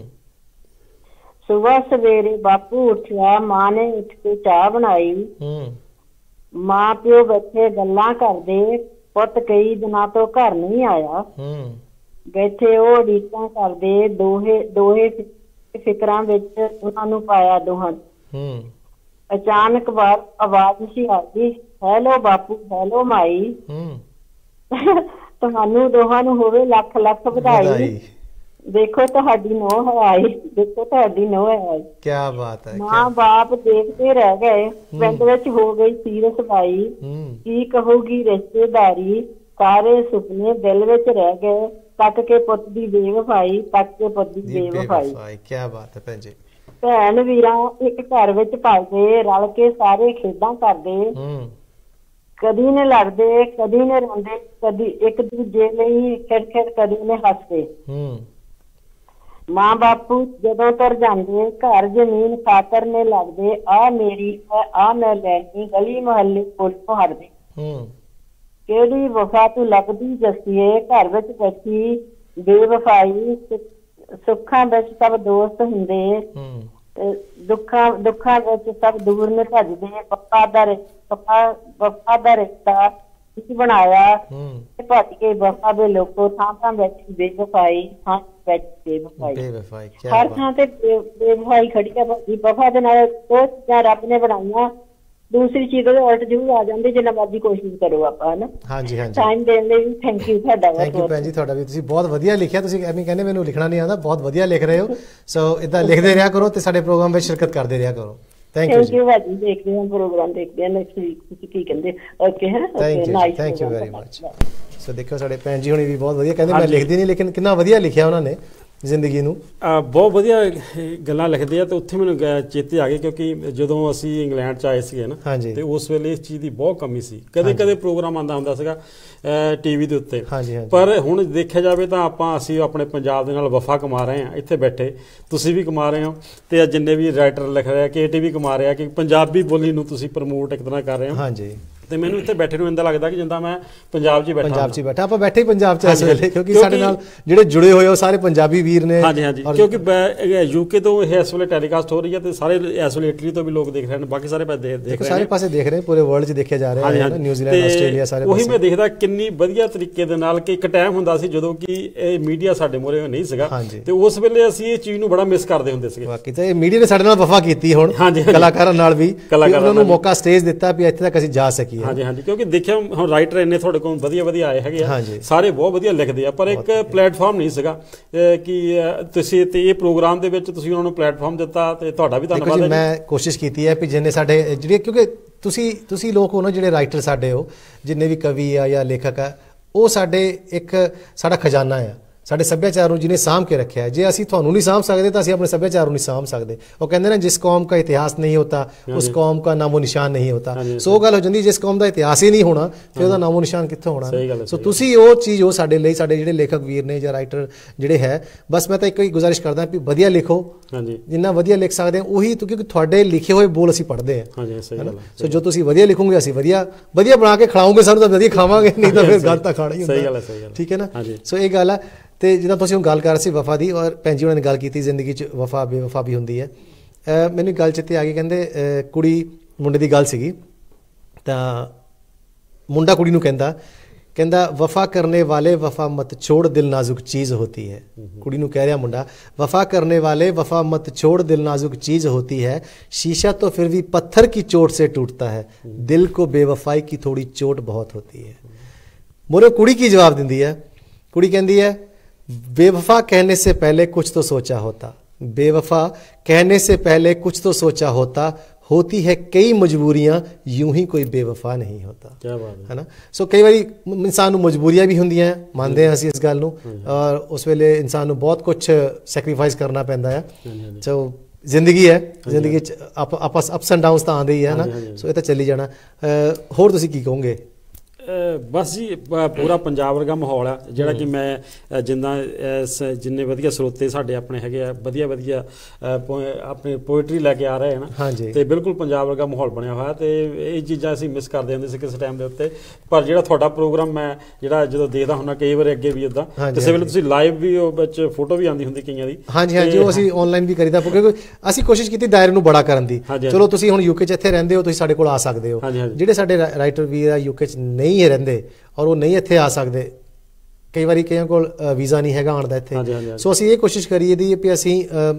ਸੁਬਹ ਸਵੇਰੇ ਬਾਪੂ ਉੱਠਿਆ, ਮਾਂ ਨੇ ਉੱਠ ਕੇ ਚਾਹ ਬਣਾਈ, ਮਾਂ ਪਿਓ ਬੈਠੇ ਗੱਲਾਂ ਕਰਦੇ, ਪੁੱਤ ਕਈ ਦਿਨਾਂ ਤੋਂ ਘਰ ਨਹੀਂ ਆਇਆ, ਬੈਠੇ ਉਹ ਉਡੀਕਾਂ ਕਰਦੇ, ਦੋਹੇ ਫਿਕਰਾਂ ਵਿੱਚ ਉਹਨਾਂ ਨੂੰ ਪਾਇਆ ਦੋਹਾਂ। ਅਚਾਨਕ ਬਾਹਰ ਆਵਾਜ਼ ਸੀ ਆਈ, ਹੈਲੋ ਬਾਪੂ, ਹੈਲੋ ਮਾਈ, ਤੁਹਾਨੂੰ ਦੋਹਾਂ ਨੂੰ ਹੋਵੇ ਲੱਖ ਲੱਖ ਵਧਾਈ, ਦੇਖੋ ਤੁਹਾਡੀ ਨੋਹ ਹੈ ਆਈ, ਦੇਖੋ ਤੁਹਾਡੀ ਨੋਹ ਹੈ ਆਈ। ਕੀ ਬਾਤ ਹੈ। ਮਾਂ ਬਾਪ ਦੇਖਦੇ ਰਹਿ ਗਏ, ਪਿੰਡ ਵਿੱਚ ਹੋ ਗਈ ਸੀਰਤ ਬਾਈ, ਕੀ ਕਹੂਗੀ ਰਿਸ਼ਤੇਦਾਰੀ, ਸਾਰੇ ਸੁਪਨੇ ਦਿਲ ਵਿੱਚ ਰਹਿ ਗਏ, ਤੱਕ ਕੇ ਪੁੱਤ ਦੀ ਬੇਵਫਾਈ, ਤੱਕ ਕੇ ਪੁੱਤ ਦੀ ਬੇਵਫਾਈ। ਕੀ ਬਾਤ ਹੈ ਭੈਣ ਜੀ। ਭੈਣ ਵੀਰਾਂ ਇੱਕ ਘਰ ਵਿੱਚ ਪਲਦੇ, ਰਲ ਕੇ ਸਾਰੇ ਖੇਡਾਂ ਕਰਦੇ, ਕਦੀ ਨੇ ਲੜਦੇ ਕਦੀ ਨੇ ਰੋਂਦੇ, ਕਦੀ ਇੱਕ ਦੂਜੇ ਲਈ ਖਿੜ ਕਦੀ ਨੇ ਹੱਸਦੇ। ਮਾਂ ਬਾਪੂ ਜਦੋਂ ਤੁਰ ਜਾਂਦੇ, ਘਰ ਜ਼ਮੀਨ ਖਾਤਰ ਨੇ ਲੱਗਦੇ, ਆ ਮੇਰੀ ਹੈ ਆ ਮੈਂ ਲੈਣੀ, ਗਲੀ ਮੁਹੱਲੇ ਕੋਲ ਹਰਦੇ। ਕਿਹੜੀ ਵਫਾ ਤੂੰ ਲੱਗਦੀ ਜੱਸੀਏ, ਘਰ ਵਿੱਚ ਬੈਠੀ ਬੇਵਫਾਈ, ਸੁੱਖਾਂ ਵਿੱਚ ਸਭ ਦੋਸਤ ਹੁੰਦੇ, ਦੁੱਖਾਂ ਵਿੱਚ ਸਭ ਦੂਰ ਨੇ ਭੱਜਦੇ, ਵਫਾ ਦਾ ਰਿਸ਼ਤਾ ਬਣਾਇਆ, ਭੱਜ ਕੇ ਵਫਾ ਦੇ ਲੋਕੋ, ਥਾਂ ਥਾਂ ਵਿੱਚ ਬੇਵਫਾਈ, ਥਾਂ ਵਿੱਚ ਬੇਵਫਾਈ, ਹਰ ਥਾਂ ਤੇ ਬੇਵਫਾਈ ਖੜੀ ਹੈ। ਵਫਾ ਦੇ ਨਾਲ ਉਹ ਚੀਜ਼ਾਂ ਰੱਬ ਨੇ ਬਣਾਈਆਂ, ਦੂਸਰੀ ਚੀਜ਼ ਉਹਦੇ ਉਲਟ ਜ਼ਰੂਰ ਆ ਜਾਂਦੀ, ਜਿੰਨਾ ਮਰਜ਼ੀ ਕੋਸ਼ਿਸ਼ ਕਰੋ ਆਪਾਂ, ਹਨਾ। ਹਾਂਜੀ ਹਾਂਜੀ, ਟਾਈਮ ਦੇਣ ਲਈ ਥੈਂਕ ਯੂ ਤੁਹਾਡਾ। ਥੈਂਕ ਯੂ ਭੈਣ ਜੀ, ਤੁਹਾਡਾ ਵੀ, ਤੁਸੀਂ ਬਹੁਤ ਵਧੀਆ ਲਿਖਿਆ। ਤੁਸੀਂ ਐਵੇਂ ਕਹਿੰਦੇ ਮੈਨੂੰ ਲਿਖਣਾ ਨਹੀਂ ਆਉਂਦਾ, ਬਹੁਤ ਵਧੀਆ ਲਿਖ ਰਹੇ ਹੋ। ਸੋ ਇਦਾਂ ਲਿਖਦੇ ਰਿਹਾ ਕਰੋ ਤੇ ਸਾਡੇ ਪ੍ਰੋਗਰਾਮ ਵਿੱਚ ਸ਼ਿਰਕਤ ਕਰਦੇ ਰਿਹਾ ਕਰੋ। ਥੈਂਕ ਯੂ ਭਾਜੀ, ਦੇਖਦੇ ਹਾਂ ਪ੍ਰੋਗਰਾਮ, ਦੇਖਦੇ ਹਾਂ ਨੈਕਸਟ ਵੀਕ ਤੁਸੀਂ ਕੀ ਕਹਿੰਦੇ। ਓਕੇ ਹੈ, thank you very much. So ਦੇਖੋ ਸਾਡੇ ਭੈਣ ਜੀ ਹੁਣੀ ਵੀ ਬਹੁਤ ਵਧੀਆ ਕਹਿੰਦੇ, ਮੈਂ ਲਿਖਦੀ ਨਹੀਂ, ਲੇਕਿਨ ਕਿੰਨਾ ਵਧੀਆ ਲਿਖਿਆ ਉਹਨਾਂ ਨੇ ਜ਼ਿੰਦਗੀ ਨੂੰ, ਬਹੁਤ ਵਧੀਆ ਗੱਲਾਂ ਲਿਖਦੇ ਆ। ਤੇ ਉੱਥੇ ਮੈਨੂੰ ਚੇਤੇ ਆ ਗਏ, ਕਿਉਂਕਿ ਜਦੋਂ ਅਸੀਂ ਇੰਗਲੈਂਡ 'ਚ ਆਏ ਸੀਗੇ ਨਾ, ਤੇ ਉਸ ਵੇਲੇ ਇਸ ਚੀਜ਼ ਦੀ ਬਹੁਤ ਕਮੀ ਸੀ। ਕਦੇ ਕਦੇ ਪ੍ਰੋਗਰਾਮ ਆਉਂਦਾ ਹੁੰਦਾ ਸੀਗਾ ਟੀਵੀ ਦੇ ਉੱਤੇ, ਪਰ ਹੁਣ ਦੇਖਿਆ ਜਾਵੇ ਤਾਂ ਅਸੀਂ ਆਪਣੇ ਪੰਜਾਬ ਦੇ ਨਾਲ ਵਫਾ ਕਮਾ ਰਹੇ ਹਾਂ ਇੱਥੇ ਬੈਠੇ, ਤੁਸੀਂ ਵੀ ਕਮਾ ਰਹੇ ਹੋ, ਤੇ ਜਿੰਨੇ ਵੀ ਰਾਈਟਰ ਲਿਖ ਰਹੇ ਆ, KT ਵੀ ਕਮਾ ਰਿਹਾ, ਕਿ ਪੰਜਾਬੀ ਬੋਲੀ ਨੂੰ ਤੁਸੀਂ ਪ੍ਰਮੋਟ ਇੱਕ ਤਰ੍ਹਾਂ ਕਰ ਰਹੇ ਹੋ। ਹਾਂਜੀ, ਤੇ ਮੈਨੂੰ ਇੱਥੇ ਬੈਠੇ ਨੂੰ ਇੰਦਾ ਲੱਗਦਾ ਕਿ ਜਿੱਦਾਂ ਮੈਂ ਪੰਜਾਬ 'ਚ ਹੀ ਬੈਠਾ, ਆਪਾਂ ਬੈਠੇ ਹੀ ਪੰਜਾਬ 'ਚ ਇਸ ਵੇਲੇ, ਕਿਉਂਕਿ ਸਾਡੇ ਨਾਲ ਜਿਹੜੇ ਜੁੜੇ ਹੋਏ ਉਹ ਸਾਰੇ ਪੰਜਾਬੀ ਵੀਰ ਨੇ। ਹਾਂਜੀ ਹਾਂਜੀ, ਕਿਉਂਕਿ UK ਤੋਂ ਇਹ ਇਸ ਵੇਲੇ ਟੈਲੀਕਾਸਟ ਹੋ ਰਹੀ ਹੈ, ਤੇ ਸਾਰੇ ਇਸ ਵੇਲੇ ਇਟਲੀ ਤੋਂ ਵੀ ਲੋਕ ਦੇਖ ਰਹੇ ਨੇ, ਬਾਕੀ ਸਾਰੇ ਸਾਰੇ ਪਾਸੇ ਦੇਖ ਰਹੇ, ਪੂਰੇ ਵਰਲਡ 'ਚ ਦੇਖਿਆ ਜਾ ਰਿਹਾ ਹੈ, ਨਿਊਜ਼ੀਲੈਂਡ, ਆਸਟ੍ਰੇਲੀਆ, ਸਾਰੇ ਉਹੀ ਮੈਂ ਦੇਖਦਾ ਕਿੰਨੀ ਵਧੀਆ ਤਰੀਕੇ ਦੇ ਨਾਲ, ਕਿ ਇੱਕ ਟਾਈਮ ਹੁੰਦਾ ਸੀ ਜਦੋਂ ਕਿ ਇਹ ਮੀਡੀਆ ਸਾਡੇ ਮੂਹਰੇ ਨਹੀਂ ਸੀਗਾ, ਤੇ ਉਸ ਵੇਲੇ ਅਸੀਂ ਇਹ ਚੀਜ਼ ਨੂੰ ਬੜਾ ਮਿਸ ਕਰਦੇ ਹੁੰਦੇ ਸੀਗੇ। ਬਾਕੀ ਤਾਂ ਇਹ ਮੀਡੀਆ ਨੇ ਸਾਡੇ ਨਾਲ ਵਫਾ ਕੀਤੀ, ਹੁਣ ਕਲਾਕਾਰਾਂ ਨਾਲ ਵੀ, ਉਹਨਾਂ ਨੂੰ ਮੌਕਾ ਸਟੇਜ ਦਿੱਤਾ ਵੀ ਇੱਥੇ ਤੱਕ ਅਸੀਂ ਜਾ ਸਕੀਏ। ਹਾਂਜੀ ਹਾਂਜੀ, ਕਿਉਂਕਿ ਦੇਖਿਆ ਹੁਣ ਰਾਈਟਰ ਇੰਨੇ ਤੁਹਾਡੇ ਕੋਲ ਵਧੀਆ ਆਏ ਹੈਗੇ ਆ, ਸਾਰੇ ਬਹੁਤ ਵਧੀਆ ਲਿਖਦੇ ਆ, ਪਰ ਇੱਕ ਪਲੇਟਫਾਰਮ ਨਹੀਂ ਸੀਗਾ ਕਿ ਤੁਸੀਂ ਤੇ ਇਹ ਪ੍ਰੋਗਰਾਮ ਦੇ ਵਿੱਚ ਤੁਸੀਂ ਉਹਨਾਂ ਨੂੰ ਪਲੇਟਫਾਰਮ ਦਿੱਤਾ, ਤੇ ਤੁਹਾਡਾ ਵੀ ਧੰਨਵਾਦ ਹੈ। ਮੈਂ ਕੋਸ਼ਿਸ਼ ਕੀਤੀ ਹੈ ਵੀ ਜਿੰਨੇ ਸਾਡੇ ਜਿਹੜੇ, ਕਿਉਂਕਿ ਤੁਸੀਂ ਲੋਕ ਹੋ ਨਾ ਜਿਹੜੇ ਰਾਈਟਰ ਸਾਡੇ ਹੋ, ਜਿੰਨੇ ਵੀ ਕਵੀ ਆ ਜਾਂ ਲੇਖਕ ਆ, ਉਹ ਸਾਡਾ ਖਜ਼ਾਨਾ ਆ, ਸਾਡੇ ਸੱਭਿਆਚਾਰ ਨੂੰ ਜਿਹਨੇ ਸਾਂਭ ਕੇ ਰੱਖਿਆ ਹੈ। ਜੇ ਅਸੀਂ ਤੁਹਾਨੂੰ ਨਹੀਂ ਸਾਂਭ ਸਕਦੇ ਤਾਂ ਅਸੀਂ ਆਪਣੇ ਸੱਭਿਆਚਾਰ ਨੂੰ ਨਹੀਂ ਸਾਂਭ ਸਕਦੇ। ਉਹ ਕਹਿੰਦੇ ਨਾ, ਜਿਸ ਕੌਮ ਦਾ ਇਤਿਹਾਸ ਨਹੀਂ ਹੋਤਾ ਉਸ ਕੌਮ ਦਾ ਨਾਮੋ ਨਿਸ਼ਾਨ ਨਹੀਂ ਹੋਤਾ। ਸੋ ਉਹ ਗੱਲ ਹੋ ਜਾਂਦੀ, ਜਿਸ ਕੌਮ ਦਾ ਇਤਿਹਾਸ ਹੀ ਨਹੀਂ ਹੋਣਾ ਫਿਰ ਉਹਦਾ ਨਾਮੋ ਨਿਸ਼ਾਨ ਕਿੱਥੋਂ ਹੋਣਾ। ਸੋ ਤੁਸੀਂ ਉਹ ਚੀਜ਼ ਹੋ ਸਾਡੇ ਲਈ, ਸਾਡੇ ਜਿਹੜੇ ਲੇਖਕ ਵੀਰ ਨੇ ਜਾਂ ਰਾਈਟਰ ਜਿਹੜੇ ਹੈ, ਬਸ ਮੈਂ ਤਾਂ ਇੱਕੋ ਹੀ ਗੁਜ਼ਾਰਿਸ਼ ਕਰਦਾ ਵੀ ਵਧੀਆ ਲਿਖੋ, ਜਿੰਨਾ ਵਧੀਆ ਲਿਖ ਸਕਦੇ ਹੋ ਉਹੀ, ਕਿਉਂਕਿ ਤੁਹਾਡੇ ਲਿਖੇ ਹੋਏ ਬੋਲ ਅਸੀਂ ਪੜ੍ਹਦੇ ਹਾਂ। ਸੋ ਜੋ ਤੁਸੀਂ ਵਧੀਆ ਲਿਖੋਗੇ ਅਸੀਂ ਵਧੀਆ ਬਣਾ ਕੇ ਖਿਲਾਓਗੇ ਸਾਨੂੰ, ਤਾਂ ਵਧੀਆ ਖਾਵਾਂਗੇ, ਨਹੀਂ ਤਾਂ ਫਿਰ ਗੱਲ ਤਾਂ ਖਾਣਾ ਹੀ ਹੁੰਦਾ। ਠੀਕ ਹੈ ਨਾ। ਸੋ ਇਹ ਗੱਲ ਹੈ। ਤੇ ਜਿੱਦਾਂ ਤੁਸੀਂ ਹੁਣ ਗੱਲ ਕਰ ਰਹੇ ਸੀ ਵਫਾ ਦੀ, ਔਰ ਭੈਣ ਜੀ ਉਹਨਾਂ ਨੇ ਗੱਲ ਕੀਤੀ ਜ਼ਿੰਦਗੀ 'ਚ ਵਫਾ ਬੇਵਫਾ ਵੀ ਹੁੰਦੀ ਹੈ। ਮੈਨੂੰ ਗੱਲ ਚੇਤੇ ਆ ਗਈ, ਕਹਿੰਦੇ ਕੁੜੀ ਮੁੰਡੇ ਦੀ ਗੱਲ ਸੀਗੀ, ਤਾਂ ਮੁੰਡਾ ਕੁੜੀ ਨੂੰ ਕਹਿੰਦਾ ਵਫਾ ਕਰਨੇ ਵਾਲੇ ਵਫਾ ਮਤ ਛੋੜ, ਦਿਲ ਨਾਜ਼ੁਕ ਚੀਜ਼ ਹੋਤੀ ਹੈ। ਕੁੜੀ ਨੂੰ ਕਹਿ ਰਿਹਾ ਮੁੰਡਾ, ਵਫਾ ਕਰਨੇ ਵਾਲੇ ਵਫਾ ਮਤ ਛੋੜ, ਦਿਲ नाजुक चीज़ होती है, शीशा तो फिर भी पत्थर की चोट से टूटता है, दिल को बेवफाई की थोड़ी चोट बहुत होती है। मोरे कुड़ी की जवाब दिंदी है, कुड़ी कहती है, बेवफा कहने से पहले कुछ तो सोचा होता, बेवफा कहने से पहले कुछ तो सोचा होता, होती है कई मजबूरियां, यूं ही कोई बेवफा नहीं होता। क्या बात है ना। सो कई बारी इंसान ਨੂੰ ਮਜਬੂਰੀਆਂ ਵੀ ਹੁੰਦੀਆਂ, ਮੰਨਦੇ ਹਾਂ ਅਸੀਂ ਇਸ ਗੱਲ ਨੂੰ, ਔਰ ਉਸ ਵੇਲੇ ਇਨਸਾਨ ਨੂੰ ਬਹੁਤ ਕੁਝ ਸੈਕਰੀਫਾਈਸ ਕਰਨਾ ਪੈਂਦਾ ਹੈ। ਸੋ ਜ਼ਿੰਦਗੀ ਹੈ, ਜ਼ਿੰਦਗੀ 'ਚ ਅਪਸ ਐਂਡ ਡਾਊਨਸ ਤਾਂ ਆਉਂਦੇ ਹੀ ਹੈ ਨਾ, ਸੋ ਇਹ ਤਾਂ ਚੱਲੀ ਜਾਣਾ। ਹੋਰ ਤੁਸੀਂ ਕੀ ਕਹੋਗੇ? ਬਸ ਜੀ ਪੂਰਾ ਪੰਜਾਬ ਵਰਗਾ ਮਾਹੌਲ ਆ ਜਿਹੜਾ ਕਿ ਮੈਂ ਜਿੰਨੇ ਵਧੀਆ ਸਰੋਤੇ ਸਾਡੇ ਆਪਣੇ ਹੈਗੇ ਆ, ਵਧੀਆ ਵਧੀਆ ਆਪਣੇ ਪੋਇਟਰੀ ਲੈ ਕੇ ਆ ਰਹੇ ਹਨ, ਤੇ ਬਿਲਕੁਲ ਪੰਜਾਬ ਵਰਗਾ ਮਾਹੌਲ ਬਣਿਆ ਹੋਇਆ, ਤੇ ਇਹ ਚੀਜ਼ਾਂ ਅਸੀਂ ਮਿਸ ਕਰਦੇ ਹੁੰਦੇ ਸੀ ਕਿਸੇ ਟਾਈਮ ਦੇ ਉੱਤੇ। ਪਰ ਜਿਹੜਾ ਤੁਹਾਡਾ ਪ੍ਰੋਗਰਾਮ ਮੈਂ ਜਿਹੜਾ ਜਦੋਂ ਦੇਖਦਾ ਹੁੰਦਾ ਕਈ ਵਾਰ ਅੱਗੇ ਵੀ ਉੱਦਾਂ ਕਿਸੇ ਵੇਲੇ ਤੁਸੀਂ ਲਾਈਵ ਵੀ ਉਹ ਵਿੱਚ ਫੋਟੋ ਵੀ ਆਉਂਦੀ ਹੁੰਦੀ ਕਈਆਂ ਦੀ, ਹਾਂਜੀ ਉਹ ਅਸੀਂ ਆਨਲਾਈਨ ਵੀ ਕਰੀਦਾ, ਕਿਉਂਕਿ ਅਸੀਂ ਕੋਸ਼ਿਸ਼ ਕੀਤੀ ਦਾਇਰੇ ਨੂੰ ਬੜਾ ਕਰਨ ਦੀ। ਚਲੋ ਤੁਸੀਂ ਹੁਣ ਯੂਕੇ 'ਚ ਇੱਥੇ ਰਹਿੰਦੇ ਹੋ, ਤੁਸੀਂ ਸਾਡੇ ਕੋਲ ਆ ਸਕਦੇ ਹੋ। ਜਿਹੜੇ ਸਾਡੇ ਰਾਈਟਰ ਵੀ ਆ ਯੂਕੇ 'ਚ ਨਹੀਂ ਰਹਿੰਦੇ ਔਰ ਉਹ ਨਹੀਂ ਇੱਥੇ ਆ ਸਕਦੇ, ਕਈ ਵਾਰੀ ਕਈਆਂ ਕੋਲ ਵੀਜ਼ਾ ਨਹੀਂ ਹੈਗਾ ਆਉਣ ਦਾ ਇੱਥੇ, ਸੋ ਅਸੀਂ ਇਹ ਕੋਸ਼ਿਸ਼ ਕਰੀਏ ਦੀ ਵੀ ਅਸੀਂ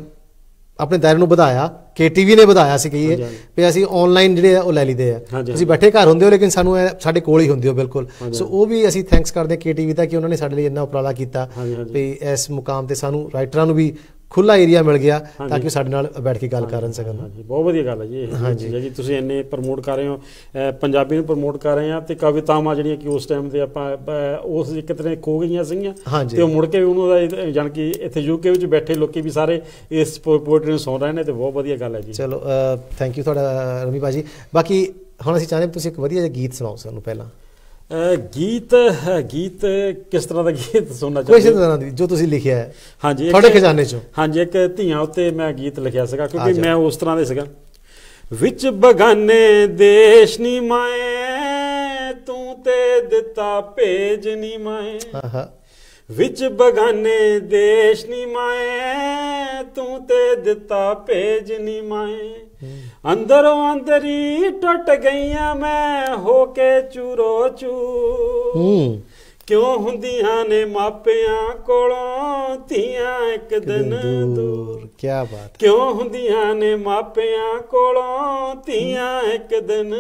ਆਪਣੇ ਦਾਇਰੇ ਨੂੰ ਵਧਾਇਆ, KTV ਨੇ ਵਧਾਇਆ ਸੀ ਕਹੀਏ ਵੀ ਅਸੀਂ ਆਨਲਾਈਨ ਜਿਹੜੇ ਆ ਉਹ ਲੈ ਲਈਦੇ ਆ। ਤੁਸੀਂ ਬੈਠੇ ਘਰ ਹੁੰਦੇ ਹੋ ਲੇਕਿਨ ਸਾਨੂੰ ਸਾਡੇ ਕੋਲ ਹੀ ਹੁੰਦੇ ਹੋ ਬਿਲਕੁਲ, ਸੋ ਉਹ ਵੀ ਅਸੀਂ ਥੈਂਕਸ ਕਰਦੇ KTV ਦਾ ਕਿ ਉਹਨਾਂ ਨੇ ਸਾਡੇ ਲਈ ਇੰਨਾ ਉਪਰਾਲਾ ਕੀਤਾ ਵੀ ਇਸ ਮੁਕਾਮ ਤੇ ਸਾਨੂੰ ਰਾਈਟਰਾਂ ਨੂੰ ਵੀ ਖੁੱਲਾ ਏਰੀਆ ਮਿਲ ਗਿਆ ਤਾਂ ਕਿ ਸਾਡੇ ਨਾਲ ਬੈਠ ਕੇ ਗੱਲ ਕਰ ਸਕਣ। ਬਹੁਤ ਵਧੀਆ ਗੱਲ ਹੈ ਜੀ। ਹਾਂਜੀ ਜੀ, ਤੁਸੀਂ ਇੰਨੇ ਪ੍ਰਮੋਟ ਕਰ ਰਹੇ ਹੋ, ਪੰਜਾਬੀ ਨੂੰ ਪ੍ਰਮੋਟ ਕਰ ਰਹੇ ਆ, ਤੇ ਕਵਿਤਾਵਾਂ ਜਿਹੜੀਆਂ ਕਿ ਉਸ ਟਾਈਮ ਤੇ ਆਪਾਂ ਉਸ ਇੱਕ ਤਰ੍ਹਾਂ ਖੋ ਗਈਆਂ ਸੀਗੀਆਂ, ਤੇ ਉਹ ਮੁੜ ਕੇ ਉਹਨੂੰ ਦਾ ਜਾਣੀ ਕਿ ਇੱਥੇ UK ਵਿੱਚ ਬੈਠੇ ਲੋਕੀ ਵੀ ਸਾਰੇ ਇਸ ਪੋਇਟਰੀ ਨੂੰ ਸੁਣ ਰਹੇ ਨੇ, ਤੇ ਬਹੁਤ ਵਧੀਆ ਗੱਲ ਹੈ ਜੀ। ਚਲੋ ਥੈਂਕ ਯੂ ਤੁਹਾਡਾ ਰਮੀ ਭਾਜੀ। ਬਾਕੀ ਹੁਣ ਅਸੀਂ ਚਾਹੁੰਦੇ ਤੁਸੀਂ ਇੱਕ ਵਧੀਆ ਜਿਹਾ ਗੀਤ ਸੁਣਾਓ ਸਾਨੂੰ ਪਹਿਲਾਂ। ਗੀਤ ਕਿਸ ਤਰ੍ਹਾਂ ਦਾ ਗੀਤ ਸੁਣਨਾ ਚਾਹੁੰਦੇ? ਕਿਸੇ ਤਰ੍ਹਾਂ ਦੀ ਜੋ ਤੁਸੀਂ ਲਿਖਿਆ ਹੈ, ਹਾਂਜੀ ਤੁਹਾਡੇ ਖਜ਼ਾਨੇ ਚੋਂ। ਹਾਂਜੀ, ਇੱਕ ਧੀਆਂ ਉੱਤੇ ਮੈਂ ਗੀਤ ਲਿਖਿਆ ਸੀਗਾ, ਕਿਉਂਕਿ ਮੈਂ ਉਸ ਤਰ੍ਹਾਂ ਦੇ ਸੀਗਾ। ਵਿੱਚ ਬਗਾਨੇ ਦੇਸ਼ ਨੀ ਮਾਏ, ਤੂੰ ਤੇ ਦਿੱਤਾ ਭੇਜ ਨੀ ਮਾਏ, ਵਿੱਚ ਬਗਾਨੇ ਦੇਸ਼ ਨੀ ਮਾਏ, ਤੂੰ ਤੇ ਦਿੱਤਾ ਭੇਜ ਨੀ ਮਾਏ, ਅੰਦਰੋਂ ਅੰਦਰੀ ਟੁੱਟ ਗਈਆਂ ਮੈਂ ਹੋ ਕੇ ਚੂਰੋ ਚੂਰ, ਕਿਉਂ ਹੁੰਦੀਆਂ ਨੇ ਮਾਪਿਆਂ ਕੋਲੋਂ ਧੀਆਂ ਇੱਕ ਦਿਨ ਦੂਰ, ਕਿਆ ਬਾਤ, ਕਿਉਂ ਹੁੰਦੀਆਂ ਨੇ ਮਾਪਿਆਂ ਕੋਲੋਂ ਧੀਆਂ ਇੱਕ ਦਿਨ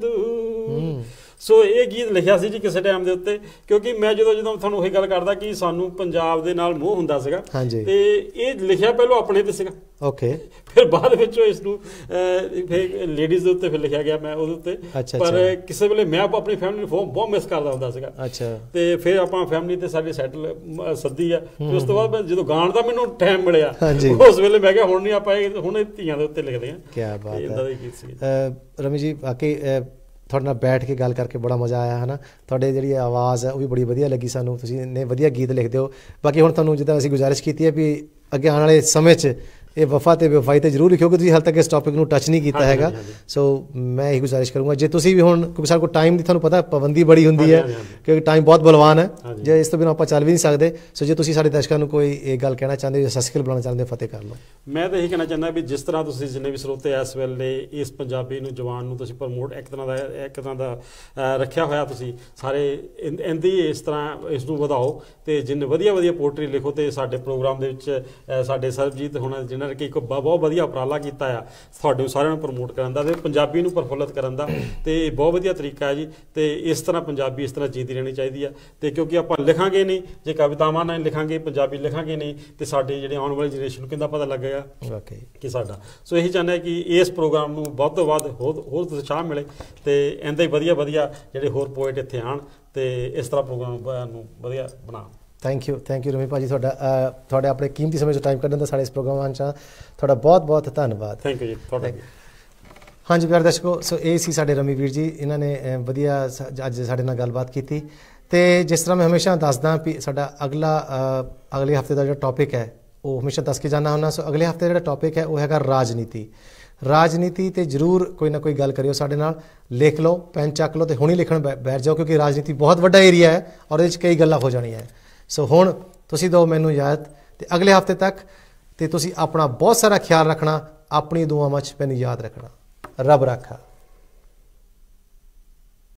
ਦੂਰ। ਸੋ ਇਹ ਗੀਤ ਲਿਖਿਆ ਸੀ ਜੀ ਕਿਸੇ ਟਾਈਮ ਦੇ ਉੱਤੇ, ਕਿਉਂਕਿ ਮੈਂ ਜਦੋਂ ਤੁਹਾਨੂੰ ਉਹੀ ਗੱਲ ਕਰਦਾ ਕਿ ਸਾਨੂੰ ਪੰਜਾਬ ਦੇ ਨਾਲ ਮੋਹ ਹੁੰਦਾ ਸੀਗਾ, ਤੇ ਇਹ ਲਿਖਿਆ ਪਹਿਲਾਂ ਆਪਣੇ ਤੇ ਸੀਗਾ, ਫਿਰ ਬਾਅਦ ਵਿੱਚ ਇਸ ਨੂੰ ਫਿਰ ਲੇਡੀਜ਼ ਦੇ ਉੱਤੇ ਫਿਰ ਲਿਖਿਆ ਗਿਆ ਮੈਂ ਉਹਦੇ ਉੱਤੇ। ਪਰ ਕਿਸੇ ਵੇਲੇ ਮੈਂ ਆਪਣੀ ਫੈਮਿਲੀ ਨੂੰ ਬਹੁਤ ਮਿਸ ਕਰਦਾ ਹੁੰਦਾ ਸੀਗਾ, ਤੇ ਫਿਰ ਆਪਾਂ ਫੈਮਿਲੀ ਤੇ ਸਾਡੇ ਸੈਟਲ ਸੱਦੀ ਆ, ਤੇ ਉਸ ਤੋਂ ਬਾਅਦ ਜਦੋਂ ਗਾਣ ਦਾ ਮੈਨੂੰ ਟਾਈਮ ਮਿਲਿਆ ਉਸ ਵੇਲੇ ਮੈਂ ਕਿਹਾ ਹੁਣ ਨਹੀਂ ਆਪਾਂ ਹੁਣ ਧੀਆਂ ਦੇ ਉੱਤੇ ਲਿਖਦੇ ਹਾਂ। ਕਿਆ ਬਾਤ ਹੈ ਰਮੀ ਜੀ, ਬਾਕੀ ਤੁਹਾਡੇ ਨਾਲ ਬੈਠ ਕੇ ਗੱਲ ਕਰਕੇ ਬੜਾ ਮਜ਼ਾ ਆਇਆ ਹੈ ਨਾ, ਤੁਹਾਡੇ ਜਿਹੜੀ ਆਵਾਜ਼ ਹੈ ਉਹ ਵੀ ਬੜੀ ਵਧੀਆ ਲੱਗੀ ਸਾਨੂੰ, ਤੁਸੀਂ ਇੰਨੇ ਵਧੀਆ ਗੀਤ ਲਿਖਦੇ ਹੋ। ਬਾਕੀ ਹੁਣ ਤੁਹਾਨੂੰ ਜਿੱਦਾਂ ਅਸੀਂ ਗੁਜ਼ਾਰਿਸ਼ ਕੀਤੀ ਹੈ ਵੀ ਅੱਗੇ ਆਉਣ ਵਾਲੇ ਸਮੇਂ 'ਚ ਇਹ ਵਫਾ ਤੇ ਬੇਵਫਾਈ ਤੇ ਜ਼ਰੂਰ ਲਿਖਿਓ, ਕਿ ਤੁਸੀਂ ਹਾਲੇ ਤੱਕ ਇਸ ਟੌਪਿਕ ਨੂੰ ਟੱਚ ਨਹੀਂ ਕੀਤਾ ਹੈਗਾ। ਸੋ ਮੈਂ ਇਹ ਗੁਜ਼ਾਰਿਸ਼ ਕਰੂੰਗਾ ਜੇ ਤੁਸੀਂ ਵੀ ਹੁਣ, ਕਿਉਂਕਿ ਸਾਡੇ ਕੋਲ ਟਾਈਮ ਦੀ ਤੁਹਾਨੂੰ ਪਤਾ ਪਾਬੰਦੀ ਬੜੀ ਹੁੰਦੀ ਹੈ, ਕਿਉਂਕਿ ਟਾਈਮ ਬਹੁਤ ਬਲਵਾਨ ਹੈ, ਜੇ ਇਸ ਤੋਂ ਬਿਨਾਂ ਆਪਾਂ ਚੱਲ ਵੀ ਨਹੀਂ ਸਕਦੇ। ਸੋ ਜੇ ਤੁਸੀਂ ਸਾਡੇ ਦਰਸ਼ਕਾਂ ਨੂੰ ਕੋਈ ਇਹ ਗੱਲ ਕਹਿਣਾ ਚਾਹੁੰਦੇ ਹੋ, ਸਸਕਲ ਬੁਲਾਉਣਾ ਚਾਹੁੰਦੇ ਹੋ, ਫਤਿਹ ਕਰ ਲਓ। ਮੈਂ ਤਾਂ ਇਹੀ ਕਹਿਣਾ ਚਾਹੁੰਦਾ ਵੀ ਜਿਸ ਤਰ੍ਹਾਂ ਤੁਸੀਂ ਜਿੰਨੇ ਵੀ ਸਰੋਤੇ ਇਸ ਵੇਲੇ ਇਸ ਪੰਜਾਬੀ ਨੂੰ ਜਵਾਨ ਨੂੰ ਤੁਸੀਂ ਪ੍ਰਮੋਟ ਇੱਕ ਤਰ੍ਹਾਂ ਦਾ ਰੱਖਿਆ ਹੋਇਆ, ਤੁਸੀਂ ਸਾਰੇ ਇੰਦੀ ਇਸ ਤਰ੍ਹਾਂ ਇਸ ਨੂੰ ਵਧਾਓ, ਤੇ ਜਿੰਨੇ ਵਧੀਆ ਵਧੀਆ ਪੋਇਟਰੀ ਲਿਖੋ, ਤੇ ਸਾਡੇ ਪ੍ਰੋਗਰਾਮ ਦੇ ਵਿੱਚ ਸਾਡੇ ਸਰਬਜੀਤ ਹੁਣ ਜਿਹਨਾਂ ਨੇ ਕਿ ਇੱਕ ਬਹੁਤ ਵਧੀਆ ਉਪਰਾਲਾ ਕੀਤਾ ਆ ਤੁਹਾਡੇ ਸਾਰਿਆਂ ਨੂੰ ਪ੍ਰਮੋਟ ਕਰਨ ਦਾ, ਤੇ ਪੰਜਾਬੀ ਨੂੰ ਪ੍ਰਫੁੱਲਤ ਕਰਨ ਦਾ, ਤੇ ਬਹੁਤ ਵਧੀਆ ਤਰੀਕਾ ਹੈ ਜੀ। ਤੇ ਇਸ ਤਰ੍ਹਾਂ ਪੰਜਾਬੀ ਇਸ ਤਰ੍ਹਾਂ ਜੀਤੀ ਰਹਿਣੀ ਚਾਹੀਦੀ ਆ, ਤੇ ਕਿਉਂਕਿ ਆਪਾਂ ਲਿਖਾਂਗੇ ਨਹੀਂ, ਜੇ ਕਵਿਤਾਵਾਂ ਨਾਲ ਲਿਖਾਂਗੇ, ਪੰਜਾਬੀ ਲਿਖਾਂਗੇ ਨਹੀਂ, ਤੇ ਸਾਡੇ ਜਿਹੜੇ ਆਉਣ ਵਾਲੀ ਜਨਰੇਸ਼ਨ ਨੂੰ ਕਿੰਦਾ ਪਤਾ ਲੱਗੇਗਾ ਕਿ ਸਾਡਾ। ਸੋ ਇਹੀ ਚਾਹੁੰਦਾ ਕਿ ਇਸ ਪ੍ਰੋਗਰਾਮ ਨੂੰ ਵੱਧ ਤੋਂ ਵੱਧ ਹੋਰ ਉਤਸ਼ਾਹ ਮਿਲੇ, ਤੇ ਇੰਦਾ ਹੀ ਵਧੀਆ ਵਧੀਆ ਜਿਹੜੇ ਹੋਰ ਪੋਇਟ ਇੱਥੇ ਆਉਣ, ਤੇ ਇਸ ਤਰ੍ਹਾਂ ਪ੍ਰੋਗਰਾਮ ਨੂੰ ਵਧੀਆ ਬਣਾ। ਥੈਂਕ ਯੂ ਰਮੀ ਭਾਜੀ, ਤੁਹਾਡੇ ਆਪਣੇ ਕੀਮਤੀ ਸਮੇਂ 'ਚ ਟਾਈਮ ਕੱਢਣ ਦਾ ਸਾਡੇ ਇਸ ਪ੍ਰੋਗਰਾਮ 'ਚ ਤੁਹਾਡਾ ਬਹੁਤ ਬਹੁਤ ਧੰਨਵਾਦ। ਥੈਂਕ ਯੂ ਜੀ ਤੁਹਾਡਾ। ਹਾਂਜੀ ਪਿਆਰੇ ਦਰਸ਼ਕੋ, ਸੋ ਇਹ ਸੀ ਸਾਡੇ ਰਮੀ ਵੀਰ ਜੀ, ਇਹਨਾਂ ਨੇ ਵਧੀਆ ਅੱਜ ਸਾਡੇ ਨਾਲ ਗੱਲਬਾਤ ਕੀਤੀ। ਤੇ ਜਿਸ ਤਰ੍ਹਾਂ ਮੈਂ ਹਮੇਸ਼ਾ ਦੱਸਦਾ ਵੀ ਸਾਡਾ ਅਗਲੇ ਹਫ਼ਤੇ ਦਾ ਜਿਹੜਾ ਟੌਪਿਕ ਹੈ ਉਹ ਹਮੇਸ਼ਾ ਦੱਸ ਕੇ ਜਾਣਾ ਹੁੰਦਾ। ਸੋ ਅਗਲੇ ਹਫ਼ਤੇ ਜਿਹੜਾ ਟੌਪਿਕ ਹੈ ਉਹ ਹੈਗਾ ਰਾਜਨੀਤੀ ਤੇ ਜ਼ਰੂਰ ਕੋਈ ਨਾ ਕੋਈ ਗੱਲ ਕਰਿਓ ਸਾਡੇ ਨਾਲ, ਲਿਖ ਲਓ, ਪੈਨ ਚੱਕ ਲਓ ਤੇ ਹੁਣੀ ਲਿਖਣ ਬੈਠ ਜਾਓ, ਕਿਉਂਕਿ ਰਾਜਨੀਤੀ ਬਹੁਤ ਵੱਡਾ ਏਰੀਆ ਹੈ ਔਰ ਇਹਦੇ 'ਚ ਕਈ ਗੱਲਾਂ ਹੋ ਜਾਣੀਆਂ ਹੈ। ਸੋ ਹੁਣ ਤੁਸੀਂ ਦਿਓ ਮੈਨੂੰ ਯਾਦ, ਤੇ ਅਗਲੇ ਹਫ਼ਤੇ ਤੱਕ ਤੇ ਤੁਸੀਂ ਆਪਣਾ ਬਹੁਤ ਸਾਰਾ ਖਿਆਲ ਰੱਖਣਾ, ਆਪਣੀ ਦੁਆਵਾਂ 'ਚ ਮੈਨੂੰ ਯਾਦ ਰੱਖਣਾ। ਰੱਬ ਰਾਖਾ।